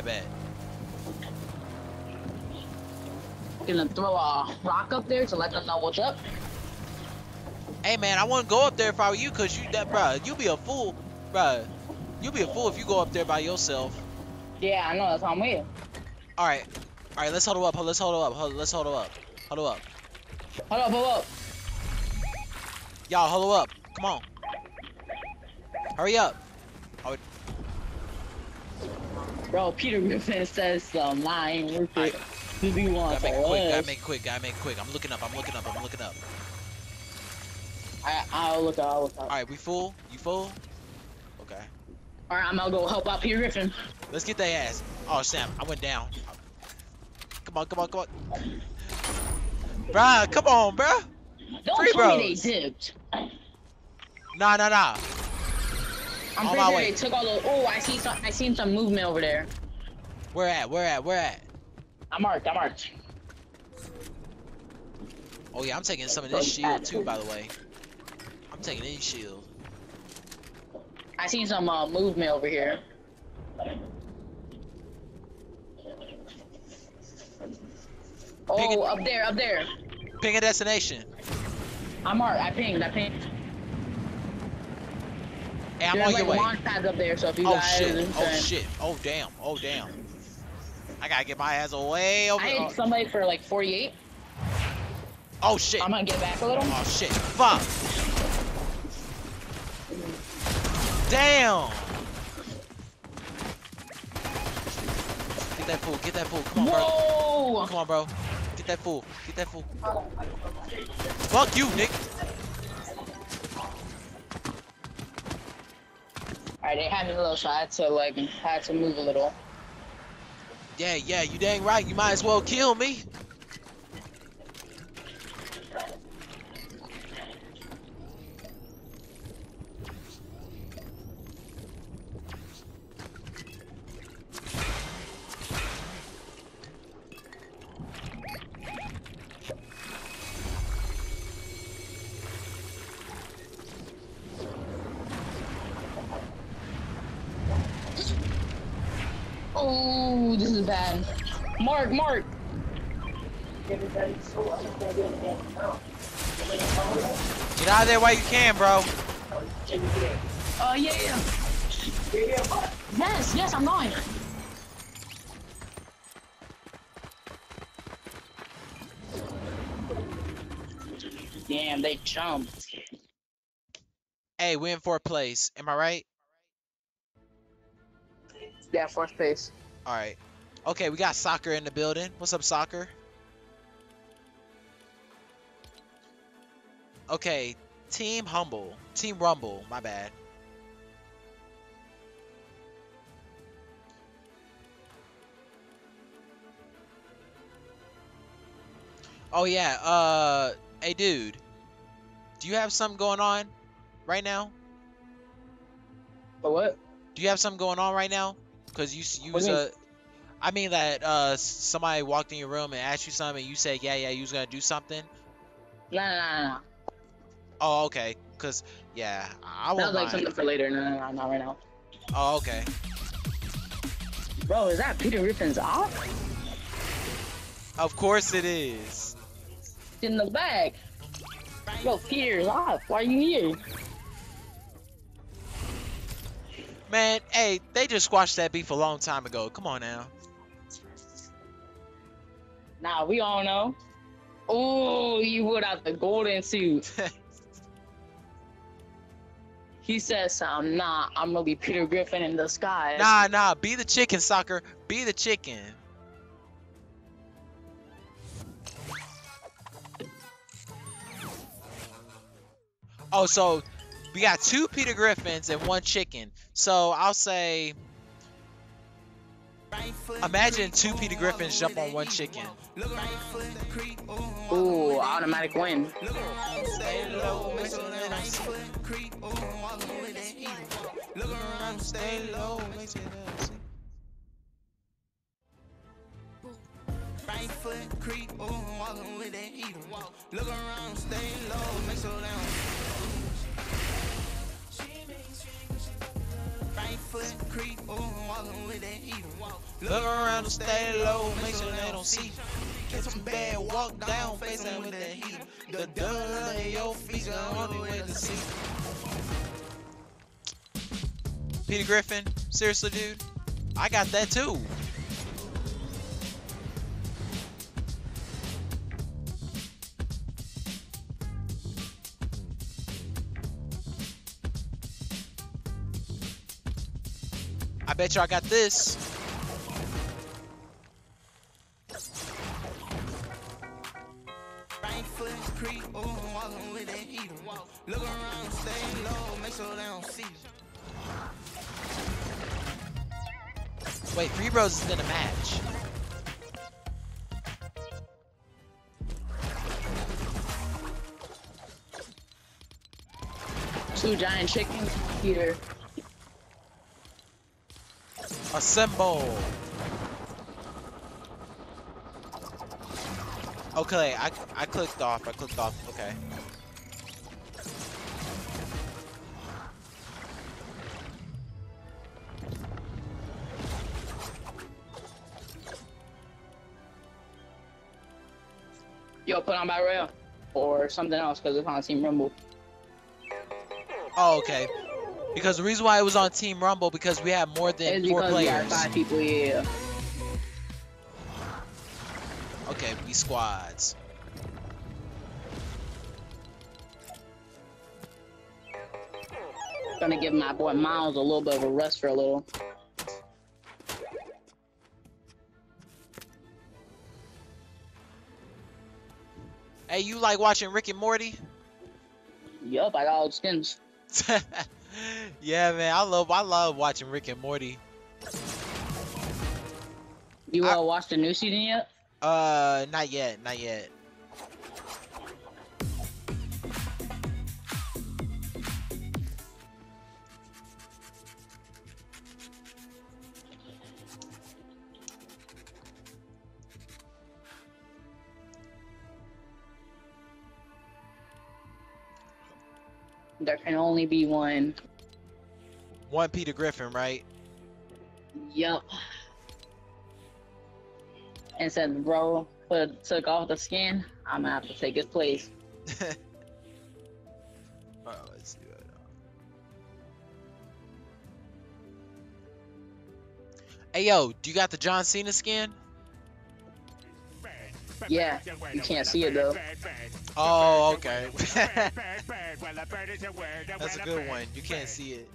C: Gonna throw a rock up there to let them know what's up.
B: Hey, man, I wouldn't go up there if I were you, cause bruh, you be a fool, bruh. You be a fool if you go up there by yourself.
C: Yeah, I know. That's how I'm waiting.
B: All right. Let's hold up. Let's hold up. Hold up.
C: Hold up.
B: Y'all, hold up. Come on. Hurry up. Oh,
C: Bro, Peter Griffin says some. Nah, I ain't worth it.
B: Alright.
C: If you want
B: gotta make it
C: to
B: quick. Gotta
C: live.
B: make it quick. I'm looking up.
C: I'll look out.
B: All right, we full? You full? Okay.
C: Alright, I'm gonna go help out Peter Griffin.
B: Let's get their ass. Oh snap! I went down. Come on. Bruh, come on, bruh.
C: Don't
B: Free
C: tell me
B: bros.
C: they dipped.
B: Nah.
C: I'm
B: On
C: pretty
B: my
C: sure
B: way.
C: they took all the. Oh, I seen some movement over there.
B: Where at?
C: I'm marked.
B: Oh yeah, I'm taking some of this shield too, by the way. I'm taking any shield.
C: I seen some movement over here. Oh, up there, up there.
B: Ping a destination.
C: I'm marked. I pinged.
B: Hey, I'm
C: There's
B: on
C: like
B: your way.
C: launch pads up there, so if you
B: Oh
C: guys...
B: shit. Oh shit. Oh damn. Oh damn. I gotta get my ass away over.
C: I hit somebody for like 48.
B: Oh shit.
C: I'm gonna get back a little.
B: Oh shit. Fuck. Damn. Get that fool. Get that fool. Come on, bro.
C: Whoa!
B: Come on, bro. Get that fool. Get that fool. Fuck you, Nick.
C: Alright, they had me a little, so I had to move a little.
B: Yeah, yeah, you dang right. You might as well kill me.
C: Oh, this is bad. Mark, Mark.
B: Get out of there while you can, bro.
C: Yeah. Yes, yes, I'm going. Damn, they jumped.
B: Hey, we in fourth place. Am I right?
C: Yeah, fourth place.
B: All right. Okay, we got Soccer in the building. What's up, Soccer? Okay, Team Rumble, my bad. Oh yeah, hey dude. Do you have something going on right now?
C: But what?
B: Do you have something going on right now? Cause you
C: What do you
B: was I mean that somebody walked in your room and asked you something and you said yeah you was gonna do something.
C: Nah.
B: Oh okay, cause yeah I
C: That was
B: won't
C: like
B: mind.
C: something for later. No, not right now.
B: Oh okay.
C: Bro, is that Peter Griffin's off?
B: Of course it is.
C: In the back. Bro, Peter's off. Why are you here?
B: Man, hey, they just squashed that beef a long time ago. Come on now.
C: Nah, we all know. Oh, you put out the golden suit. He says, nah, I'm gonna be Peter Griffin in the sky.
B: Nah, be the chicken, Soccer. Be the chicken. Oh, so we got 2 Peter Griffins and 1 chicken. So I'll say, imagine 2 Peter Griffins jump on 1 chicken.
C: Ooh, automatic win.
A: Right foot creep, walking with that heater. Look around, stay low, make sure they don't. Right foot creep, walking with that heater.
B: Look around and stay low, make sure they don't see. Get some bad, walk down, face down with that heat. The dirt on your feet, the only way to see. Peter Griffin, seriously, dude, I got that too. I bet you I got this.
A: Right foot creep, walking with that heater. Look around, stay low, make sure they don't see.
B: Wait, Free Bros is in a match.
C: Two giant chickens, Peter.
B: Assemble. Okay, I clicked off. Okay.
C: Yo, put on Battle Royale or something else because it's on Team Rumble.
B: Oh, okay. Because the reason why it was on Team Rumble because we had more than
C: It's
B: 4
C: because we had
B: players.
C: 5 people, yeah.
B: Okay, we squads.
C: Gonna give my boy Miles a little bit of a rest for a little.
B: Hey, you like watching Rick and Morty?
C: Yup, I got all the skins.
B: Yeah, man, I love watching Rick and Morty.
C: You watched the new season yet?
B: Not yet, not yet.
C: There can only be one.
B: One Peter Griffin, right?
C: Yup. And said, bro, took off the skin. I'm gonna have to take his place.
B: Alright, let's do it. Hey, yo, do you got the John Cena skin?
C: Yeah, you can't see it though.
B: Oh, okay. That's a good one. You can't see it.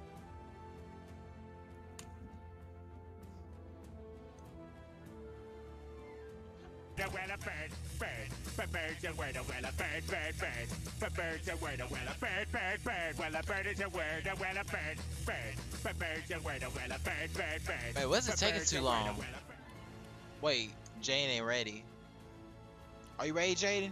B: Wait, what's it taking too long? Wait, Jane ain't ready. Are you ready, Jaden?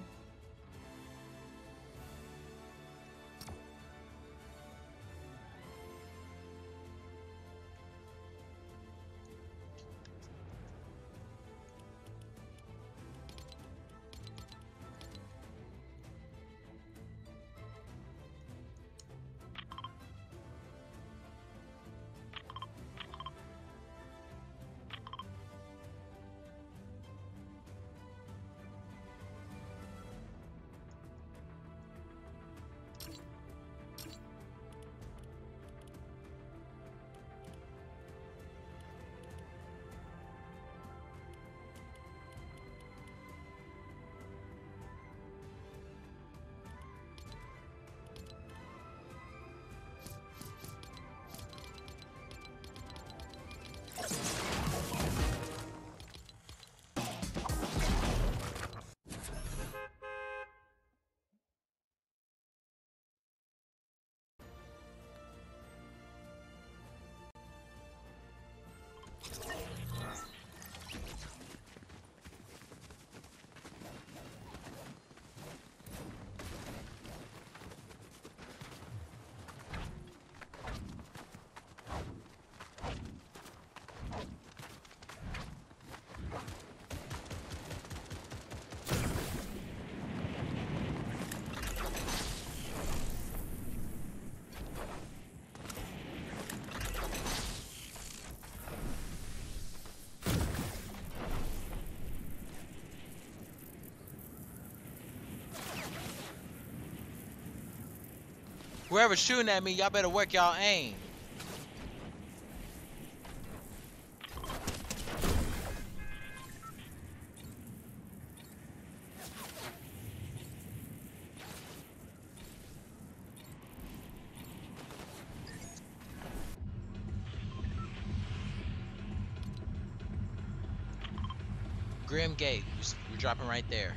B: Whoever's shooting at me, y'all better work y'all aim. Grim Gate, we're dropping right there.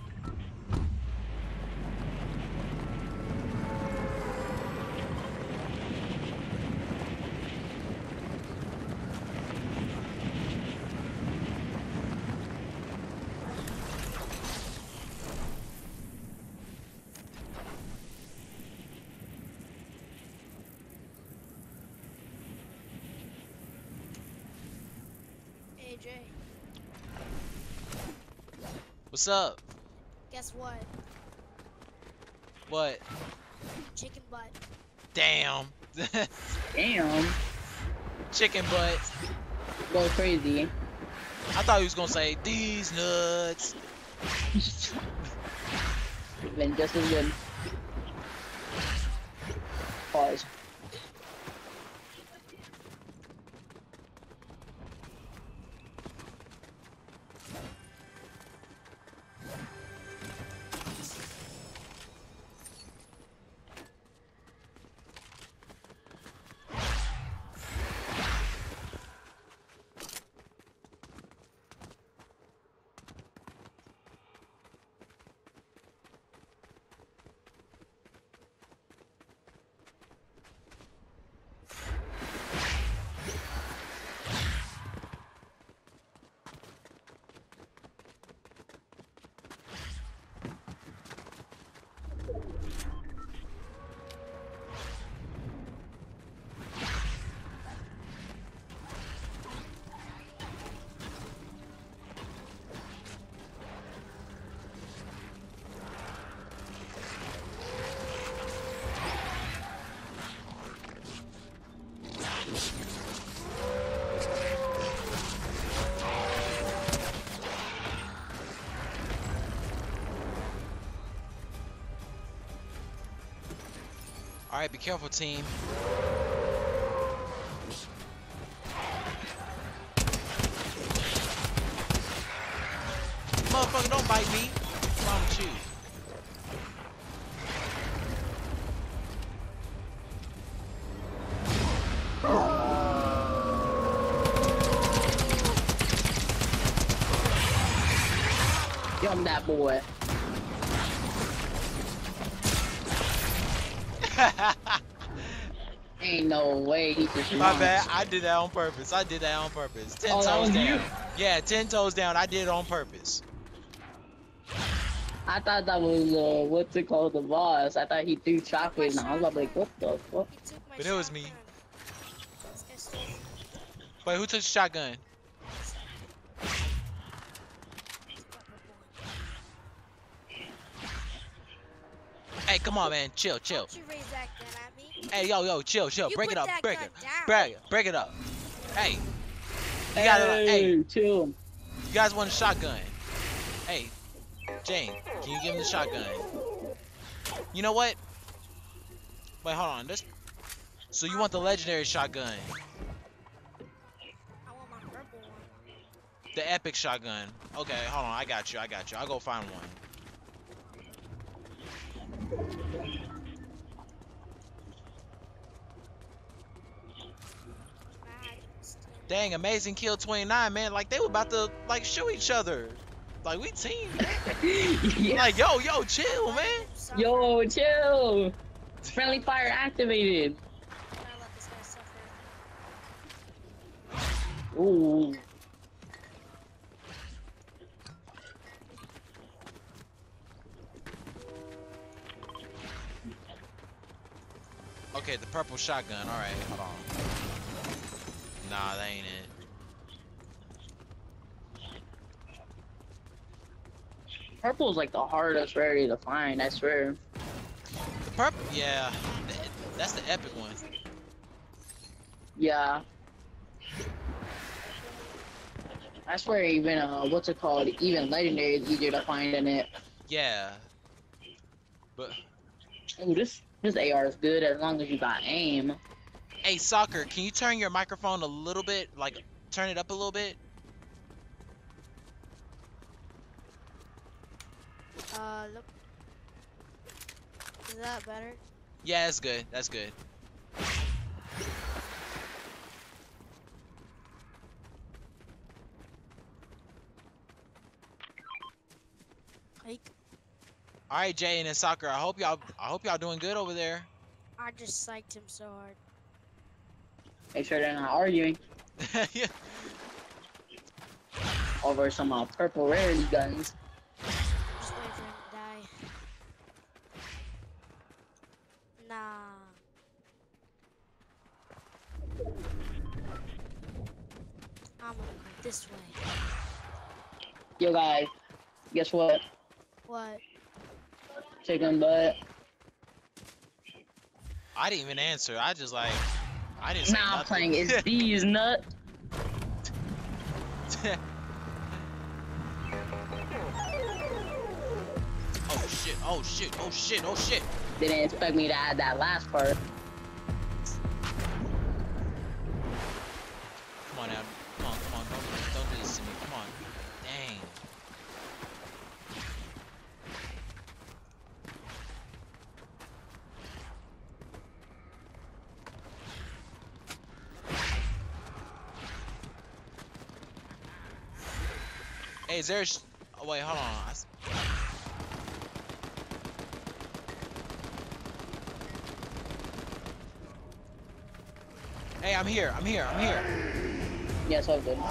D: Hey Jay,
B: What's up?
D: guess what?
B: What?
D: Chicken butt.
B: Damn.
C: Damn.
B: Chicken butt.
C: Go crazy.
B: I thought he was gonna say these nuts.
C: Been just as good. Pause.
B: All right, be careful, team. Motherfucker, don't bite me. What's wrong with you?
C: Yum that boy. Ain't no way he just
B: My
C: launched.
B: bad. I did that on purpose. I did that on purpose. 10
C: Oh, that
B: toes
C: was
B: down.
C: you?
B: Yeah, 10 toes down. I did it on purpose.
C: I thought that was what's it called, the boss. I thought he threw chocolate, and I was like, what the fuck?
D: He took my
B: But it was me.
D: shotgun. This guy stole it.
B: Wait, who took the shotgun? Hey, come on, man. Chill, chill.
D: Don't you raise that gun at me?
B: Hey, yo, chill, chill.
D: You
B: Break it
D: put
B: up.
D: that
B: Break
D: gun
B: it.
D: down.
B: Break it up. Hey. You got it. Hey, you
C: chill.
B: guys want a shotgun? Hey, Jane, can you give him the shotgun? You know what? Wait, hold on. So you want the legendary shotgun?
D: I want my purple one.
B: The epic shotgun. Okay, hold on. I got you. I'll go find one. Dang, amazing kill 29, man. Like they were about to like shoot each other. Like we team.
C: Yeah.
B: Like yo, chill, man.
C: Yo, chill. Friendly fire activated.
D: Can I let this guy suffer?
C: Ooh.
B: Okay, the purple shotgun. All right, hold on. Nah, that ain't it.
C: Purple is like the hardest rarity to find, I swear.
B: The purple, yeah. That's the epic one.
C: Yeah. I swear even, what's it called? Even legendary is easier to find in it.
B: Yeah. But
C: Ooh, this AR is good as long as you got aim.
B: hey, Soccer, can you turn your microphone a little bit? Like, turn it up a little bit?
D: Look. Is that better?
B: Yeah, that's good. That's good.
D: Like,
B: All right, Jay and Soccer. I hope y'all doing good over there.
D: I just psyched him so hard.
C: Make sure they're not arguing
B: Yeah.
C: over some purple rarity guns.
D: Just wait for him to die. Nah. I'm gonna go this way.
C: Yo, guys, guess what?
D: What?
C: Chicken butt.
B: I didn't even answer. I just like I didn't say
C: Now I'm
B: nothing.
C: playing is these nut.
B: Oh shit, oh shit, oh shit.
C: Didn't expect me to add that last part.
B: Come on now. Come on, come on. Don't do this to me. Come on. Dang. Hey, is there a oh, wait, hold on. Hey, I'm here. I'm here. I'm here.
C: Yes, I did.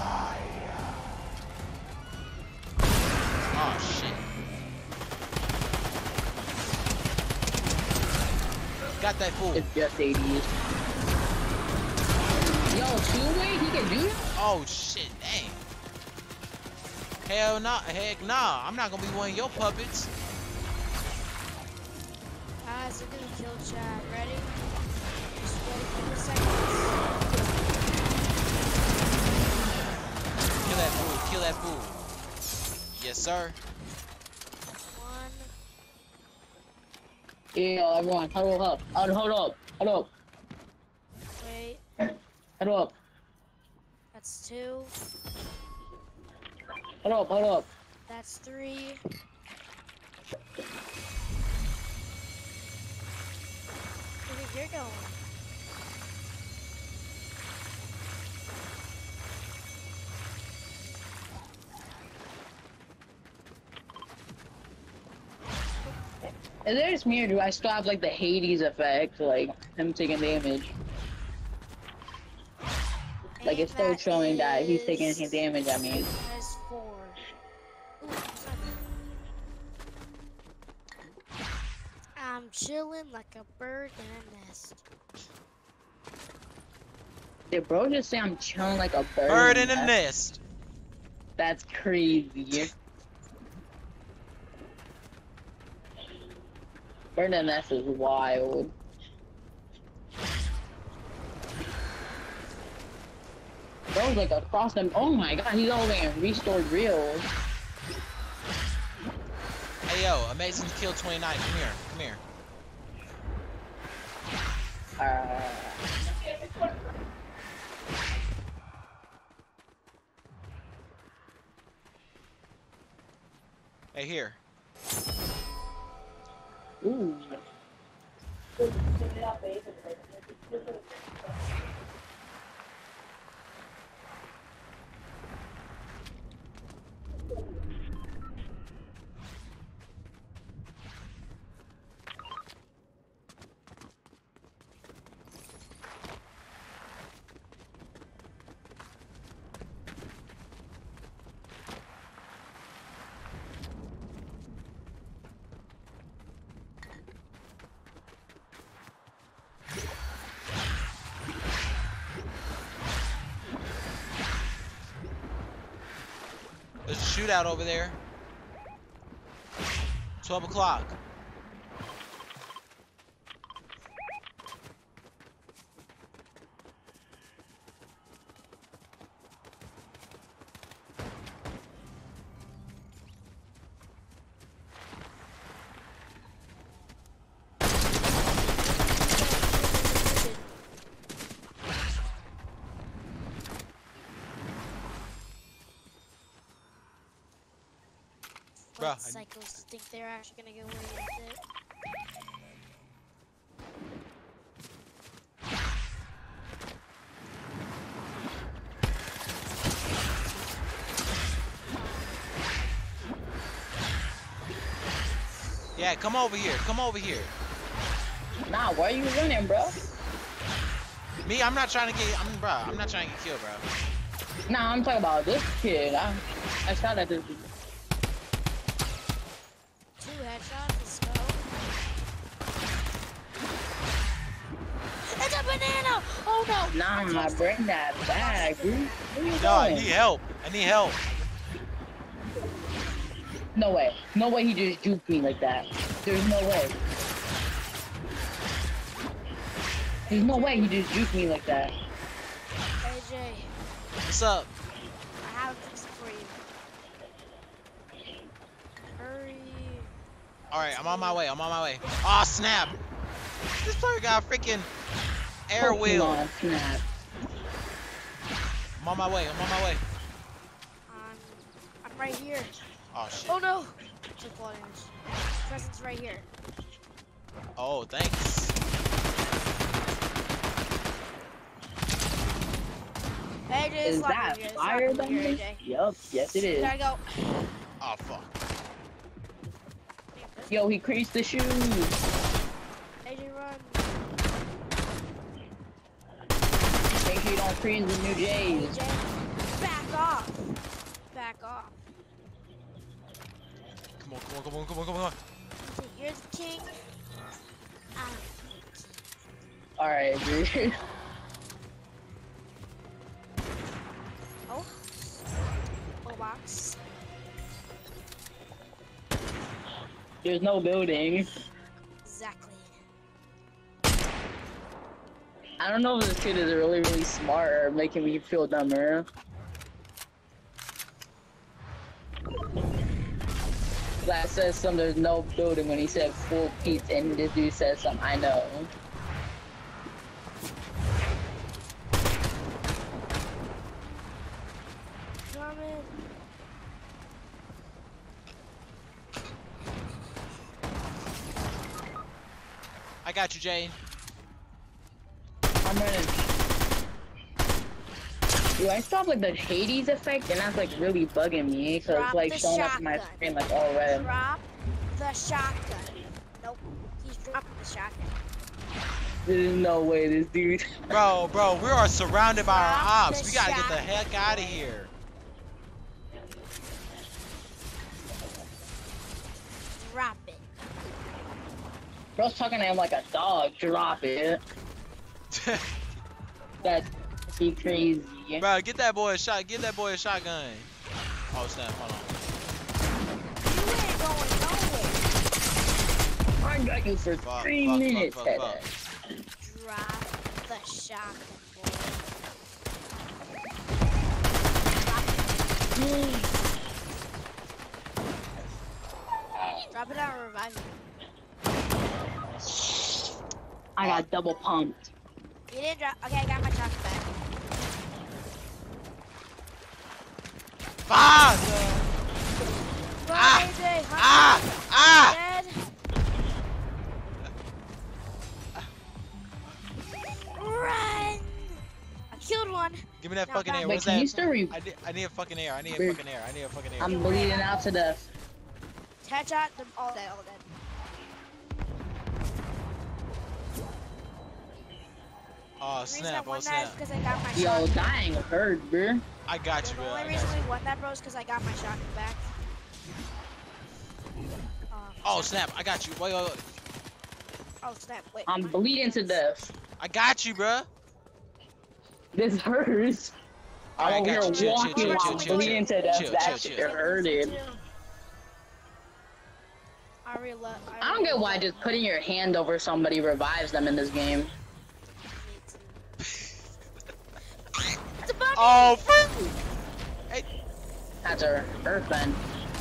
B: Oh, shit. Got that fool.
C: It's just 80s. Yo, two-way, he can do that?
B: Oh, shit. Dang. Hell nah. Heck nah. I'm not gonna be one of your puppets.
D: Guys, I'm gonna kill Chad. Ready? Just wait for seconds.
B: Kill that fool. Kill that fool. Yes, sir.
D: 1.
C: Yeah, everyone, huddle up. Hold up. Huddle up.
D: Wait.
C: Huddle up.
D: That's 2.
C: Huddle up. Huddle up.
D: That's 3. Where do you think you're going?
C: Is there just me or do I still have like the Hades effect, like him taking damage? Like it's still
D: And
C: showing that he's taking
D: is-
C: damage, I mean.
D: That is 4. Ooh, 7. I'm chilling like a bird in a nest.
C: Did bro just say I'm chilling like a bird?
B: Bird in a nest.
C: That's crazy. Bird in a nest is wild. Bro's like across them. Oh my god, he's all the way in restored real.
B: Hey, yo. Amazing Kill 29. Come here. Come here. Hey, here.
C: Ooh.
B: There's a shootout over there. 12 o'clock. Bruh,
D: What cycles think they're actually gonna get away with it?
B: Yeah, come over here. Come over here.
C: Nah, why are you running, bro?
B: Me, I'm not trying to get. I'm not trying to get killed, bro.
C: Nah, I'm talking about this kid. I shot at this dude.
D: 2 headshots, let's go. It's a banana! Oh no!
C: Nah, bring that back, dude. Where you
B: No, I
C: going?
B: need help. I need help.
C: No way. No way he just juked me like that. There's no way. There's no way he just juked me like that.
D: AJ,
B: What's up?
D: I have a fix for you. Hurry.
B: Alright, I'm on my way. I'm on my way. Oh, snap. This player got a freaking air wheel.
C: Pokemon Snap.
B: I'm on my way. I'm on my way.
D: I'm right here.
B: Oh, shit.
D: Oh no! Took fall damage. Presence right here.
B: Oh, thanks.
D: Hey, Jay,
C: Is
D: it's locked
C: that
D: in here. It's
C: fire
D: locked in here,
C: damage?
D: Jay.
C: Yup, yes it is.
D: Gotta go.
B: Oh, fuck.
C: Yo, he creased the shoes.
D: AJ, run.
C: Make sure you don't freeze the new J's.
D: AJ, back off. Back off.
B: Come on, come on, come on, come on, come on.
D: So you're the king. I'm
C: Alright, dude.
D: Oh. Oh, box.
C: There's no building.
D: Exactly.
C: I don't know if this kid is really, really smart or making me feel dumber. That says some there's no building when he said full pizza and this dude says something I know.
D: Coming.
B: I got you, Jay.
C: I'm running. Dude, I stopped like the Hades effect and that's like really bugging me because
D: Drop
C: it's like
D: the
C: showing up on my
D: shotgun.
C: screen like all red.
D: Drop the shotgun. Nope. He's dropping the shotgun.
C: There's no way this dude.
B: Bro, we are surrounded by our
D: Drop
B: ops.
D: the
B: We gotta get the
D: shotgun.
B: heck out of here.
D: Drop it.
C: Bro's talking to him like a dog. Drop it. That's be crazy.
B: Bro, get that boy a shot. Get that boy a shotgun. Oh, snap. Hold on.
D: You ain't going nowhere.
C: I got you for
B: Fuck,
C: 3
B: fuck,
C: minutes.
B: fuck,
C: Ted.
B: fuck.
D: Drop the shotgun, boy. Drop it out and revive me.
C: I got double pumped.
D: You didn't drop. Okay, I got my shotgun back.
B: Fuck!
D: Run,
B: Ah!
D: AJ.
B: Ah! Ah!
D: Dead. Run! I killed one.
B: Give me that
D: No,
B: fucking
D: back.
B: air.
C: Wait,
B: What's
C: can you
B: that?
C: still re-
B: I need a fucking air. I need a
C: Wait.
B: fucking air. I need a fucking air.
C: I'm bleeding out to death.
D: Headshot. Them all dead. All dead.
B: Oh,
D: The reason I
B: snap. Oh,
D: won that is
B: snap.
D: because I got my
C: Yo,
D: shotgun.
C: dying hurt, bro.
B: I got you,
D: The
B: bro.
D: only
B: I
D: reason
B: got
D: we
B: you.
D: won that, bro, is because I got my shotgun back.
B: Oh, snap. I got you. Wait, wait, wait.
D: Oh snap! Wait.
C: I'm bleeding to death.
B: I got you, bro.
C: This hurts.
B: Alright, I
C: I'm over
B: got you.
C: here
B: Chill, chill,
C: walking
B: chill,
C: while
B: chill,
C: I'm
B: chill,
C: bleeding
B: chill.
C: to death.
B: Chill,
C: That
B: chill,
C: shit
B: chill.
C: hurted.
D: I really love.
C: I don't get why just putting your hand over somebody revives them in this game.
D: It's a bunny.
B: Oh, frick. Hey,
C: That's a earthbend.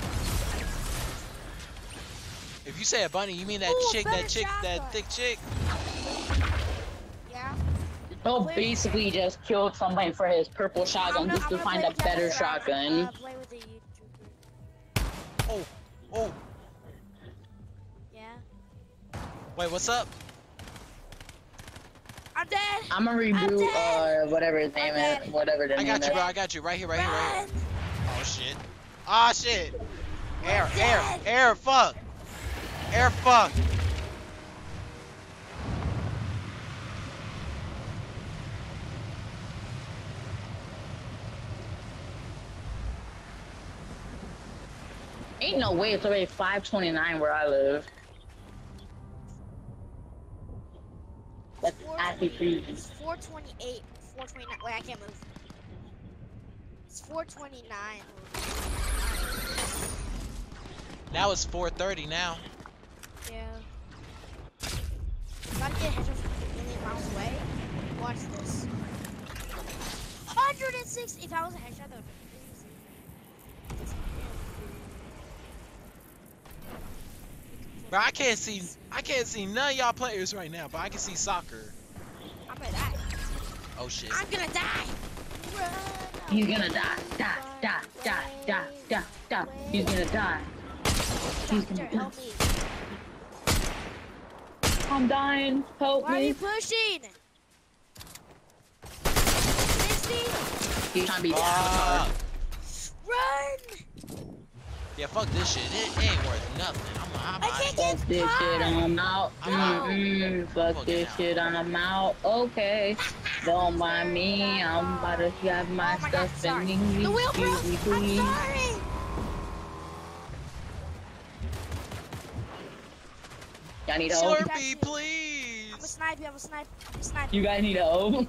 B: if you say a bunny, you mean that
D: Ooh,
B: chick,
D: better
B: that
D: shotgun.
B: thick chick?
D: Yeah.
C: Bill basically just killed somebody for his purple shotgun just to find a better shotgun.
D: Play with a YouTuber.
B: Oh, oh.
D: Yeah.
B: Wait, what's up?
D: I'm dead.
C: I'm gonna reboot
D: dead.
C: whatever his name
D: dead.
C: is, whatever the
B: I
C: name
B: got
C: is.
B: you, bro. I got you. Right here, right here, right here.
D: Run.
B: Oh, shit. Ah, shit. Air,
D: We're
B: air,
D: dead.
B: air, fuck. Air, fuck.
C: Ain't no way it's already 5:29 where I live. That's actually crazy.
D: It's 4:28. 4:29. Wait, I can't move. It's 4:29.
B: Now it's 4:30 now.
D: Yeah. I'm about to get a headshot from a million miles away. Watch this. 160. If I was a headshot, that would be crazy.
B: Bro, I can't see none of y'all players right now, but I can see soccer.
D: I'm gonna die.
B: Oh shit.
D: I'm gonna die. Run
C: He's gonna
D: away,
C: die. Die. Die. Die. Die. Die. Die. He's gonna die. He's
D: Doctor,
C: gonna die.
D: help me.
C: I'm dying. Help
D: Why are
C: me.
D: you pushing? Misty,
C: He's trying to be
B: Ah.
D: run!
B: Yeah, fuck this shit. It ain't worth nothing. I'm
D: I can't
C: Fuck
D: get
C: this shit, I'm out.
B: I'm out.
C: Fuck
B: Fucking
C: this
B: out.
C: shit, I'm out. Okay. Don't mind me. I'm about to have my
D: Oh my God,
C: stuff
D: sorry.
C: in English.
D: The wheel broke.
C: Excuse me,
D: I'm
C: please.
D: sorry.
C: Y'all need help?
B: Slurpee,
D: I'm a
B: please.
D: snipe you. I'm a snipe. I'm a snipe.
C: You guys need help?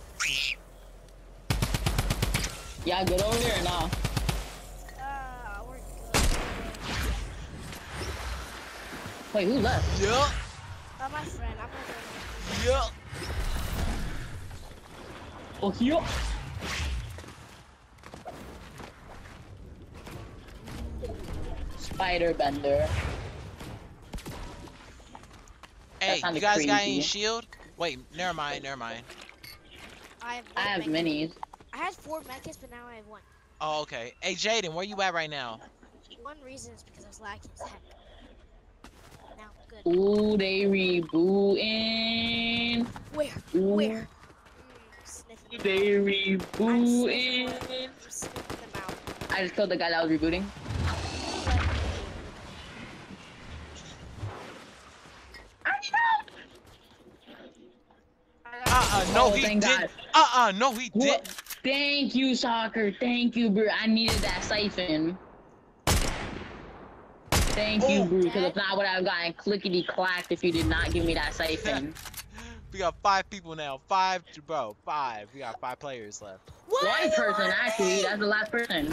C: Y'all good over there or not?
D: We're good.
C: Wait, who left?
B: Yup.
D: My friend. I'm gonna
B: Yup.
C: Oh, here. Spider bender.
B: Hey,
C: sounded
B: you guys got any
C: crazy.
B: shield? Wait, never mind.
D: I
C: I have
D: one mech-
C: minis.
D: I had 4 mechas, but now I have 1.
B: Oh, okay. Hey, Jaden, where you at right now?
D: One reason is because I was lagging as heck. Now I'm good.
C: Ooh, they rebooting.
D: Where?
C: Ooh,
D: Where? Sniffing them
C: they
D: out.
C: rebooting.
D: I'm sniffing them out.
C: I just killed the guy that was rebooting.
B: No,
C: Oh,
B: he
C: thank
B: didn't.
C: God.
B: No, he
C: What?
B: didn't.
C: Thank you, soccer. Thank you, bro. I needed that siphon. Thank you,
B: Oh.
C: bro. Because if not, I would have gotten clickety clacked if you did not give me that siphon.
B: We got 5 people now. 5, bro. 5. We got 5 players left.
D: What?
C: One person, actually. That's the last person.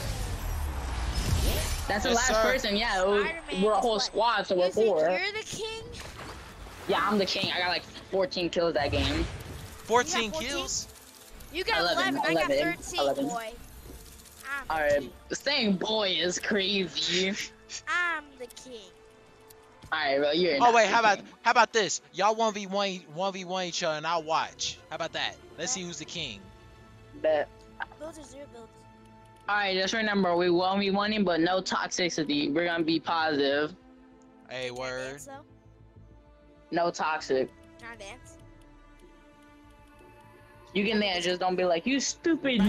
C: That's the
B: Yes,
C: last
B: sir.
C: person. Yeah, we're a whole squad, so we're
D: You think
C: 4.
D: you're the king?
C: Yeah, I'm the king. I got like 14 kills that game.
B: 14
D: 14?
B: kills?
D: You got
C: 11,
D: 11. I got
C: 11,
D: 13,
C: 11.
D: boy. I'm the
C: Alright,
D: king.
C: saying boy is crazy.
D: I'm the king.
C: Alright, bro, you're
B: Oh
C: not
B: wait,
C: the
B: how
C: king.
B: about this? Y'all 1v1 each other and I'll watch. How about that? Let's see who's the king.
C: Bet.
D: Builds are 0 builds.
C: Alright, just remember, we won't be winning, but no toxicity. We're gonna be positive.
B: Hey,
D: Can I
B: word.
D: dance, though?
C: No toxic.
D: Can I dance?
C: You can dance, just don't be like, you stupid.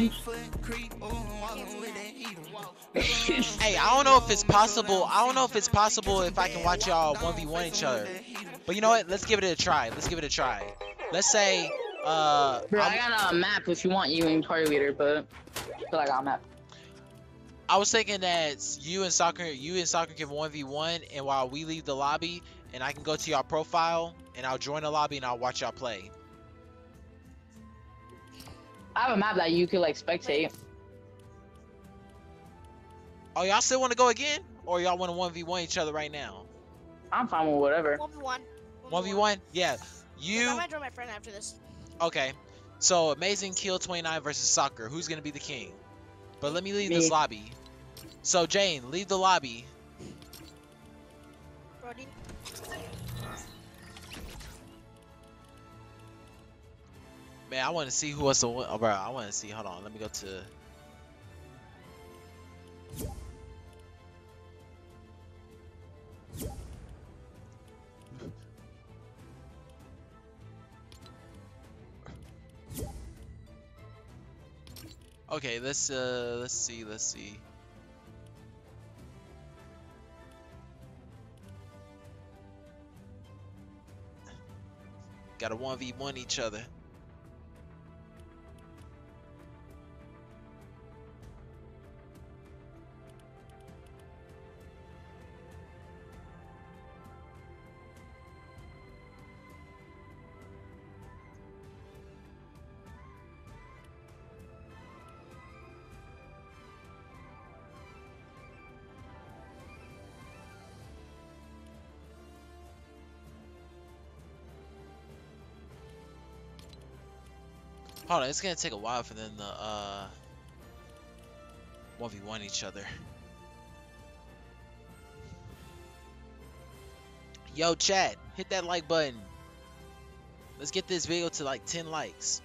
B: Hey, I don't know if it's possible. I don't know if it's possible if I can watch y'all 1v1 each other. But you know what? Let's give it a try. Let's give it a try. Let's say,
C: Bro, I
B: I'm-
C: got a map if you want you in party leader, but I feel like I got a map.
B: I was thinking that you and soccer can 1v1, and while we leave the lobby, and I can go to y'all profile, and I'll join the lobby and I'll watch y'all play.
C: I have a map that you could like spectate.
B: Oh, y'all still want to go again, or y'all want to 1v1 each other right now?
C: I'm fine with whatever.
D: 1v1.
B: 1v1? Yeah.
D: I
B: You
D: might join my friend after this.
B: okay? So Amazing Kill 29 versus Soccer. Who's gonna be the king? But let me leave this
C: Me.
B: lobby. So Jane, leave the lobby.
D: Brody.
B: Man, I want to see who wants to win. Oh, bro, I want to see. Hold on, let me go to. Okay, let's see. Got to 1v1 each other. Hold on, it's gonna take a while for them to 1v1 each other. Yo, chat, hit that like button. Let's get this video to like 10 likes.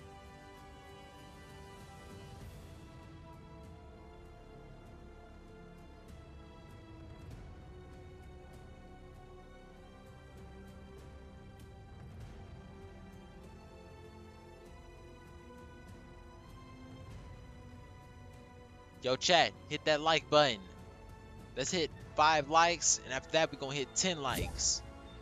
B: Yo, chat, hit that like button. Let's hit 5 likes, and after that, we're gonna hit 10 likes.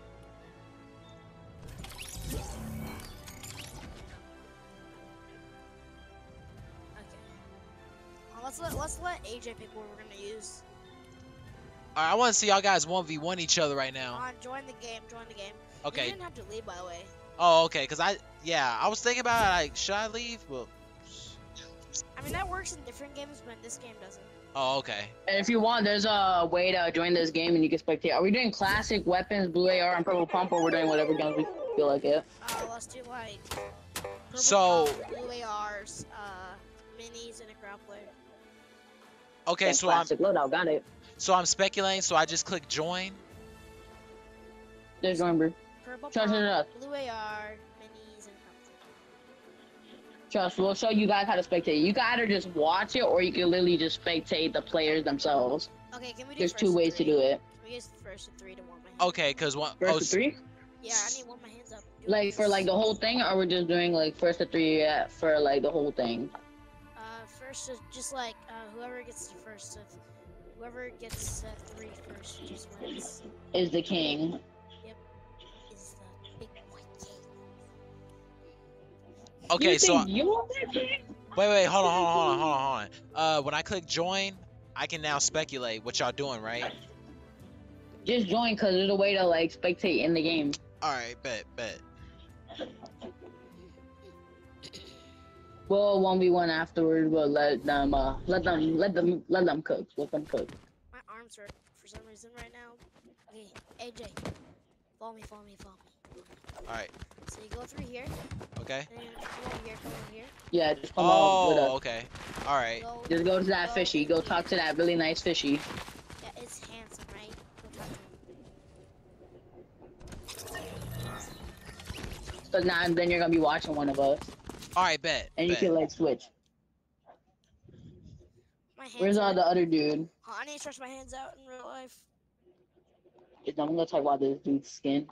D: Okay. Let's let AJ pick what we're gonna use.
B: Alright, I want to see y'all guys 1v1 each other right now.
D: Come on, join the game. Join the game.
B: Okay.
D: You didn't have to leave, by the way.
B: Oh, okay, cause I was thinking about it, like, should I leave? But
D: I mean, that works in different games, but this game doesn't.
B: oh, okay.
C: And if you want, there's a way to join this game and you can spectate. Are we doing classic weapons, blue AR, and purple pump, or we're doing whatever guns we feel like it?
D: Let's do like purple
B: So-
D: pump, blue ARs, minis, and a grappler.
B: Okay,
C: That's
B: so I'm
C: classic loadout, got it.
B: speculating. So I just click join.
C: There's join, bro.
D: Purple
C: Trust
D: pump,
C: us.
D: blue AR, minis, and grappler.
C: Trust, we'll show you guys how to spectate. You can either just watch it, or you can literally just spectate the players themselves.
D: Okay, can we do
C: There's
D: first
C: 2 ways to do it.
D: Can we use first and 3 to warm my hands?
B: Okay, cause one.
C: First
B: Oh,
C: to 3?
D: Yeah, I need to warm my hands up. Do
C: Like,
D: this.
C: for like the whole thing, or we're just doing like first to 3 for like the whole thing?
D: First is just like whoever gets to first. Whoever gets 3 first just wins.
C: Is the king.
D: Is the big white king.
B: okay,
C: You
B: so
C: think you're the king?
B: wait, hold on. When I click join, I can now speculate what y'all doing, right?
C: Just join, because there's a way to like spectate in the game.
B: All right, bet.
C: We'll 1v1 afterwards. We'll let them cook. Let them cook.
D: My arms hurt for some reason right now. Okay, AJ, follow me.
B: All right,
D: So you go through here,
B: okay.
D: then you come over here.
C: Yeah, just come on with
B: Oh,
C: us.
B: okay. All right.
D: Go,
C: Just go to that fishy. Go talk to that really nice fishy.
D: yeah, it's handsome, right? Go talk to him.
C: So now then you're gonna be watching one of us,
B: All right, bet.
C: and you
B: bet.
C: can like switch.
D: My hands
C: Where's
D: hurt.
C: the other dude?
D: Oh, I need to stretch my hands out in real life.
C: I'm gonna talk about this dude's skin.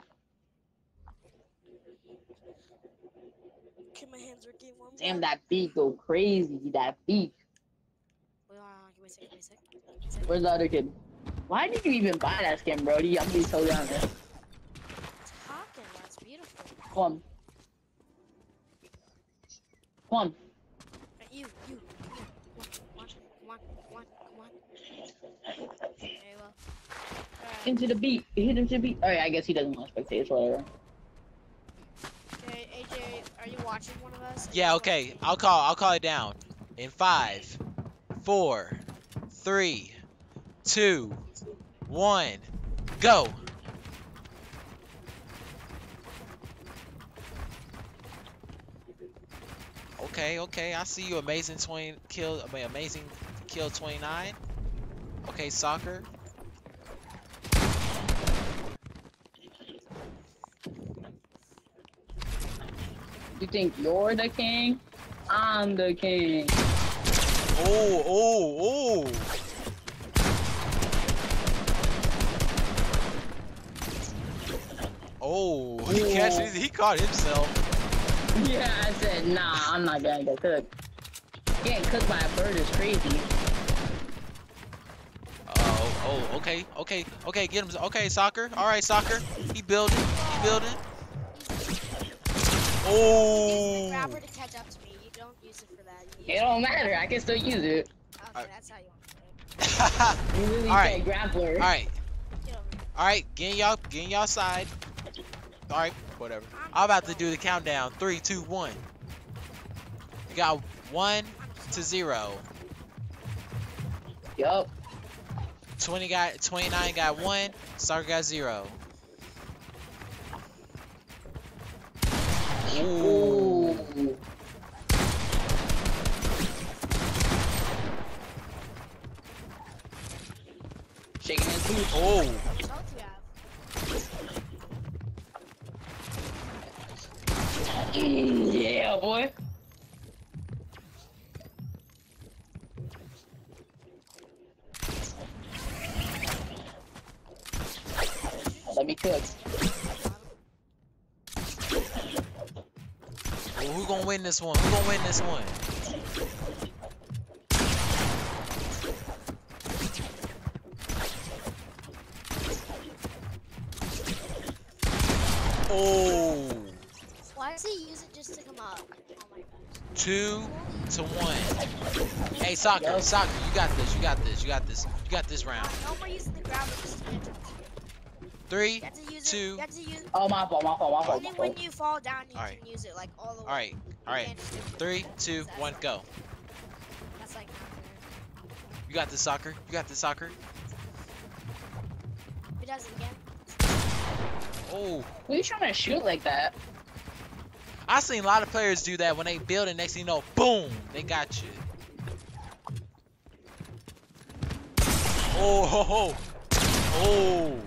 D: Okay, my hands are getting warm.
C: Damn, that beak go crazy. That beak.
D: Wait, hold on, give me a second.
C: Where's the other kid? Why did you even buy that skin, bro? I'm gonna be totally honest.
D: Talking, that's beautiful.
C: Come on. Come on.
D: You. Come on. Very well. Alright,
C: Into the beat. Hit him to the beat. Alright, I guess he doesn't want to spectate. It's whatever.
D: okay, AJ, are you watching one of us? Are
B: Yeah,
D: you
B: okay. I'll call it down. In 5, 4, 3, 2, 1, go. Okay. I see you. Amazing kill 29. Okay, soccer.
C: You think you're the king? I'm the king.
B: Oh. Oh, he caught himself.
C: Yeah, I said, nah, I'm not gonna get cooked. Getting cooked by a bird is crazy.
B: Oh, okay, get him. Okay, soccer. All right, soccer. He building. Oh.
D: Grabber to catch up to me. You don't use it for that. You
C: It
D: use
C: don't matter, I can still use it.
D: Okay, that's how you want to play.
C: You really
B: Alright.
C: say grappler.
B: All right,
D: Get over here.
B: all right. Get in y'all side. All right, whatever. I'm about to do the countdown. 3, 2, 1. You got 1 to 0.
C: Yup.
B: 29 got 1. Soccer got 0. Ooh.
C: Ooh. Shaking his boots.
B: Oh.
D: How much health do you have?
C: Yeah, boy. Let me cook.
B: Well, who gonna win this one? Who gonna win this one? Oh.
D: Why does he use it just to come up? Oh my gosh.
B: 2-1. Hey, soccer, soccer, you got this, you got this, you got this, you got this round.
D: No more using the ground, but just to get jump.
B: 3,
D: You have to use
B: 2.
D: You have to use.
C: Oh, my fault, my fault, my fault.
D: Only when you fall down, you
B: Alright.
D: can use it like all the way.
B: Alright, alright.
D: can't just do it.
B: 3, 2, 1, go.
D: That's like not fair.
B: You got this, soccer. You got this, soccer.
D: If he does it again.
B: Oh.
C: Who are you trying to shoot like that?
B: I seen a lot of players do that when they build it. Next thing you know, boom, they got you. Oh, ho, ho. Oh.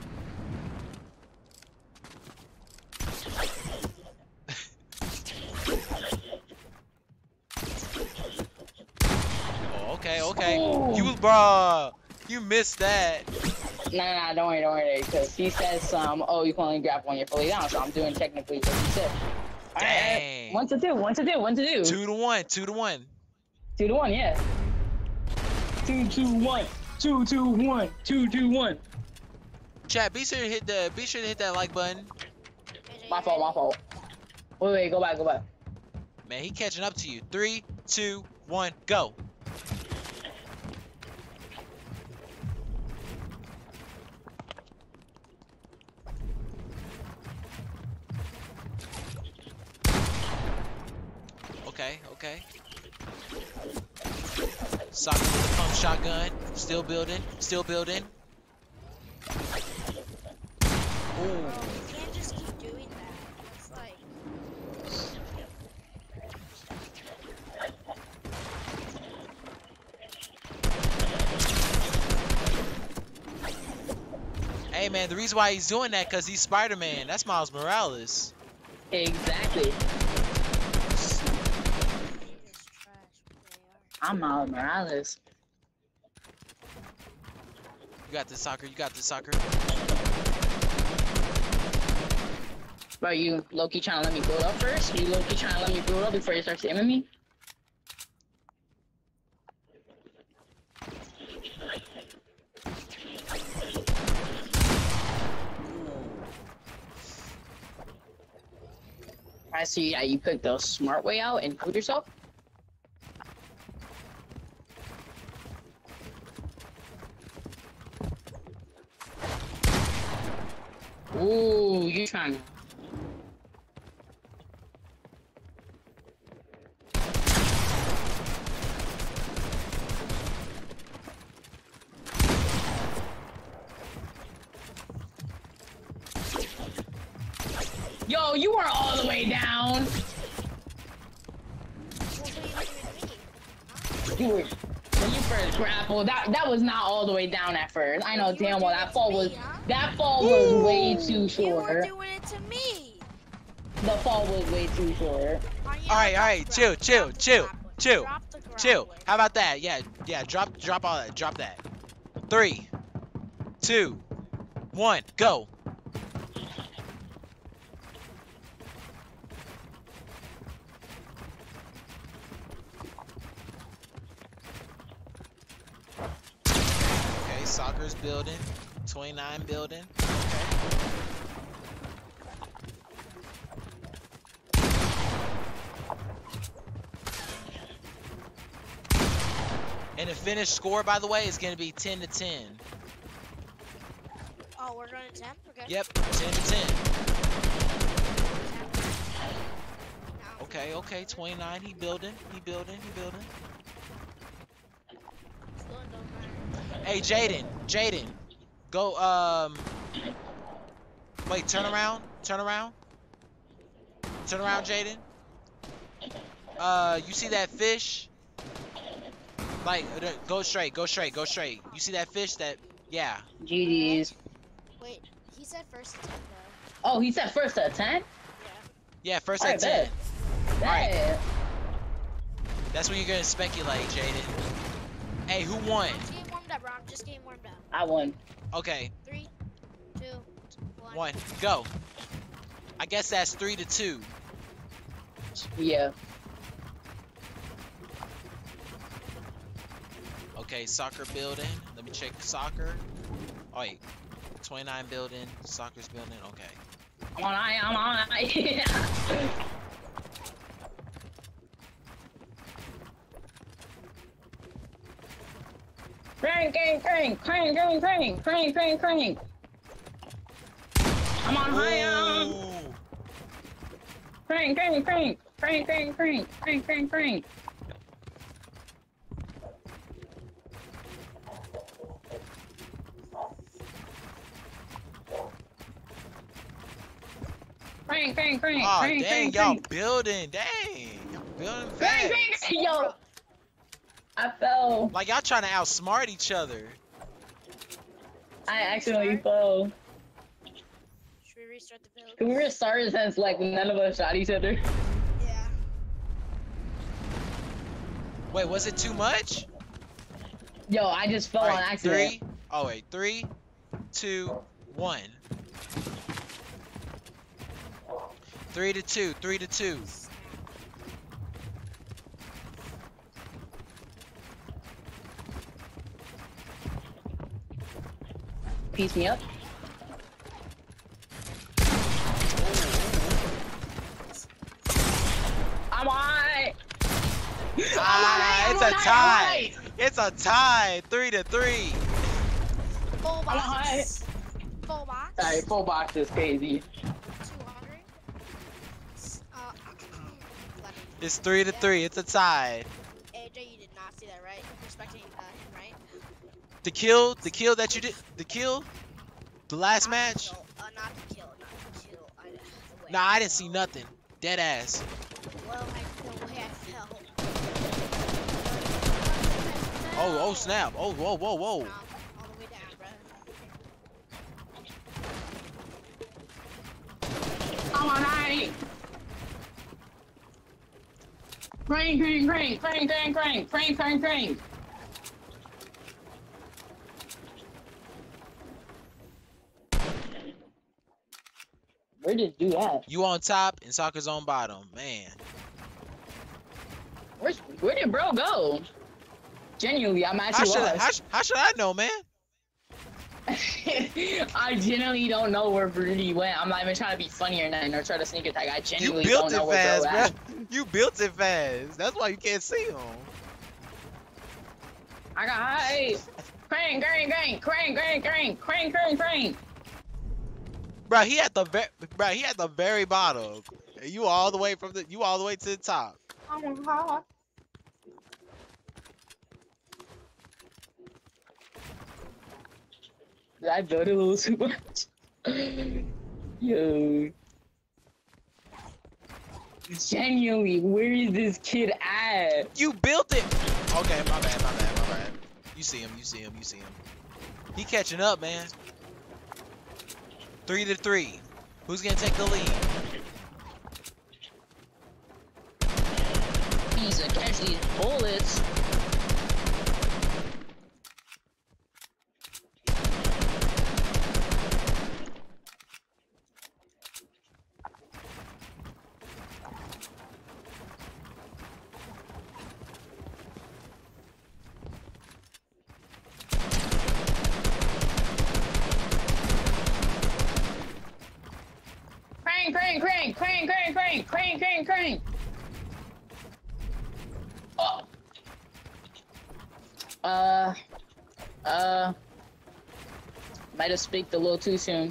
B: Oh, okay, okay. You, bruh, you missed that.
C: Nah, don't worry, because he says oh, you can only grab when you're fully down, so I'm doing technically what he said.
B: Dang.
C: Alright, 1 to 2, 1 to 2, 1 to 2.
B: 2 to 1, 2 to 1.
C: 2 to 1, yeah. 2 to 1, 2 to 1, 2 to 1.
B: Chat, be sure to hit that like button.
C: My fault, my fault. Wait, go back.
B: Man, he catching up to you. 3, 2, 1, go. Okay. Soccer with the pump shotgun. Still building.
D: Oh,
B: Ooh.
D: you can't just keep doing that. It's like.
B: Hey man, the reason why he's doing that because he's Spider-Man. That's Miles Morales.
C: Exactly. I'm Miles Morales.
B: You got this, soccer.
C: Bro, you low-key trying to let me build up first? You low-key trying to let me build up before you start aiming me? I see that you picked the smart way out and put yourself. Ooh, you trying to... Yo, you are all the way down. You were, when you first grappled, that was not all the way down at first. I know damn well that fall was way too short.
D: You were doing it to me.
C: The fall was way too short.
B: Alright, chill.
D: Drop the
B: Chill.
D: grappling.
B: How about that? Yeah, drop all that. Drop that. 3, 2, 1, go. Okay, soccer's building. 29 building. Okay. And the finished score, by the way, is going to be 10 to 10.
D: Oh, we're going to 10? Okay.
B: Yep, 10 to 10.
D: 10.
B: Okay, 29. He building. Hey, Jaden. Go, wait, turn around, Jaden. You see that fish? Like, go straight. You see that fish yeah.
C: GG's.
D: Wait, he said first to 10 though.
C: Oh, he said first to 10?
B: Yeah, first
C: Alright,
B: and 10.
C: bet.
B: Alright.
C: Bet.
B: That's when you're gonna speculate, Jaden. Hey, who won?
D: Just getting warmed up, bro. I'm just getting warmed up.
C: I won.
B: Okay,
D: 3, 2, 1.
B: 1, go. I guess that's 3-2.
C: Yeah.
B: Okay, soccer building. Let me check soccer. Oh wait, 29 building, soccer's building. Okay.
C: I'm on. Crank. I'm on high.
B: Ooh.
C: Crank. Crank.
B: Oh, dang, y'all building. Dang, y'all building fast.
C: Yo, I fell.
B: Like y'all trying to outsmart each other.
C: I accidentally fell.
D: Should we restart the build?
C: Can we restart it since like none of us shot each other?
D: Yeah.
B: Wait, was it too much?
C: Yo, I just fell on
B: Alright,
C: accident.
B: 3, 2, 1. 3-2.
C: Piece me up. I'm on.
B: Ah, it's a tie. It's a tie. 3-3.
D: Full
C: I'm high.
D: box. Full box.
C: Sorry, full box is crazy.
D: 200.
B: It's 3-3. It's a tie.
D: AJ, you did not see that, right? You're respecting him, right?
B: The kill that you did, the last
D: Not
B: match.
D: the kill, not the kill.
B: Nah, I didn't see nothing. Dead ass.
D: Well, the way I fell.
B: Oh snap. Oh, whoa.
D: All the way down, bro.
C: I'm on high. Crank. Where did you at?
B: You on top and soccer's on bottom, man.
C: Where did bro go? Genuinely, I'm
B: How
C: actually
B: should
C: lost.
B: how should I know, man?
C: I genuinely don't know where Rudy went. I'm not even trying to be funny or nothing or try to sneak attack. I
B: You
C: genuinely
B: built
C: don't know
B: it
C: where
B: fast,
C: bro at.
B: bro. You built it fast. That's why you can't see him.
C: I got high. Crank.
B: Bro, he at the very bottom. You all the way to the top.
C: Did I build a little too much? Yo. Genuinely, where is this kid at?
B: You built it. Okay, my bad. You see him. He catching up, man. 3-3. Who's gonna take the lead?
C: He's a catch these bullets. Crank. Oh. Might have speaked a little too soon.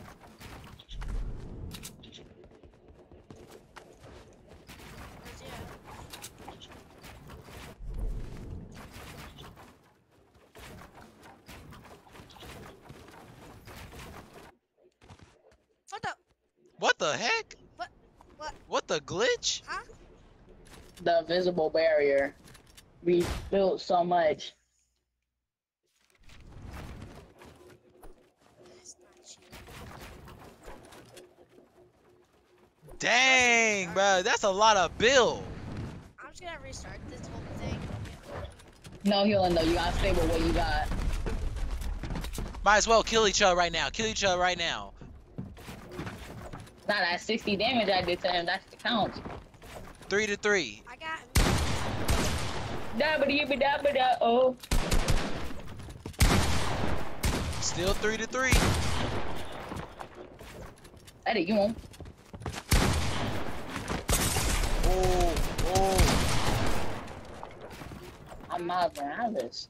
D: Where's he at? What the?
B: What the heck?
D: What?
B: What the glitch?
D: Huh?
C: The visible barrier. We built so much.
D: That's not cheap.
B: Dang, bro, that's a lot of bill.
D: I'm just gonna restart this whole thing.
C: No healing though. You gotta stay with what you got.
B: Might as well kill each other right now. Kill each other right now.
C: Not that 60 damage I did to him. That's the count.
B: 3-3.
D: I got.
C: Da-ba-dee-ba-da-ba-da, oh.
B: Still 3-3.
C: That it, you won't.
B: Oh, oh.
C: I'm Miles Morales.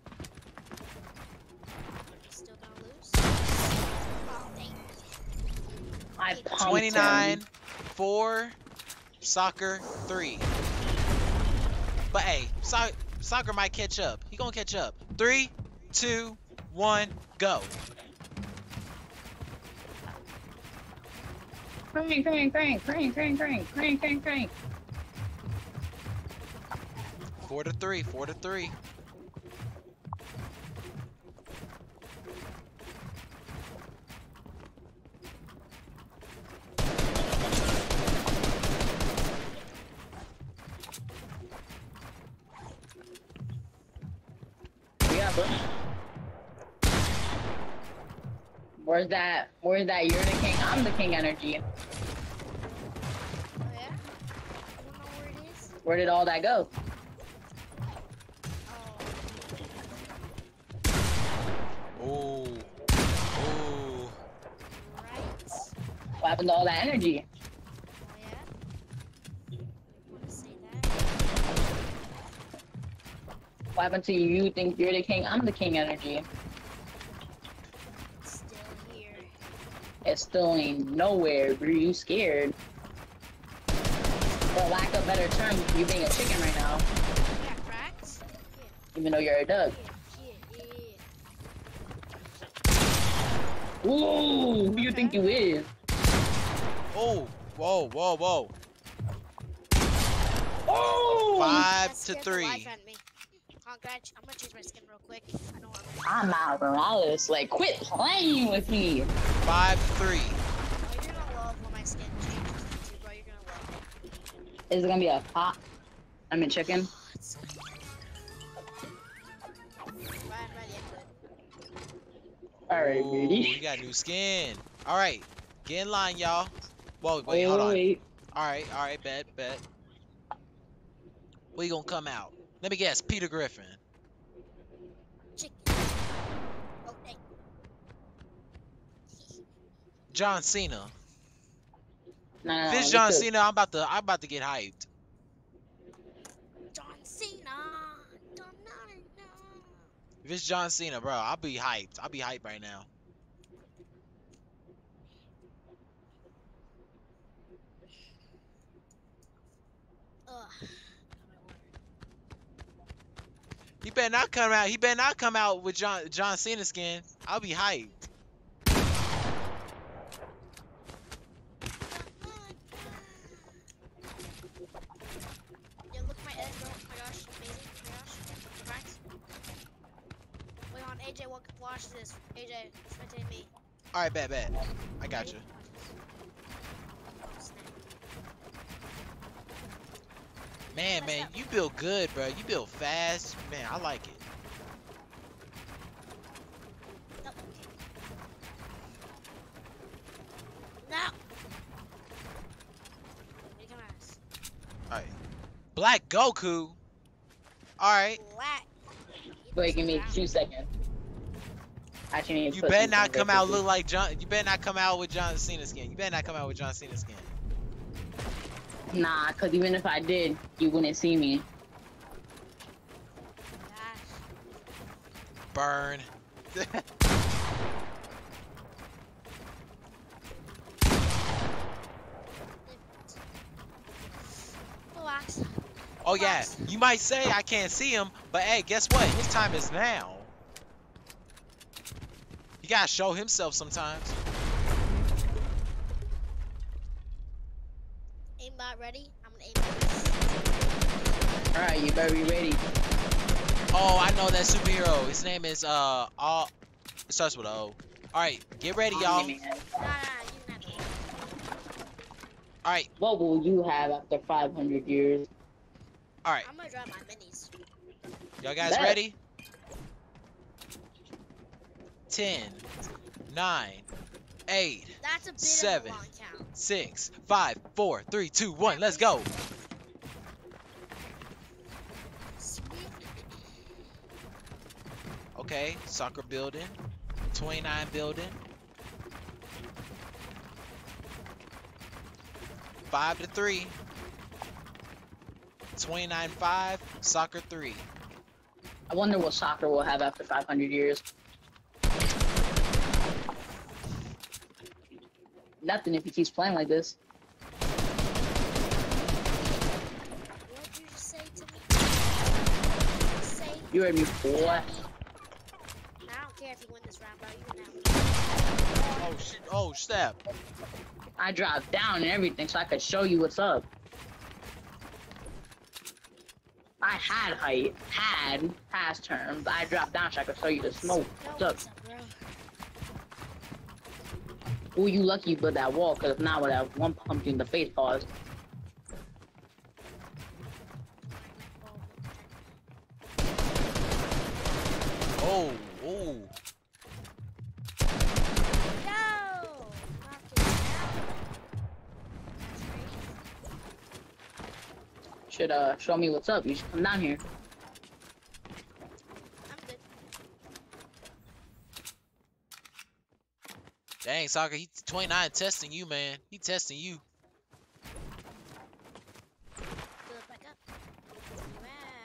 D: Still gonna lose. Oh, dang.
C: I pumped
B: 29,
C: him.
B: 4, soccer 3. But hey, soccer might catch up. He gonna catch up. 3, 2, 1, go.
C: Crank, crank, crank, crank, crank, crank, crank, crank, crank.
B: 4-3, 4-3.
C: Yeah, bro. Where's that? You're the king, I'm the king energy.
D: Oh yeah. I don't know where it is.
C: Where did all that go?
D: Oh,
B: Oh. Oh.
D: right.
C: What happened to all that energy?
D: Oh yeah. Want to say that?
C: What happened to you? You think you're the king, I'm the king energy.
D: It's still here.
C: It still ain't nowhere, bro. You scared. For lack of better term, you being a chicken right now.
D: You got cracked?
C: Even though you're a duck.
D: Yeah.
C: Ooh, who you think you is?
B: Oh. Whoa, whoa, whoa.
C: Oh!
B: 5 to 3.
D: I'm gonna change my skin real quick. I don't want to.
C: I'm Miles Morales. Like, quit playing with me.
B: 5-3.
D: Oh, you're gonna love when my skin changes too, bro. You're gonna love it.
C: Is it gonna be a pot? I mean, chicken.
D: Oh, it's so good. Right, I'm ready. I'm good.
C: Alright,
B: Ooh,
C: baby.
B: you got new skin. Alright, get in line, y'all. Whoa, wait, hold on.
C: Wait.
B: Alright, bet. We gonna come out. Let me guess, Peter Griffin.
D: Chicken. Oh, hey.
B: John Cena.
C: No,
B: If it's John Cena, I'm about to get hyped.
D: John Cena.
B: If it's John Cena, bro, I'll be hyped. I'll be hyped right now.
D: Ugh.
B: He better not come out. He better not come out with John Cena skin. I'll be hyped.
D: Yeah, look at my edge, bro. Oh my gosh, amazing. Oh my gosh. Congrats. Wait on, AJ, watch this. AJ, spectate me.
B: Alright, bet. I got you.
D: Oh, snap.
B: Man, you build good, bro. You build fast. Man, I like it.
D: No, okay. No! Wait, come on.
B: Alright. Black Goku. Alright.
D: Black.
C: Wait, give me 2 seconds. Actually, need to
B: You
C: put
B: better
C: some
B: not come out
C: consistency.
B: look like John. You better not come out with John Cena skin. You better not come out with John Cena skin.
C: Nah, because even if I did, you wouldn't see me.
D: Gosh.
B: Burn.
D: Relax.
B: Oh yeah, you might say I can't see him, but hey, guess what? His time is now. He gotta show himself sometimes.
D: Aimbot ready? I'm gonna aim.
C: Alright, you better be ready.
B: Oh, I know that superhero. His name is it starts with O. All right, get ready, y'all.
D: Nah, you can have
B: All right,
C: What will you have after 500 years?
B: all right.
D: I'm gonna drop my minis.
B: Y'all guys
C: Bet.
B: ready? 10, 9, 8,
D: That's a bit
B: 7,
D: of a long count.
B: 6, 5, 4, 3, 2, 1. Let's go.
D: Sweet.
B: Okay, soccer building. 29 building. 5-3. 29-5. Soccer 3.
C: I wonder what soccer will have after 500 years. Nothing if he keeps playing like this.
D: What did you just say to me? Say
C: You heard me,
D: to
C: boy.
D: me. I don't care if you win this round, bro. You win that one.
B: Oh shit. Oh snap.
C: I dropped down and everything so I could show you what's up. I had height, had past terms. I dropped down so I could show you the smoke.
D: Yo,
C: What's up?
D: what's up, bro?
C: Ooh, you lucky you built that wall, cause if not, would have one pumped you in the face. Pause.
B: Oh. Oh.
D: No! Knocked it down. That's crazy.
C: Should show me what's up. You should come down here.
D: I'm good.
B: Dang, soccer. He 29 testing you, man. He testing you.
D: Fill it back up. Where you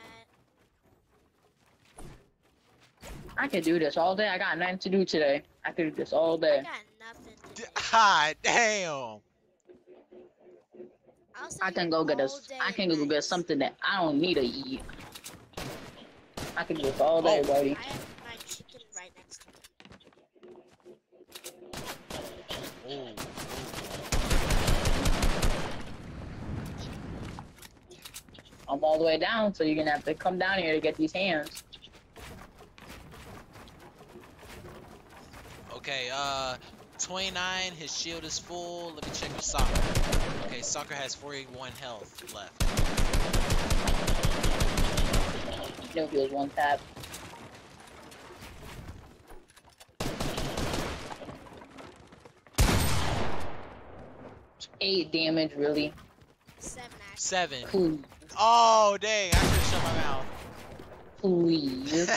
D: at?
C: I could do this all day. I got nothing to do today. I could do this all
D: I
C: day.
D: got nothing to do.
B: Ah, damn.
D: I'll send
C: I can
D: you
C: go get
D: all
C: us.
D: day
C: I can
D: and
C: go get
D: night.
C: something that I don't need to eat. I can do this all day,
B: Oh.
C: buddy.
D: I have my chicken right next to me.
B: Oh.
C: I'm all the way down, so you're gonna have to come down here to get these hands.
B: Okay, 29, his shield is full. Let me check with soccer. Okay, soccer has 41 health left.
C: No feels one tap. 8 damage, really.
D: 7 actually.
B: 7.
C: Please,
B: Oh, dang, I should have shut my mouth.
C: please.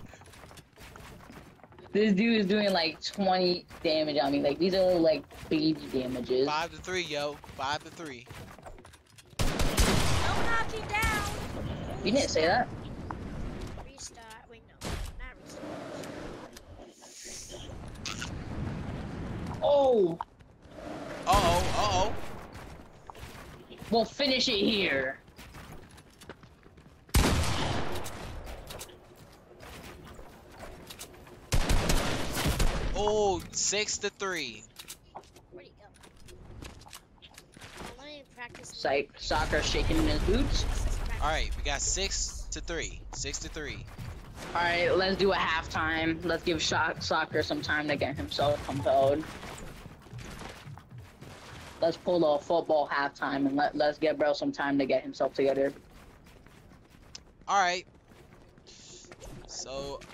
C: This dude is doing like 20 damage on me. Like, these are like baby damages.
B: 5-3, yo. 5-3.
D: Don't knock it down!
C: You didn't say that.
D: Restart. Wait, no. Not restart.
C: Oh,
B: Uh-oh, uh-oh.
C: we'll finish it here.
B: Oh, 6-3.
D: Where'd he go? Let me practice.
C: Psych, soccer shaking in his boots.
B: Alright, we got 6-3. 6-3.
C: Alright, let's do a halftime. Let's give soccer some time to get himself compelled. Let's pull a football halftime and let's get bro some time to get himself together.
B: Alright. So...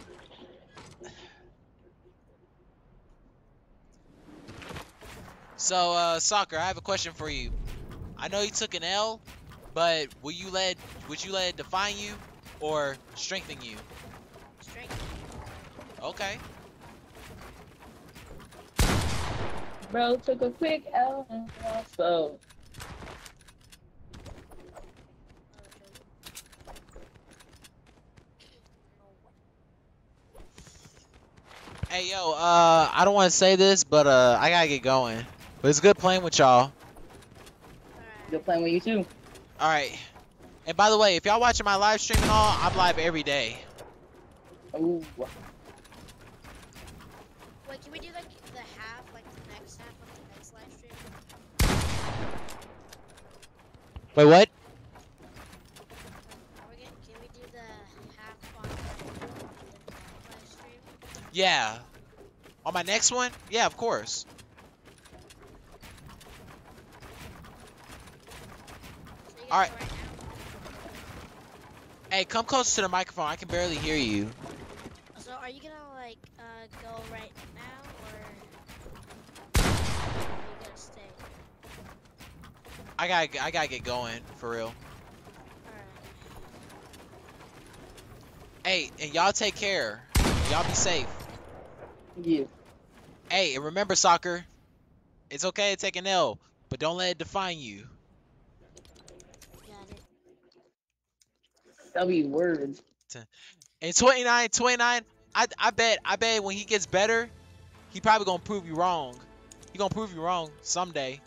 B: So, soccer, I have a question for you. I know you took an L, but would you let it define you or strengthen you?
D: Strength.
B: Okay.
C: Bro took a quick L and so
B: Hey, yo, I don't want to say this, but I gotta get going. But it's good playing with y'all.
D: Alright.
C: good playing with you too.
B: All right. And by the way, if y'all watching my live stream and all, I'm live every day.
C: Ooh.
D: Wait, can we do like the half, like the next half of the next live stream?
B: Wait, what?
D: Can we do the half on the live stream?
B: Yeah. On my next one? Yeah, of course.
D: you
B: All right.
D: guys right now?
B: Hey, come closer to the microphone. I can barely hear you.
D: So are you gonna like go right now or are you gonna stay?
B: I gotta get going for real.
D: Alright.
B: Hey, and y'all take care. Y'all be safe.
C: You.
B: Hey, and remember, soccer. It's okay to take an L, but don't let it define you.
D: Got it.
C: W words.
B: And 29, I bet when he gets better, he probably gonna prove you wrong. He gonna prove you wrong someday.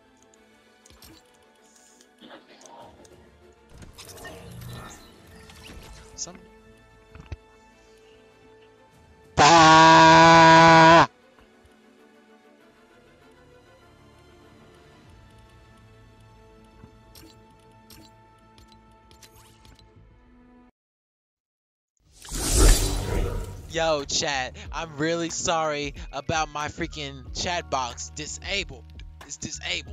B: Some. Bah! Yo, chat, I'm really sorry about my freaking chat box disabled. It's disabled.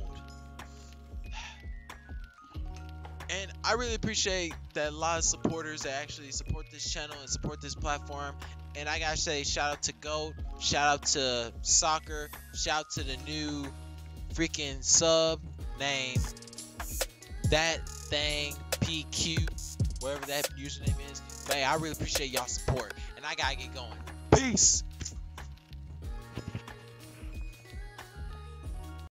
B: And I really appreciate that a lot of supporters that actually support this channel and support this platform. And I gotta say, shout out to GOAT, shout out to Soccer, shout out to the new freaking sub name, That Thing PQ, whatever that username is. But hey, I really appreciate y'all support. And I gotta get going. Peace.